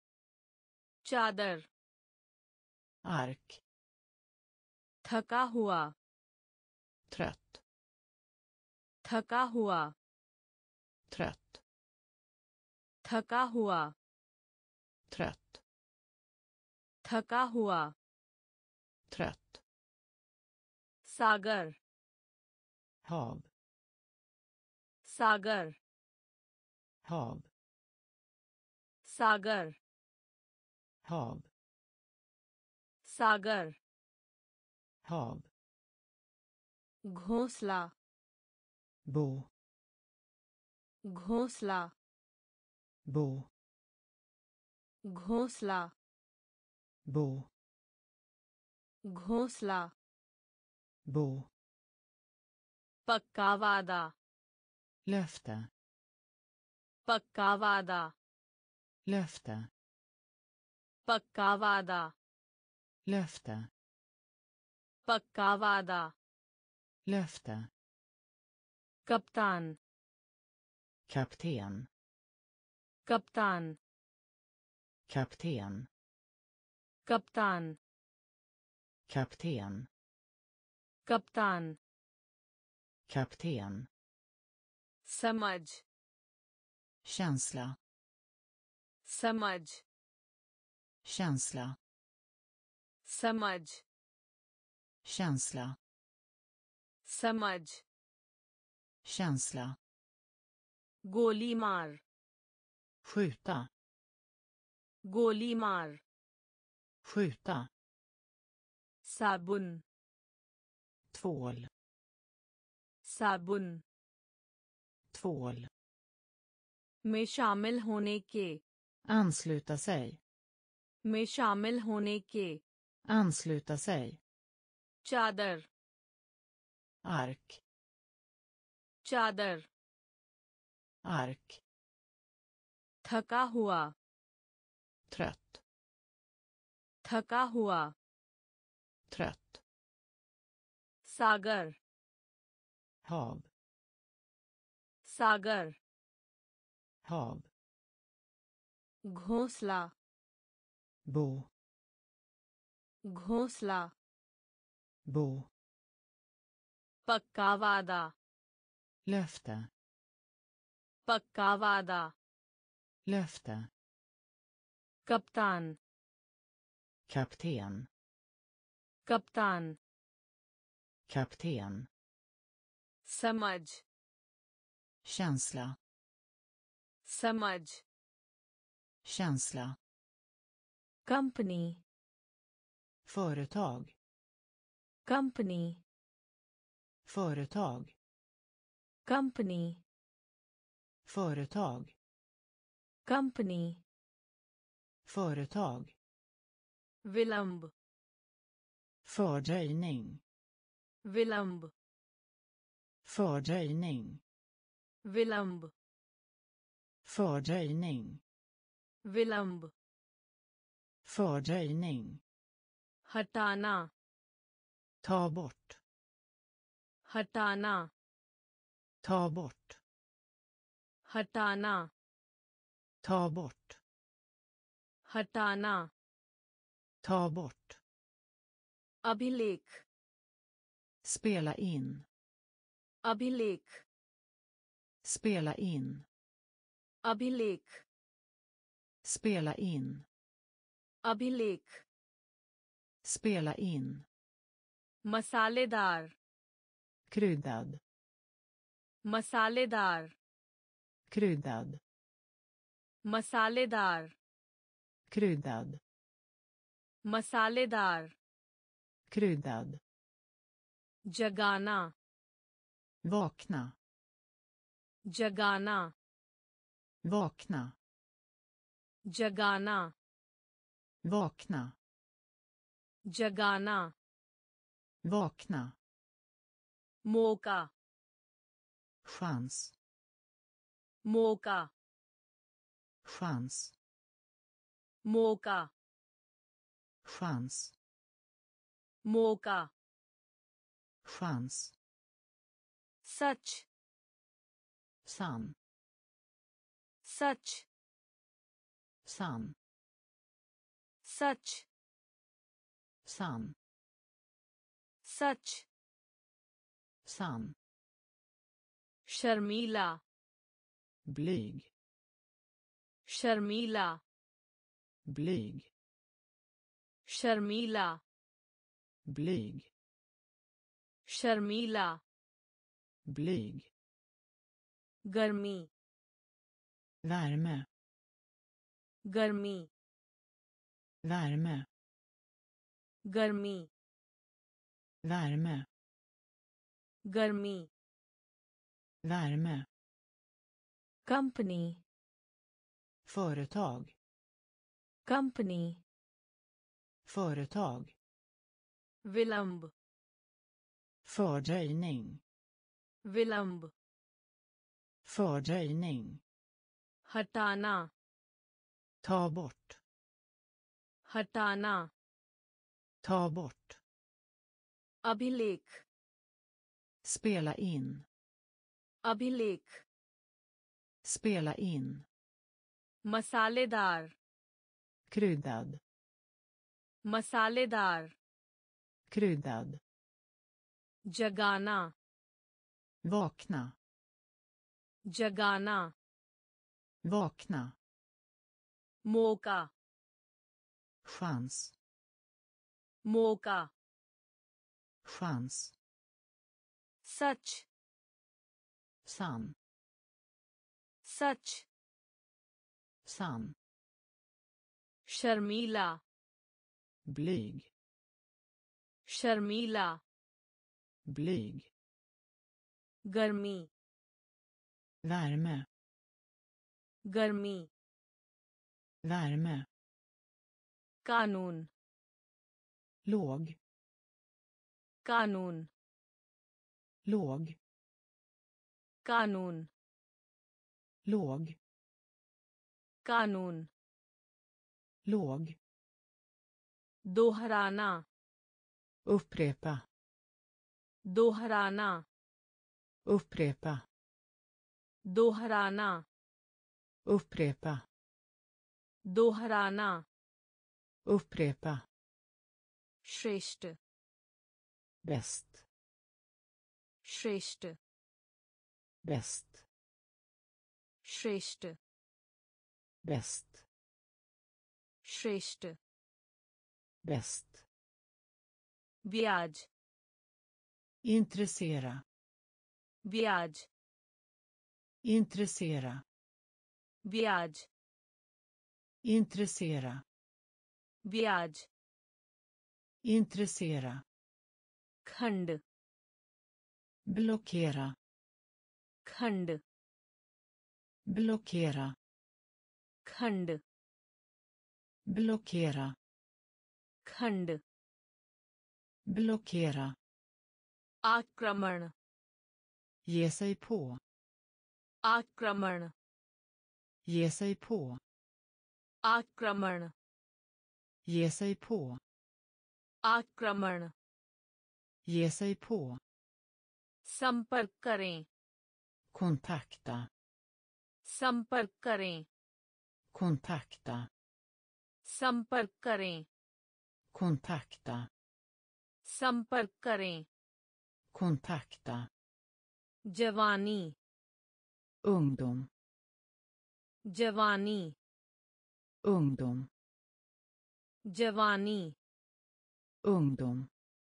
चादर ark, थका हुआ trött, थका हुआ trött, थका हुआ trött, थका हुआ trött, सागर hav, सागर hav, सागर hav, सागर hav, घोंसला bo, घोंसला bo, घोंसला bo, घोंसला bo, पक्का वादा löfte, पक्का वादा löfte, पक्का वादा löfte, पक्का वादा löfte, कप्तान kapten, कप्तान kapten, कप्तान kapten, कप्तान kapten, समझ känsla, समझ känsla, समझ känsla, समझ känsla, गोली मार skjuta, गोली मार skjuta, साबुन tvål, साबुन tvål, में शामिल होने के ansluta sig, में शामिल होने के ansluta sig, चादर ark, चादर ark, थका हुआ trött, थका हुआ trött, सागर hav, सागर hav, घोंसला bo, घोंसला bo, पक्का वादा löfte, पक्का वादा löfte, कप्तान kapten, कप्तान kapten, समझ känsla, समझ känsla, company, företag, company, företag, company, företag, company, företag, vilamb, fördröjning, vilamb, fördröjning, vilamb, fördröjning, vilamb, fördröjning, हटाना, ta bort, हटाना, ta bort, हटाना, ta bort, हटाना, ta bort, अभिलेख, spela in, अभिलेख, spela in, अभिलेख, spela in, अभिलेख, spela in, मसालेदार, kryddad, मसालेदार, kryddad, मसालेदार, kryddad, मसालेदार, kryddad, जगाना, vakna, जगाना, vakna, जगाना, vakna, जगाना, vakna, मौका, chans, मौका, chans, मौका, chans, मौका, chans, सच, sann, सच, sann, सच, sann, सच, sann, शर्मीला, blyg, शर्मीला, blyg, शर्मीला, blyg, शर्मीला, blyg, गर्मी, värme, गर्मी, värme, गर्मी, värme, गर्मी, värme, company, företag, company, företag, विलंब, fördröjning, विलंब, fördröjning, हटाना, ta bort, हटाना, ta bort, अभिलेख, spela in, अभिलेख, spela in, मसालेदार, kryddad, मसालेदार, kryddad, जगाना, vakna, जगाना, vakna, मौका, chans, मौका, chans, सच, sann, सच, sann, शर्मीला, blyg, शर्मीला, blyg, गर्मी, värme, गर्मी, värme, कानून, låg, कानून, låg, कानून, låg, कानून, låg, दोहराना, upprepa, दोहराना, upprepa, दोहराना, upprepa, दोहराना, upprepa, श्रेष्ठ, bäst, श्रेष्ठ, bäst, श्रेष्ठ, bäst, श्रेष्ठ, bäst, ब्याज, intressera, ब्याज, intressera, ब्याज, intressera, ब्याज intressera, खंड blockera, खंड blockera, खंड blockera, खंड blockera, आक्रमण ge sig på, आक्रमण ge sig på, आक्रमण ge sig på, आक्रमण ge sig på, संपर्क करें kontakta, संपर्क करें kontakta, संपर्क करें kontakta, संपर्क करें kontakta, जवानी ungdom, जवानी ungdom, जवानी ungdom,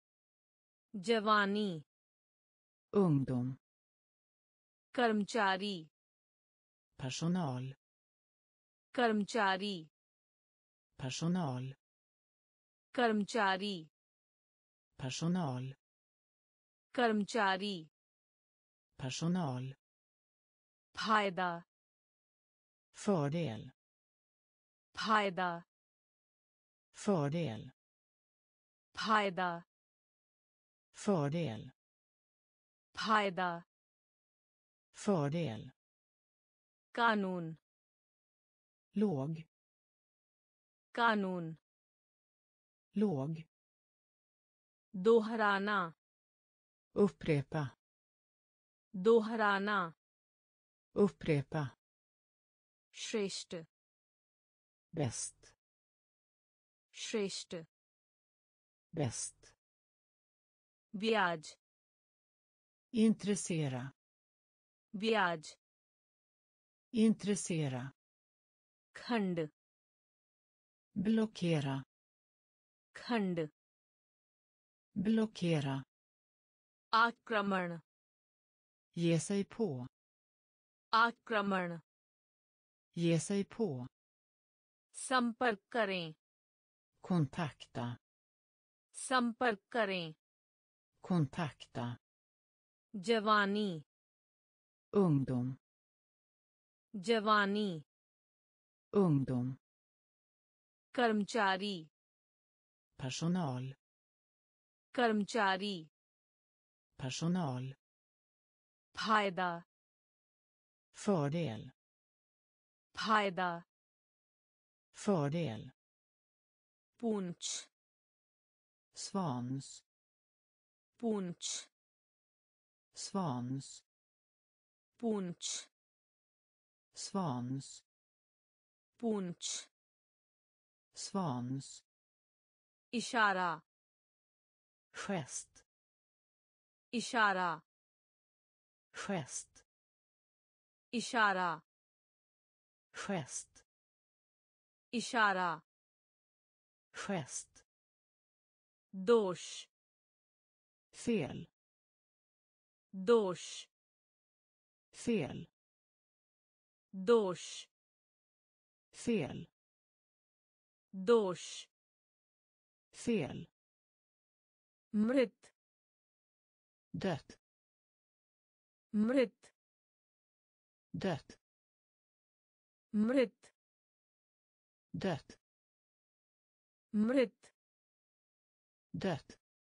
जवानी ungdom, कर्मचारी personal, कर्मचारी personal, कर्मचारी personal, कर्मचारी personal, फायदा fördel, फायदा fördel, फायदा fördel, फायदा fördel, कानून låg, कानून låg, दोहराना upprepa, दोहराना upprepa, श्रेष्ठ bäst, श्रेष्ठ bäst, ब्याज intressera, ब्याज intressera, खंड blockera, खंड blockera, आक्रमण ge sig på, आक्रमण ge sig på, संपर्क करें kontakta, संपर्क करें kontakta, जवानी ungdom, जवानी ungdom, कर्मचारी personal, कर्मचारी personal, फायदा fördel, फायदा fördel, पूंछ svans, पूंछ svans, पूंछ svans, पूंछ svans, इशारा gest, इशारा gest, इशारा gest, इशारा gest, दोष fel, दोष fel, दोष fel, दोष fel, मृत dött, मृत dött, मृत dött, मृत dött,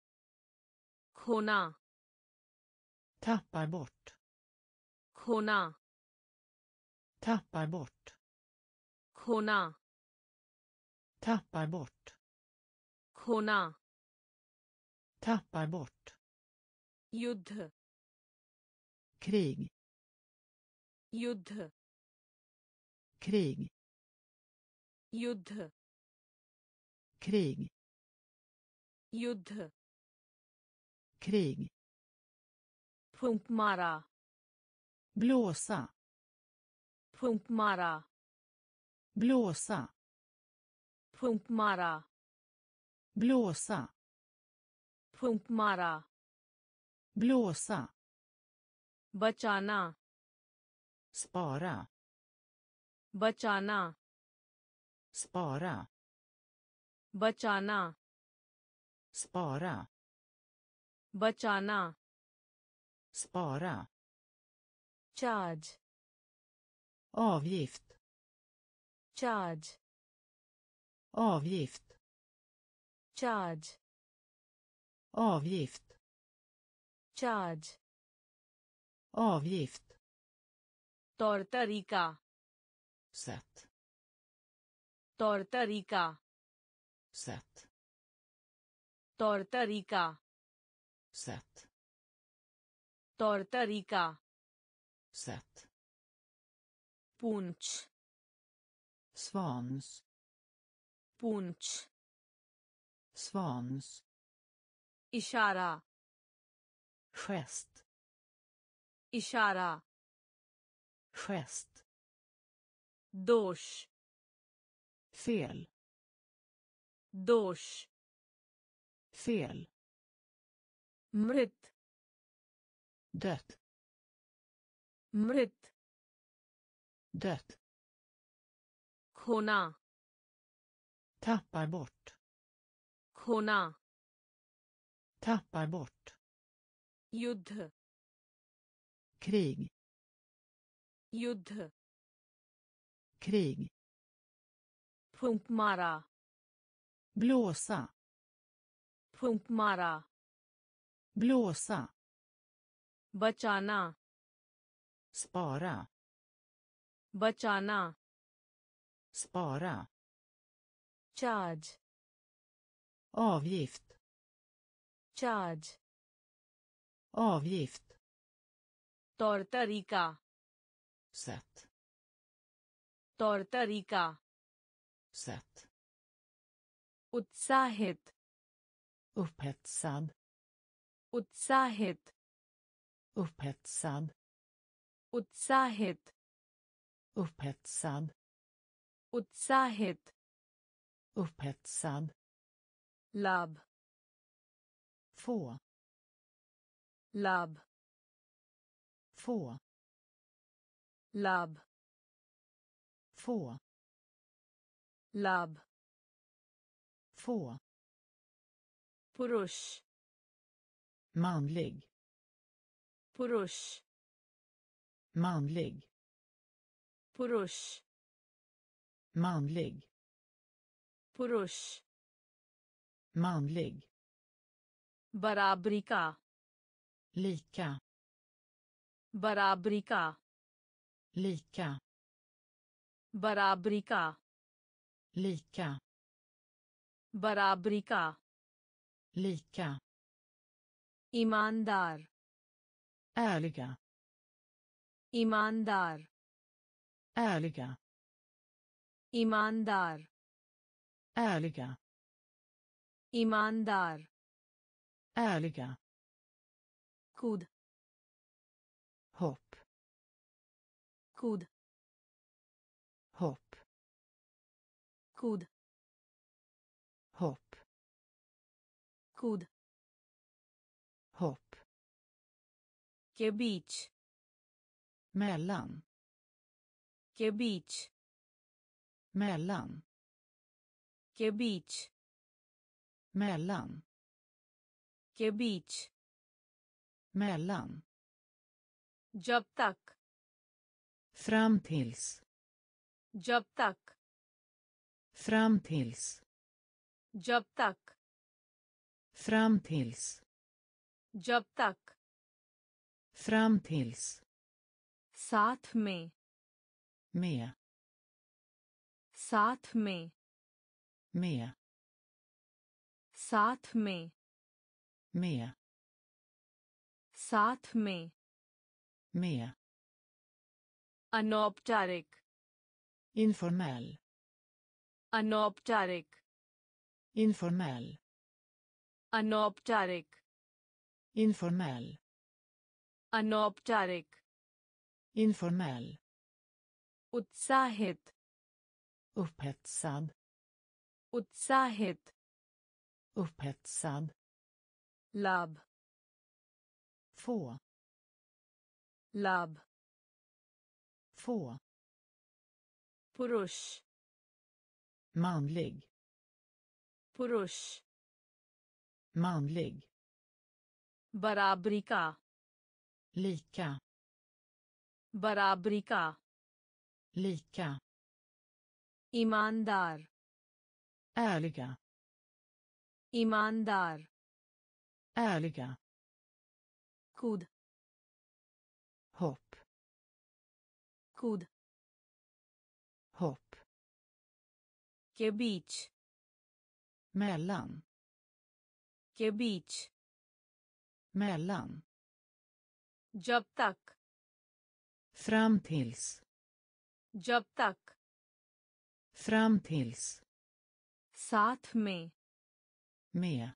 खोना tappar bort, खोना tappar bort, खोना tappar bort, खोना tappar bort, युद्ध krig, युद्ध krig, युद्ध krig, युद्ध krig, फूंक मारा blåsa, फूंक मारा blåsa, फूंक मारा blåsa, फूंक मारा blåsa, बचाना spara, बचाना spara, बचाना Spara. बचाना Spara. charge Avgift. charge Avgift. charge Avgift. charge Avgift. तौर तरीका Sätt. तौर तरीका Sätt. तौर तरीका Sätt. तौर तरीका Sätt. पूंछ Svans. पूंछ Svans. इशारा Gest. इशारा Gest. दोष Fel. दोष Fel. मृत Dött. मृत Dött. खोना Tappar bort. खोना Tappar bort. युद्ध Krig. युद्ध Krig. फूंक मारा Blåsa. फूंक मारा Blåsa. बचाना Spara. बचाना Spara. charge Avgift. charge Avgift. तौर तरीका Sätt. तौर तरीका Sätt. उत्साहित Upphetsad. उत्साहित Upphetsad. उत्साहित Upphetsad. उत्साहित Upphetsad. लाभ Få. लाभ Få. लाभ Få. लाभ Få. पुरुष Manlig. पुरुष Manlig. पुरुष Manlig. पुरुष Manlig. बराबरी का Lika. बराबरी का Lika. बराबरी का Lika. बराबरी का Lika. ईमानदार Ärliga. ईमानदार Ärliga. ईमानदार Ärliga. ईमानदार Ärliga. कूद Hopp. कूद Hopp. कूद Hopp. कूद Hopp. के बीच Mellan. के बीच Mellan. के बीच Mellan. के बीच Mellan. जब तक Fram tills. जब तक Fram tills. जब तक Fram tills. जब तक Fram tills. साथ में Med. साथ में Med. साथ में Med. साथ में Med. अनौपचारिक Informell. अनौपचारिक Informell. अनौपचारिक Informell. अनौपचारिक Informell. उत्साहित Upphetsad. उत्साहित Upphetsad. लाभ Få. लाभ Få. पुरुष Manlig. पुरुष manlig, बराबरी का lika, बराबरी का lika, ईमानदार ärliga, ईमानदार ärliga, कूद hopp, कूद hopp, के बीच mellan, के बीच mellan, जब तक fram tills, जब तक fram tills, साथ में med,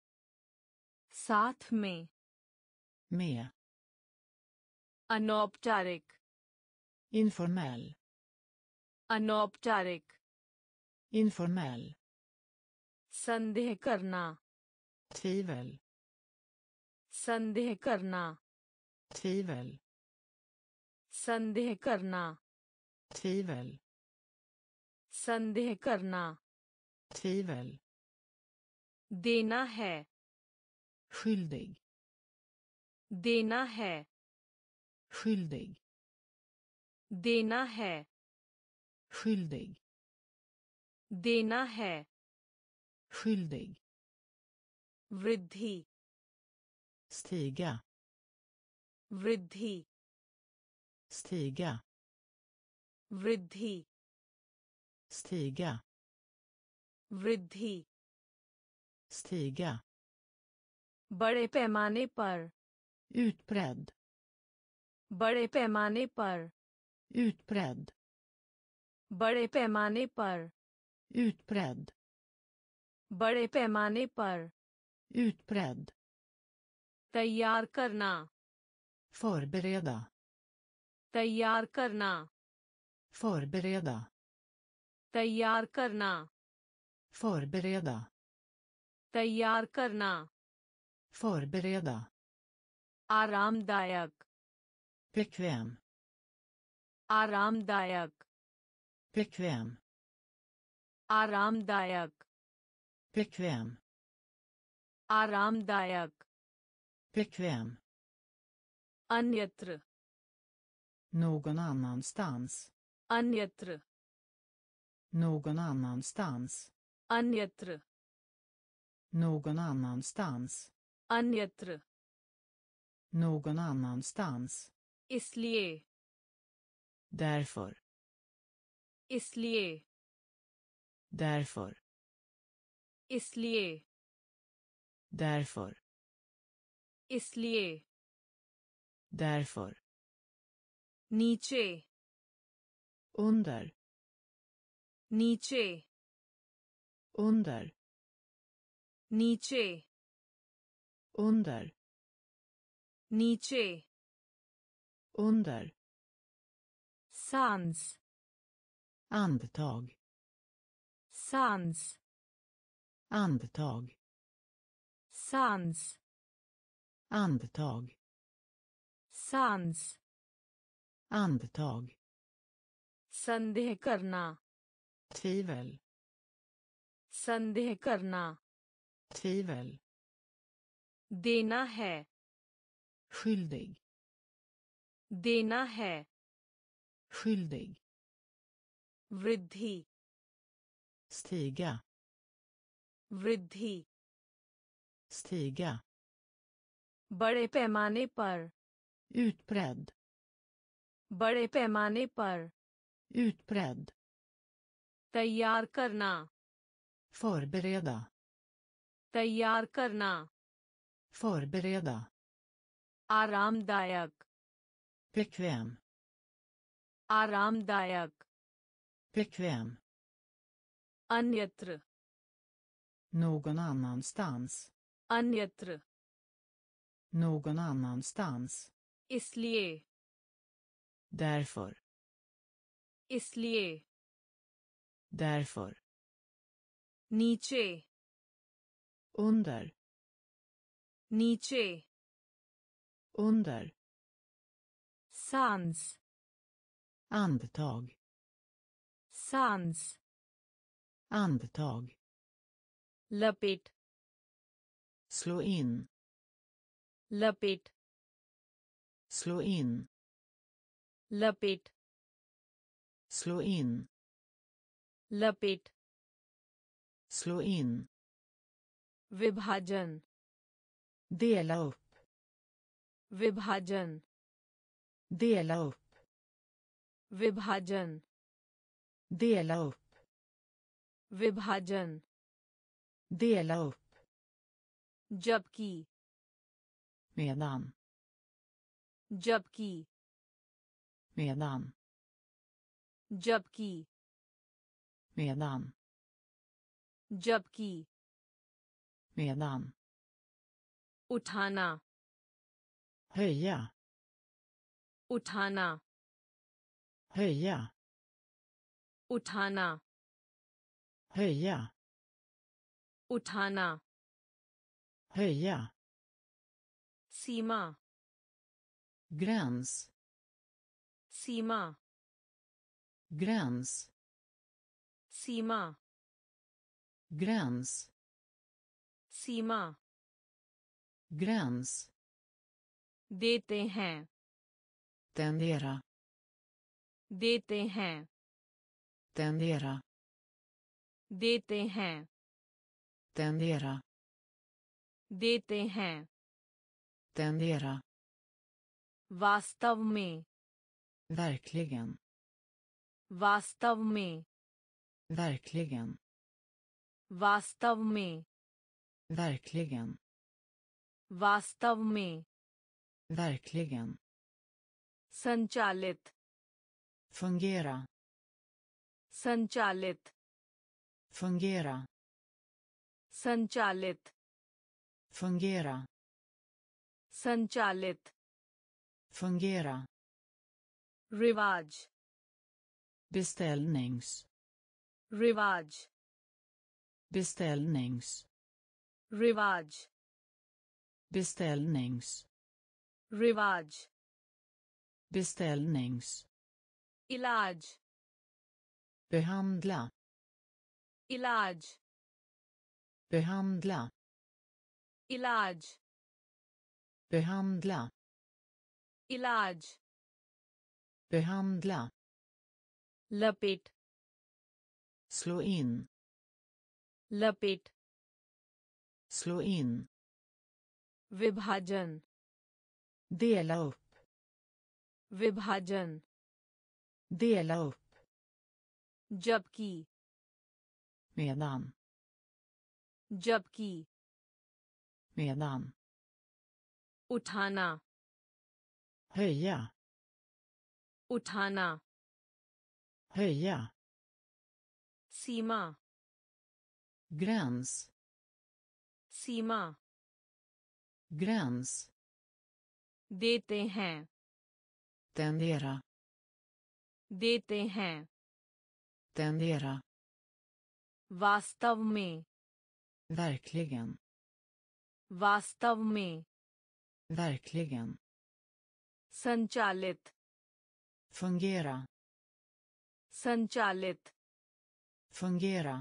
साथ में med, अनौपचारिक informell, अनौपचारिक informell, संदेह करना tvivel, संदेह करना tvivel, संदेह करना tvivel, संदेह करना tvivel, देना है skyldig, देना है skyldig, देना है skyldig, देना है skyldig, वृद्धि stiga, वृद्धि stiga, वृद्धि stiga, वृद्धि stiga, बड़े पैमाने पर utbredd, बड़े पैमाने पर utbredd, बड़े पैमाने पर utbredd, बड़े पैमाने पर utbredd, तैयार करना förbereda, तैयार करना förbereda, तैयार करना förbereda, तैयार करना förbereda, आरामदायक bekväm, आरामदायक bekväm, आरामदायक bekväm, आरामदायक bekväm, अन्यत्र någon annanstans, अन्यत्र någon annanstans, अन्यत्र någon annanstans, अन्यत्र någon annanstans, इसलिए därför, इसलिए därför, इसलिए därför, इसलिए därför, नीचे under, नीचे under, नीचे under, नीचे under, sans andetag, sans andetag, sans andetag, sans andetag, संदेह करना tvivel, संदेह करना tvivel, देना है skyldig, देना है skyldig, वृद्धि stiga, वृद्धि stiga, बड़े पैमाने पर utbredd, बड़े पैमाने पर utbredd, तैयार करना förbereda, तैयार करना förbereda, आरामदायक bekväm, आरामदायक bekväm, अन्यत्र någon annanstans, अन्यत्र någon annanstans, इसलिए därför, इसलिए därför, नीचे under, नीचे under, sans andetag, sans andetag, लपेट slå in, लपेट slå in, लपेट slå in, लपेट slå in, विभाजन dela upp, विभाजन dela upp, विभाजन dela upp, विभाजन dela upp, जबकि medan, जबकि medan, जबकि medan, जबकि medan, उठाना höja, उठाना höja, उठाना höja, उठाना höja, सीमा gräns, सीमा gräns, सीमा gräns, सीमा gräns, देते हैं tendera, देते हैं tendera, देते हैं tendera, देते हैं tendera, वास्तव में verkligen, वास्तव में verkligen, वास्तव में verkligen, वास्तव में verkligen, संचालित fungera, संचालित fungera, संचालित fungera, संचालित fungera, रिवाज beställnings, रिवाज beställnings, रिवाज beställnings, रिवाज beställnings, इलाज behandla, इलाज behandla, इलाज behandla, इलाज behandla, लपेट slå in, लपेट slå in, विभाजन dela upp, विभाजन dela upp, जबकि medan, जबकि medan, उठाना höja, उठाना höja, सीमा gräns, सीमा gräns, देते हैं tendera, देते हैं tendera, वास्तव में verkligen, वास्तव में verkligen, संचालित fungera, संचालित fungera,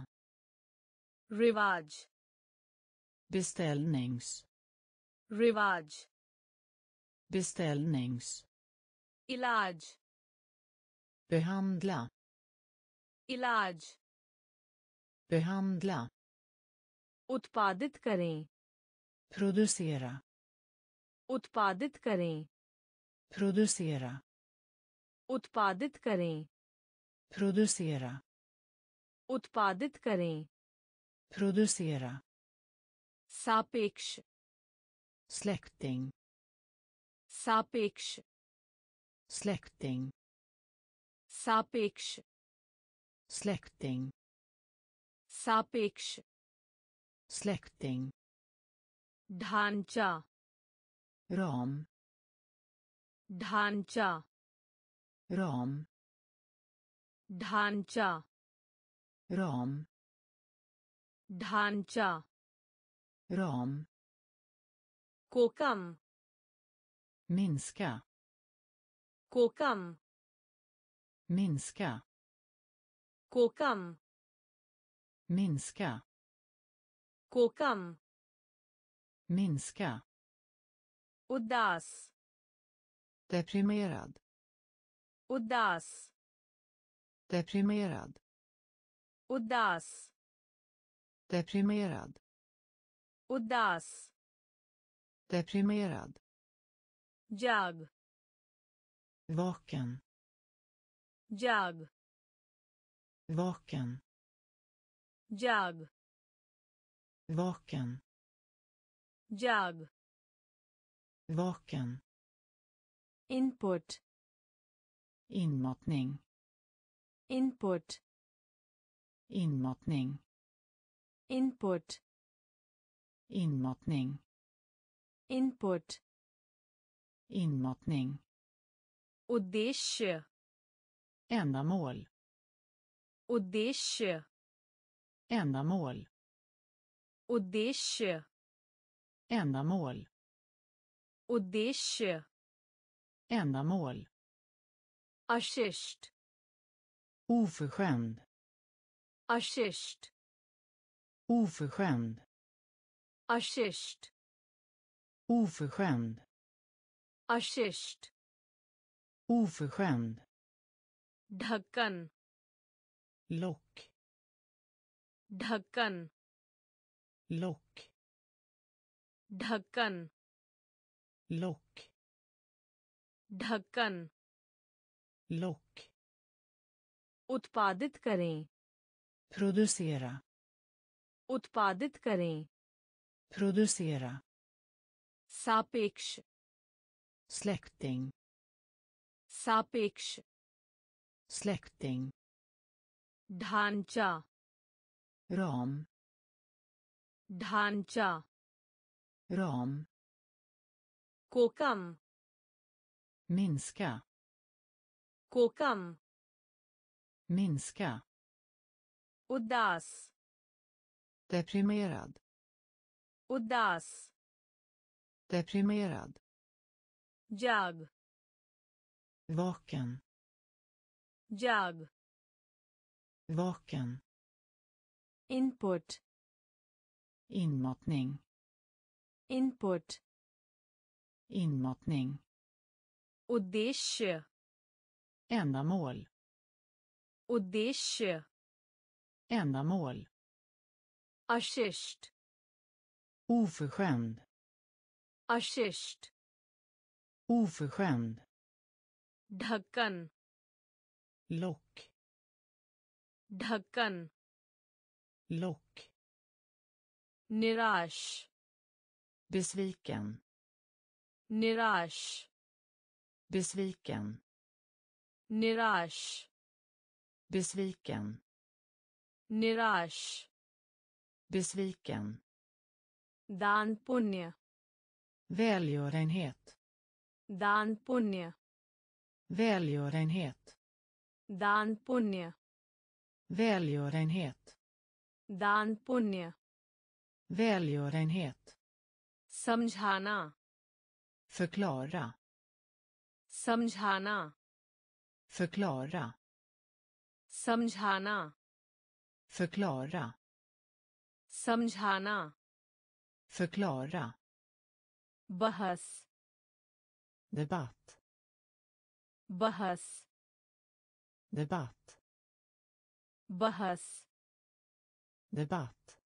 रिवाज beställnings, रिवाज beställnings, इलाज behandla, इलाज behandla, उत्पादित करें producera, उत्पादित करें producera, उत्पादित करें producera, उत्पादित करें producera, सापेक्ष släkting, सापेक्ष släkting, सापेक्ष släkting, सापेक्ष släkting, ढांचा ram, ढांचा ram, ढांचा ram, ढांचा ram, को कम minska, को कम minska, को कम minska, कोकम minska, उदास deprimerad, उदास deprimerad, उदास deprimerad, उदास deprimerad, जाग vaken, जाग vaken, जाग vaken, जाग vaken, input inmatning, input inmatning, input inmatning, input inmatning, उद्देश्य ändamål, उद्देश्य ändamål, उद्देश्य ändamål, उद्देश्य ändamål, अशिष्ट oförskämd, अशिष्ट oförskämd, अशिष्ट oförskämd, अशिष्ट oförskämd, ढक्कन lock, ढक्कन lock, ढक्कन lock, ढक्कन lock, उत्पादित करें producera, उत्पादित करें producera, सापेक्ष släkting, सापेक्ष släkting, ढांचा ram, ढांचा ram, कोकम minska, कोकम minska, उदास deprimerad, उदास deprimerad, जाग vaken, जाग vaken, input inmatning, input inmatning, उद्देश्य ändamål, उद्देश्य ändamål, अशिष्ट oförskämd, अशिष्ट oförskämd, ढक्कन lock, ढक्कन lock, निराश besviken, निराश besviken, निराश besviken, निराश besviken, दान पुण्य välgörenhet, दान पुण्य välgörenhet, दान पुण्य välgörenhet, दान पुण्य välgörenhet, समझाना förklara, समझाना förklara, समझाना förklara, समझाना förklara, बहस debatt, बहस debatt, बहस debatt,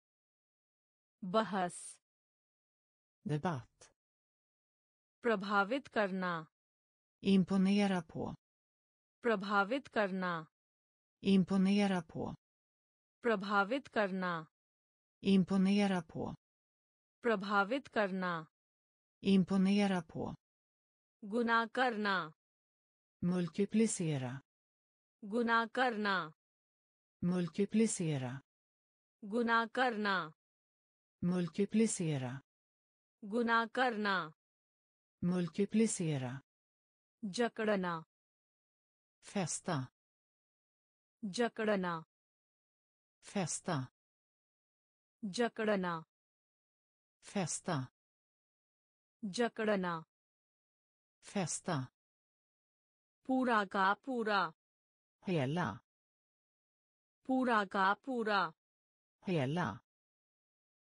बहस debatt, प्रभावित करना imponera på, प्रभावित करना imponera på, प्रभावित करना imponera på, प्रभावित करना imponera på, गुना करना multiplicera, गुना करना multiplicera, गुना करना multiplicera, गुना करना multiplicera, जकड़ना fästa, जकड़ना fästa, जकड़ना fästa, जकड़ना fästa, पूरा का पूरा hela, पूरा का पूरा hela,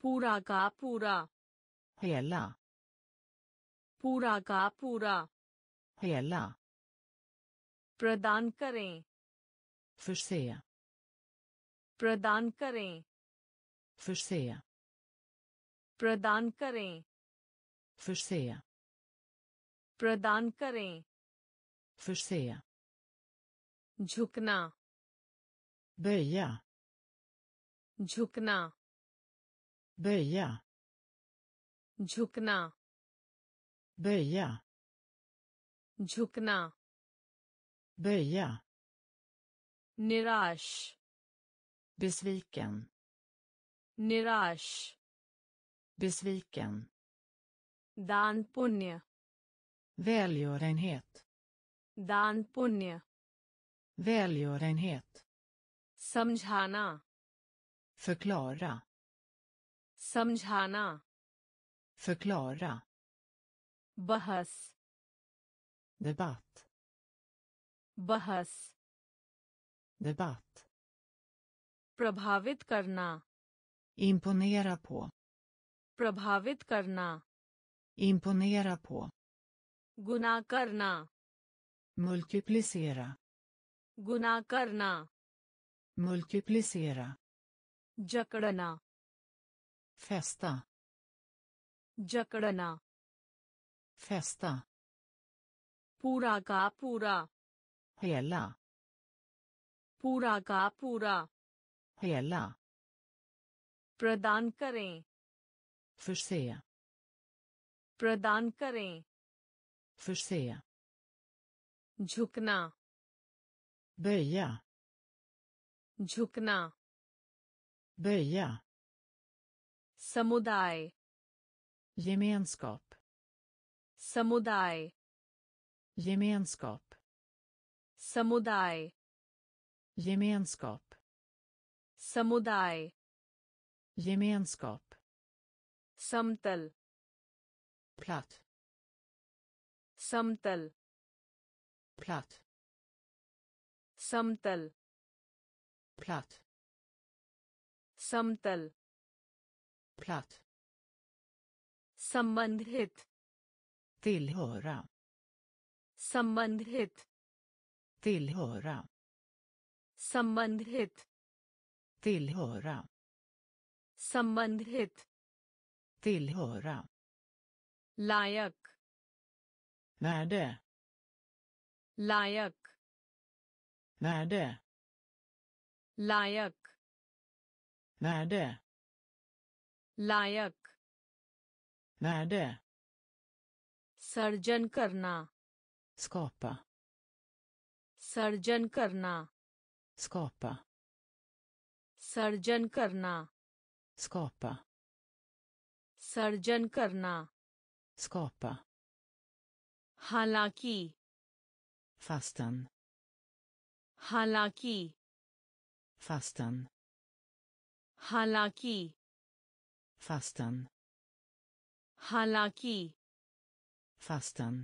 पूरा का पूरा hela, पूरा का पूरा hela, प्रदान करें förse, प्रदान करें förse, प्रदान करें förse, प्रदान करें förse, झुकना böja, झुकना böja, झुकना böja, झुकना böja, निराश besviken, निराश besviken, दान पुण्य välgörenhet, दान पुण्य välgörenhet, समझाना förklara, समझाना förklara, बहस debatt, बहस debatt, प्रभावित करना imponera på, प्रभावित करना imponera på, गुना करना multiplicera, गुना करना multiplicera, जकड़ना fästa, जकड़ना fästa, पूरा का पूरा hela, पूरा का पूरा hela, प्रदान करें förse, प्रदान करें förse, झुकना böja, झुकना böja, समुदाय gemenskap, समुदाय gemenskap, समुदाय gemenskap, समुदाय gemenskap, समतल platt, समतल platt, समतल platt, समतल platt, संबंधित tillhöra, संबंधित tillhöra, संबंधित tillhöra, संबंधित tillhöra, लायक värde, लायक värde, लायक värde, लायक värde, सर्जन करना skapa, सर्जन करना skapa, सर्जन करना skapa, सर्जन करना skapa, हालांकि fastän, हालांकि fastän, हालांकि fastän, हालांकि fastän,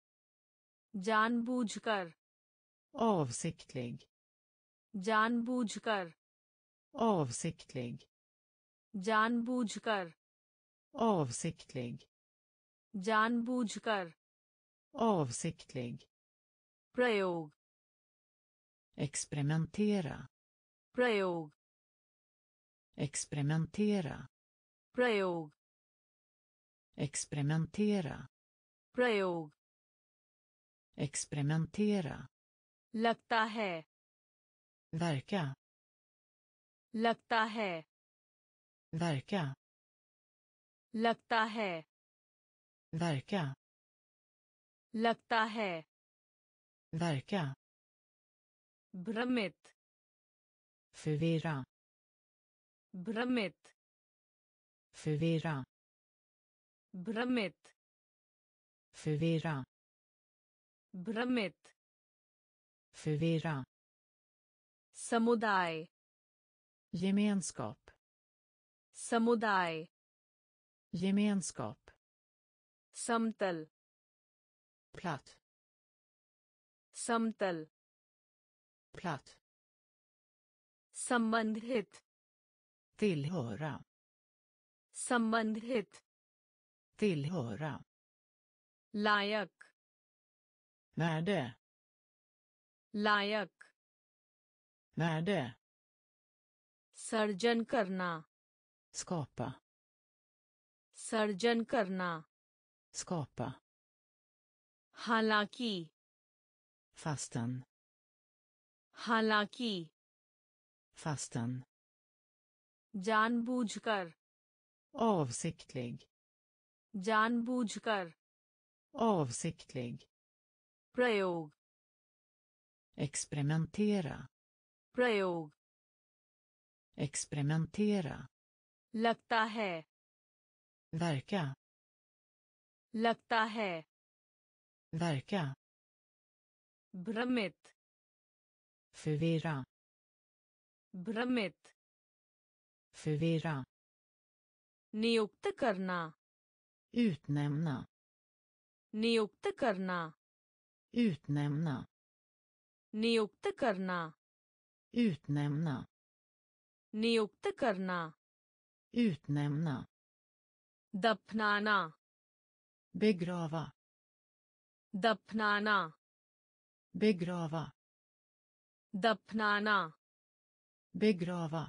जानबूझकर avsiktlig, जानबूझकर avsiktlig, जानबूझकर avsiktlig, जानबूझकर avsiktlig, प्रयोग experimentera, प्रयोग experimentera, प्रयोग experimentera, प्रयोग experimentera, लगता है verka, लगता है verka, लगता है verka, लगता है verka, भ्रमित förvirra, भ्रमित förvirra, भ्रमित förvirra, भ्रमित förvirra, समुदाय gemenskap, समुदाय gemenskap, समतल platt, समतल platt, संबंधित tillhöra, संबंधित tillhöra, लायक värde, लायक värde, सर्जन करना skapa, सर्जन करना skapa, हालांकि fastän, हालांकि fastän, जानबूझकर avsiktlig, जानबूझकर avsiktlig, प्रयोग experimentera, प्रयोग experimentera, लगता है verka, लगता है verka, भ्रमित förvirra, भ्रमित förvirra, नियुक्त करना utnämna, नियुक्त करना utnämna, नियुक्त करना utnämna, नियुक्त करना utnämna, दफनाना begrava, दफनाना begrava, दफनाना begrava,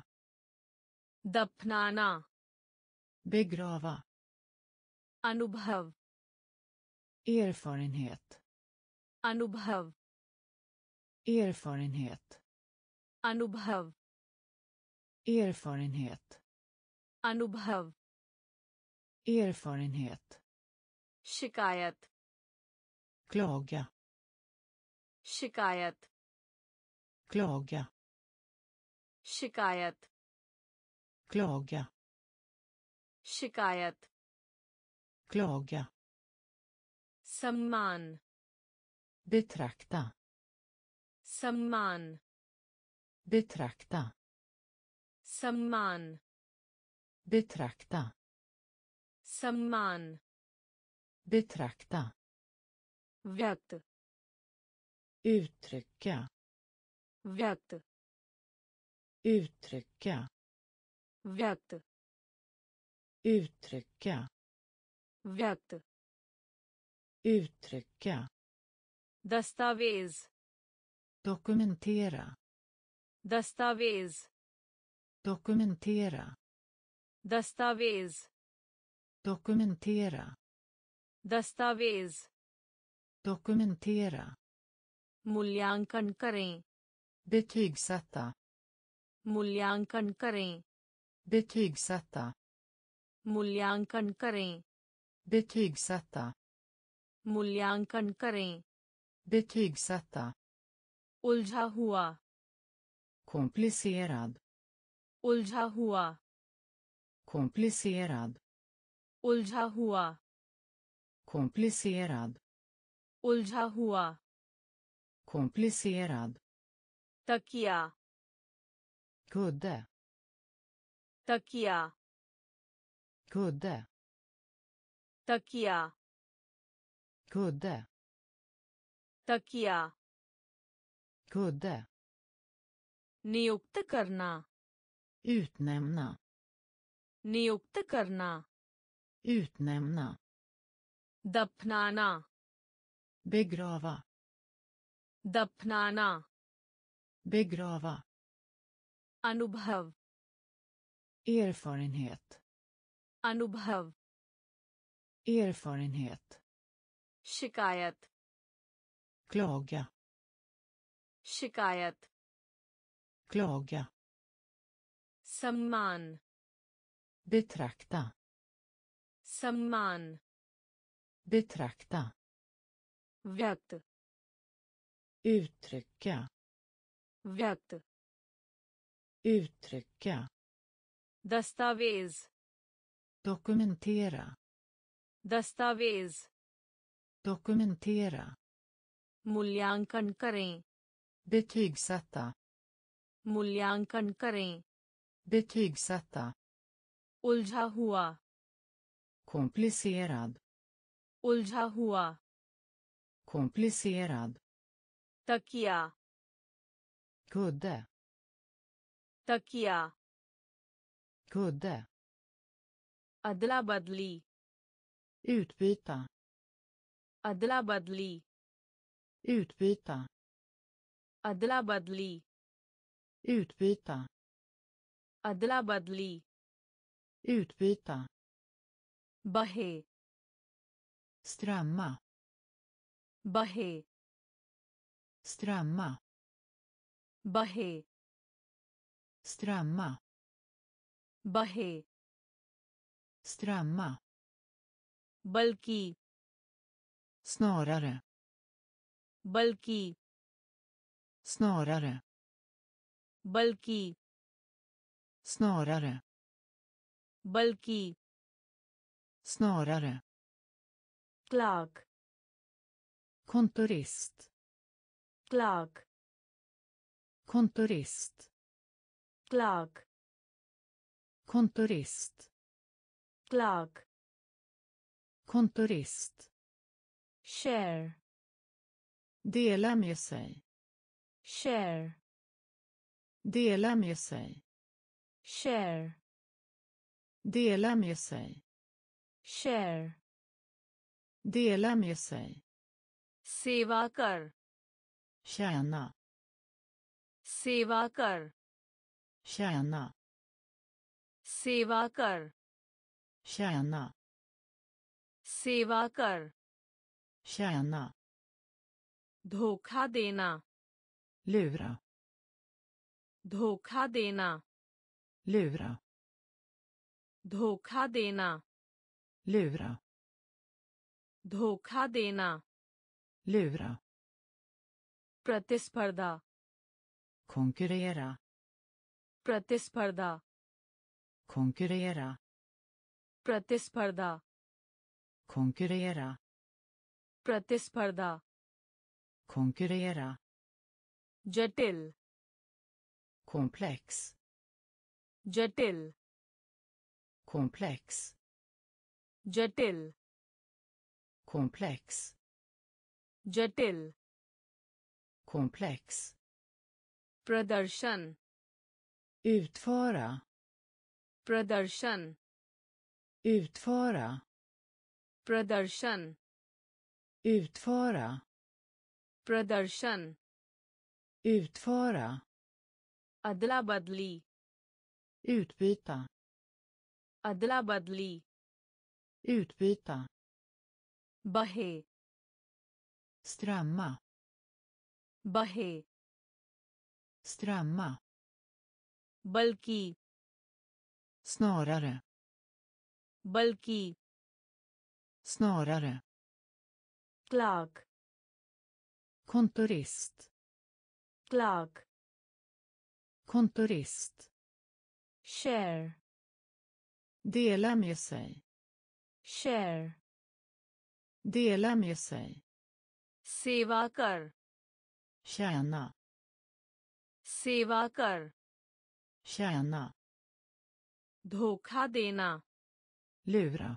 दफनाना begrava, अनुभव erfarenhet, अनुभव erfarenhet, अनुभव erfarenhet, अनुभव erfarenhet, शिकायत klaga, शिकायत klaga, शिकायत klaga, शिकायत klaga, सम्मान betrakta, सम्मान betrakta, सम्मान betrakta, सम्मान betrakta, व्यक्त uttrycka, व्यक्त uttrycka, व्यक्त uttrycka, व्यक्त uttrycka, दस्तावेज dokumentera, दस्तावेज dokumentera, दस्तावेज dokumentera, दस्तावेज dokumentera, मूल्यांकन करें betygsätta, मूल्यांकन करें betygsätta, मूल्यांकन करें betygsätta, मूल्यांकन करें betygsätta, उलझा हुआ komplicerad, उलझा हुआ komplicerad, उलझा हुआ komplicerad, उलझा हुआ komplicerad, तकिया kudde, तकिया kudde, तकिया kudde, तकिया kudde, नियुक्त करना utnämna, नियुक्त करना utnämna, दफनाना begrava, दफनाना begrava, अनुभव erfarenhet, अनुभव erfarenhet, शिकायत klaga, शिकायत klaga, सम्मान betrakta, सम्मान betrakta, व्यक्त uttrycka, व्यक्त uttrycka, दस्तावेज dokumentera, दस्तावेज dokumentera, मूल्यांकन करें betygsätta, मूल्यांकन करें betygsätta, उलझा हुआ komplicerad, उलझा हुआ komplicerad, तकिया kudde, तकिया kudde, अदला बदली Utbyta. अदला बदली Utbyta. अदला बदली Utbyta. अदला बदली Utbyta. बहे Strömma. बहे Strömma. बहे Strömma. बहे Strömma. बल्कि Snarare. बल्कि Snarare. बल्कि Snarare. बल्कि Snarare. Clerk Kontorist. Clerk Kontorist. Clerk Kontorist. Clerk Kontorist. share Dela med sig. share Dela med sig. share Dela med sig. share Dela med sig. सेवा कर Tjäna. सेवा कर Tjäna. सेवा कर Tjäna. सेवा कर Tjäna. धोखा देना Lura. धोखा देना Lura. धोखा देना Lura. धोखा देना Lura. प्रतिस्पर्धा Konkurrera. प्रतिस्पर्धा Konkurrera. प्रतिस्पर्धा Konkurrera. प्रतिस्पर्धा Konkurrera. जटिल Komplex. जटिल Komplex. जटिल Komplex. जटिल Komplex. प्रदर्शन Utföra. प्रदर्शन Utföra. प्रदर्शन Utföra. प्रदर्शन Utföra. अदला बदली Utbyta. अदला बदली Utbyta. बहे Strömma. बहे Strömma. बल्कि Snarare. बल्कि Snarare. Clerk Kontorist. Clerk Kontorist. share Dela med sig. share Dela med sig. सेवा कर Tjäna. सेवा कर Tjäna. धोखा देना Lura.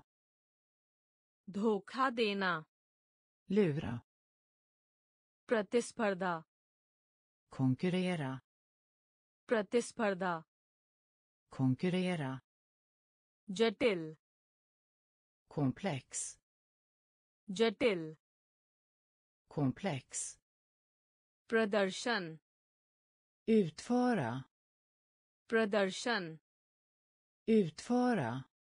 धोखा देना Lura. प्रतिस्पर्धा Konkurrera. प्रतिस्पर्धा Konkurrera. जटिल Komplex. जटिल Komplex. प्रदर्शन Utföra. प्रदर्शन Utföra.